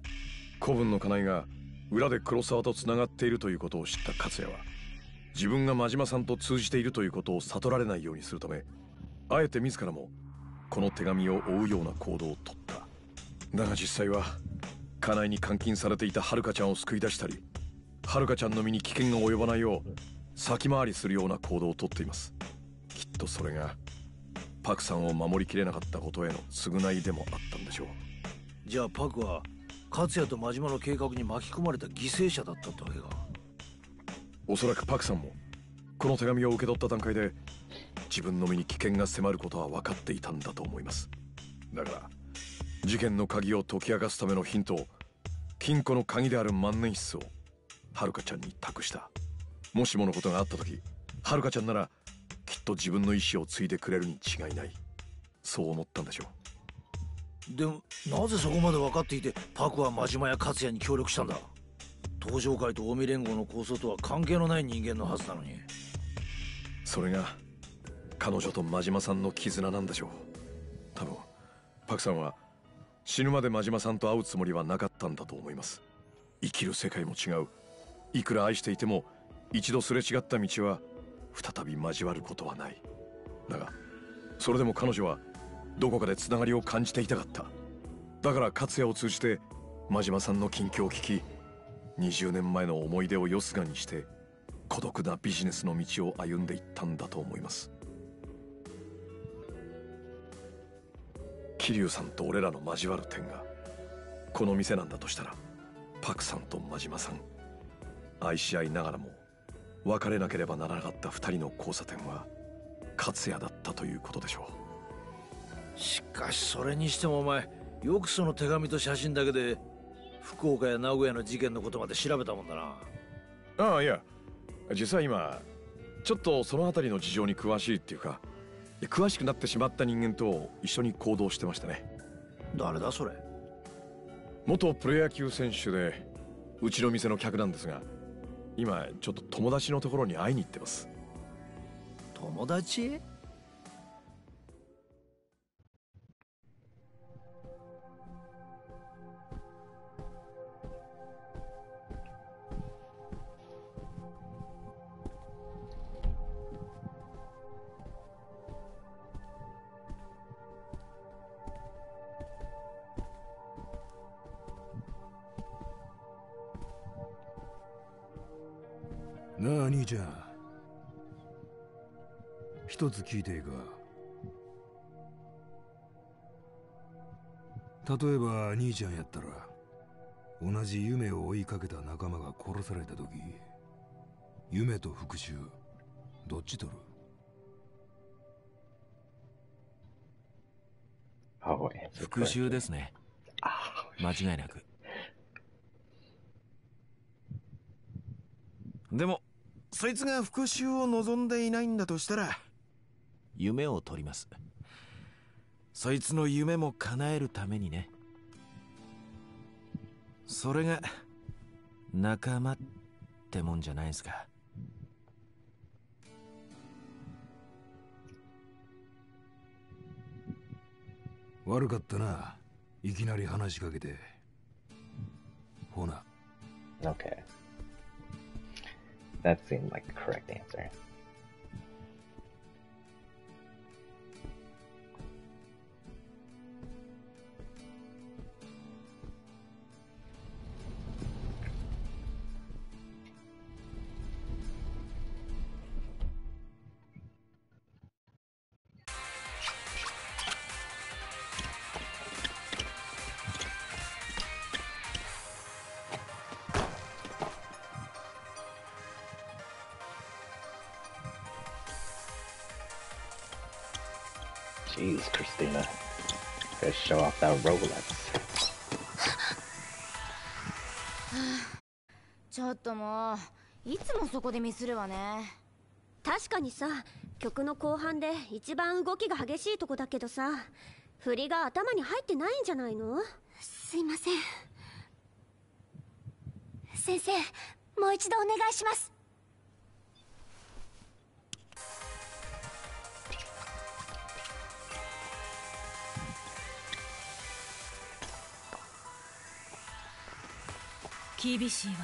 子分の家内が裏で黒沢とつながっているということを知った勝也は、自分が真島さんと通じているということを悟られないようにするため、あえて自らもこの手紙を追うような行動をとった。だが実際は家内に監禁されていた遥ちゃんを救い出したり、遥ちゃんの身に危険が及ばないよう先回りするような行動をとっています。きっとそれがパクさんを守りきれなかったことへの償いでもあったんでしょう。 じゃあパクは勝也と真島の計画に巻き込まれた犠牲者だったってわけか。 おそらくパクさんもこの手紙を受け取った段階で自分の身に危険が迫ることは分かっていたんだと思います。だから事件の鍵を解き明かすためのヒントを、金庫の鍵である万年筆を遥ちゃんに託した。もしものことがあった時、遥ちゃんならきっと自分の意志を継いでくれるに違いない、そう思ったんでしょう。でもなぜそこまで分かっていてパクは真島や勝也に協力したんだ。東上会と近江連合の構想とは関係のない人間のはずなのに。 それが彼女と真島さんの絆なんでしょう。多分パクさんは死ぬまで真島さんと会うつもりはなかったんだと思います。生きる世界も違う。いくら愛していても一度すれ違った道は再び交わることはない。だがそれでも彼女はどこかでつながりを感じていたかった。だから勝也を通じて真島さんの近況を聞き、20年前の思い出をよすがにして孤独なビジネスの道を歩んでいったんだと思います。桐生さんと俺らの交わる点がこの店なんだとしたら、パクさんと真島さん、愛し合いながらも別れなければならなかった2人の交差点は勝也だったということでしょう。しかしそれにしてもお前、よくその手紙と写真だけで福岡や名古屋の事件のことまで調べたもんだな。 ああ、いや実は今ちょっとその辺りの事情に詳しいっていうか、詳しくなってしまった人間と一緒に行動してましたね。 誰だそれ。 元プロ野球選手でうちの店の客なんですが、今ちょっと友達のところに会いに行ってます。 友達？ なあ兄ちゃん、一つ聞いていいか。例えば兄ちゃんやったら同じ夢を追いかけた仲間が殺された時、夢と復讐どっち取る？ 復讐ですね。間違いなく。でもそいつが復讐を望んでいないんだとしたら夢を取ります。そいつの夢も叶えるためにね。それが仲間ってもんじゃないですか。 悪かったな、いきなり話しかけて。ほな。 Okay. That seemed like the correct answer. Jeez, Christina. Gotta show off that Rolex. ちょっともういつもそこでミスるわね。 確かにさ、曲の後半で一番動きが激しいとこだけどさ、振りが頭に入ってないんじゃないの？ すいません。先生、もう一度お願いします。 厳しいわ。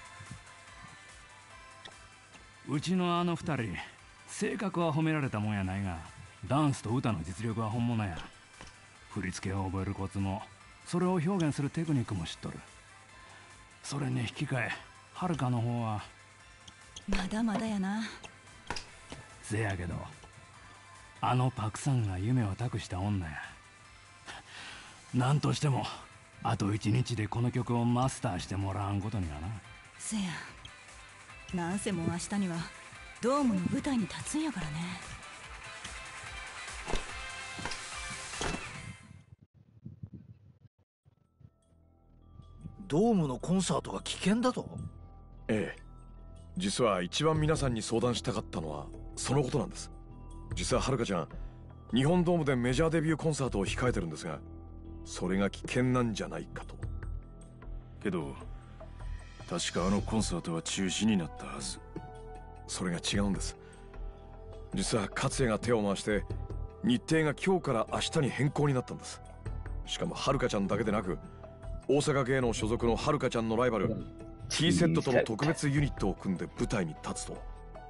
うちのあの二人、性格は褒められたもんやないが、ダンスと歌の実力は本物や。振り付けを覚えるコツも、それを表現するテクニックも知っとる。それに引き換え、はるかの方はまだまだやな。 せやけど、あのパクさんが夢を託した女や。なんとしてもあと1日でこの曲をマスターしてもらわんことにはな。 せや、なんせもう明日にはドームの舞台に立つんやからね。 ドームのコンサートが危険だと？ ええ、実は一番皆さんに相談したかったのはそのことなんです。実ははるかちゃん、日本ドームでメジャーデビューコンサートを控えてるんですが、それが危険なんじゃないかと。 けど確かあのコンサートは中止になったはず。 それが違うんです。実は勝也が手を回して日程が今日から明日に変更になったんです。しかもはるかちゃんだけでなく、大阪芸能所属のはるかちゃんのライバル T セットとの特別ユニットを組んで舞台に立つと。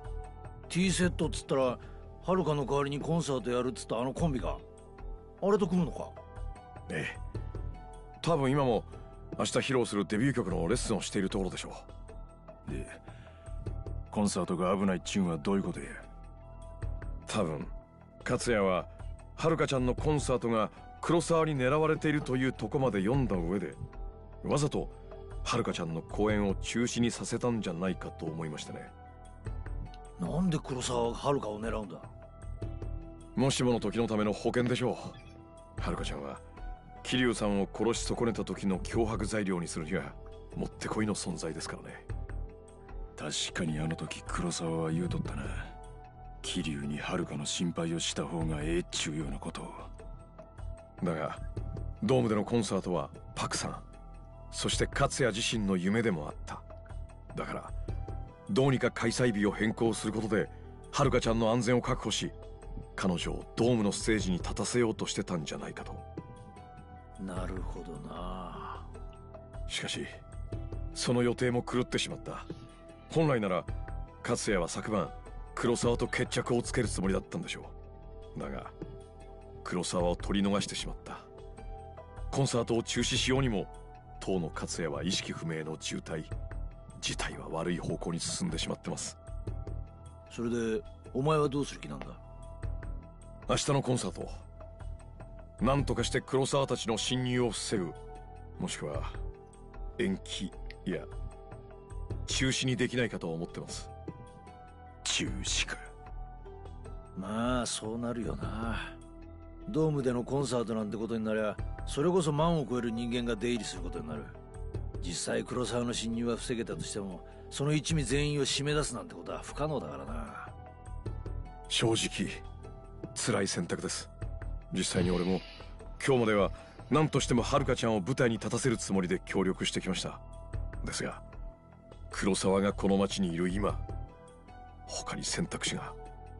T セットっつったらはるかの代わりにコンサートやるっつったあのコンビか。あれと組むのか？ ええ、多分今も明日披露するデビュー曲のレッスンをしているところでしょう。で、コンサートが危ないっちゅうんはどういうことや？ 多分勝也ははるかちゃんのコンサートが黒沢に狙われているというとこまで読んだ上で、わざとはるかちゃんの公演を中止にさせたんじゃないかと思いましてね。 なんで黒沢がはるかを狙うんだ？ もしもの時のための保険でしょう。はるかちゃんは桐生さんを殺し損ねた時の脅迫材料にするにはもってこいの存在ですからね。 確かにあの時黒沢は言うとったな。桐生にはるかの心配をした方がええっちゅうようなことを。 だがドームでのコンサートはパクさん、そして勝也自身の夢でもあった。だからどうにか開催日を変更することではるかちゃんの安全を確保し、彼女をドームのステージに立たせようとしてたんじゃないかと。 なるほどな。 しかしその予定も狂ってしまった。本来なら勝也は昨晩黒沢と決着をつけるつもりだったんでしょう。だが黒沢を取り逃してしまった。コンサートを中止しようにも当の勝也は意識不明の重体。事態は悪い方向に進んでしまってます。 それでお前はどうする気なんだ？ 明日のコンサート、何とかして黒沢たちの侵入を防ぐ、もしくは延期、いや中止にできないかと思ってます。 中止か。 まあそうなるよな。ドームでのコンサートなんてことになりゃ、それこそ万を超える人間が出入りすることになる。実際黒沢の侵入は防げたとしても、その一味全員を締め出すなんてことは不可能だからな。 正直辛い選択です。実際に俺も今日までは何としてもはるかちゃんを舞台に立たせるつもりで協力してきました。ですが黒沢がこの町にいる今、他に選択肢が。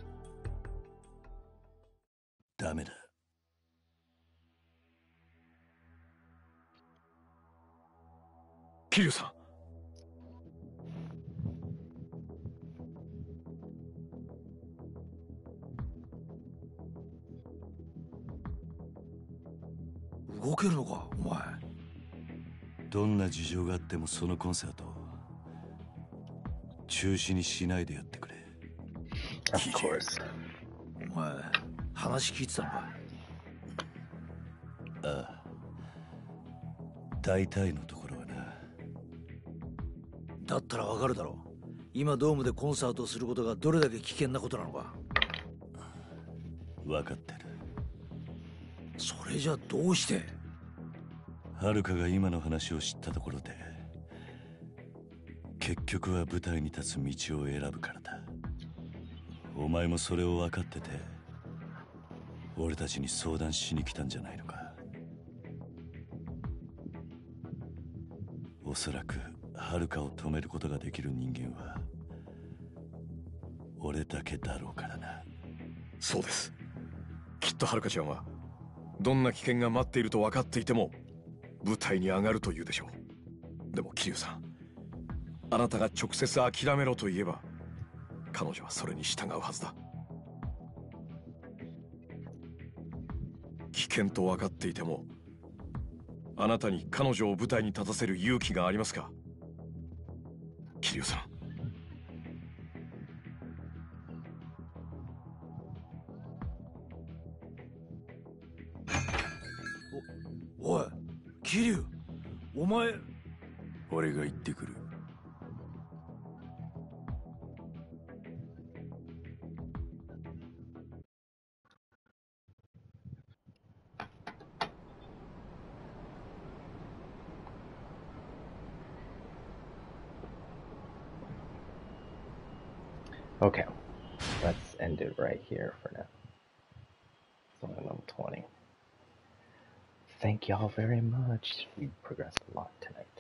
ダメだ。 桐生さん、 動けるのかお前？ どんな事情があってもそのコンサート中止にしないでやってくれ。 Of course。お前話聞いてたのか？ ああ、大体のところはな。 だったらわかるだろう。今ドームでコンサートをすることがどれだけ危険なことなのか。 分かってる。 それじゃどうして？ はるかが今の話を知ったところで結局は舞台に立つ道を選ぶからだ。お前もそれを分かってて俺たちに相談しに来たんじゃないのか。おそらくはるかを止めることができる人間は俺だけだろうからな。 そうです。きっとはるかちゃんはどんな危険が待っていると分かっていても舞台に上がるというでしょう。でも桐生さん、 あなたが直接諦めろと言えば彼女はそれに従うはずだ。危険と分かっていてもあなたに彼女を舞台に立たせる勇気がありますか、桐生さん。 おい、桐生、お前。 俺が行ってくる。 Okay, let's end it right here for now. It's only level 20. Thank y'all very much. We progressed a lot tonight.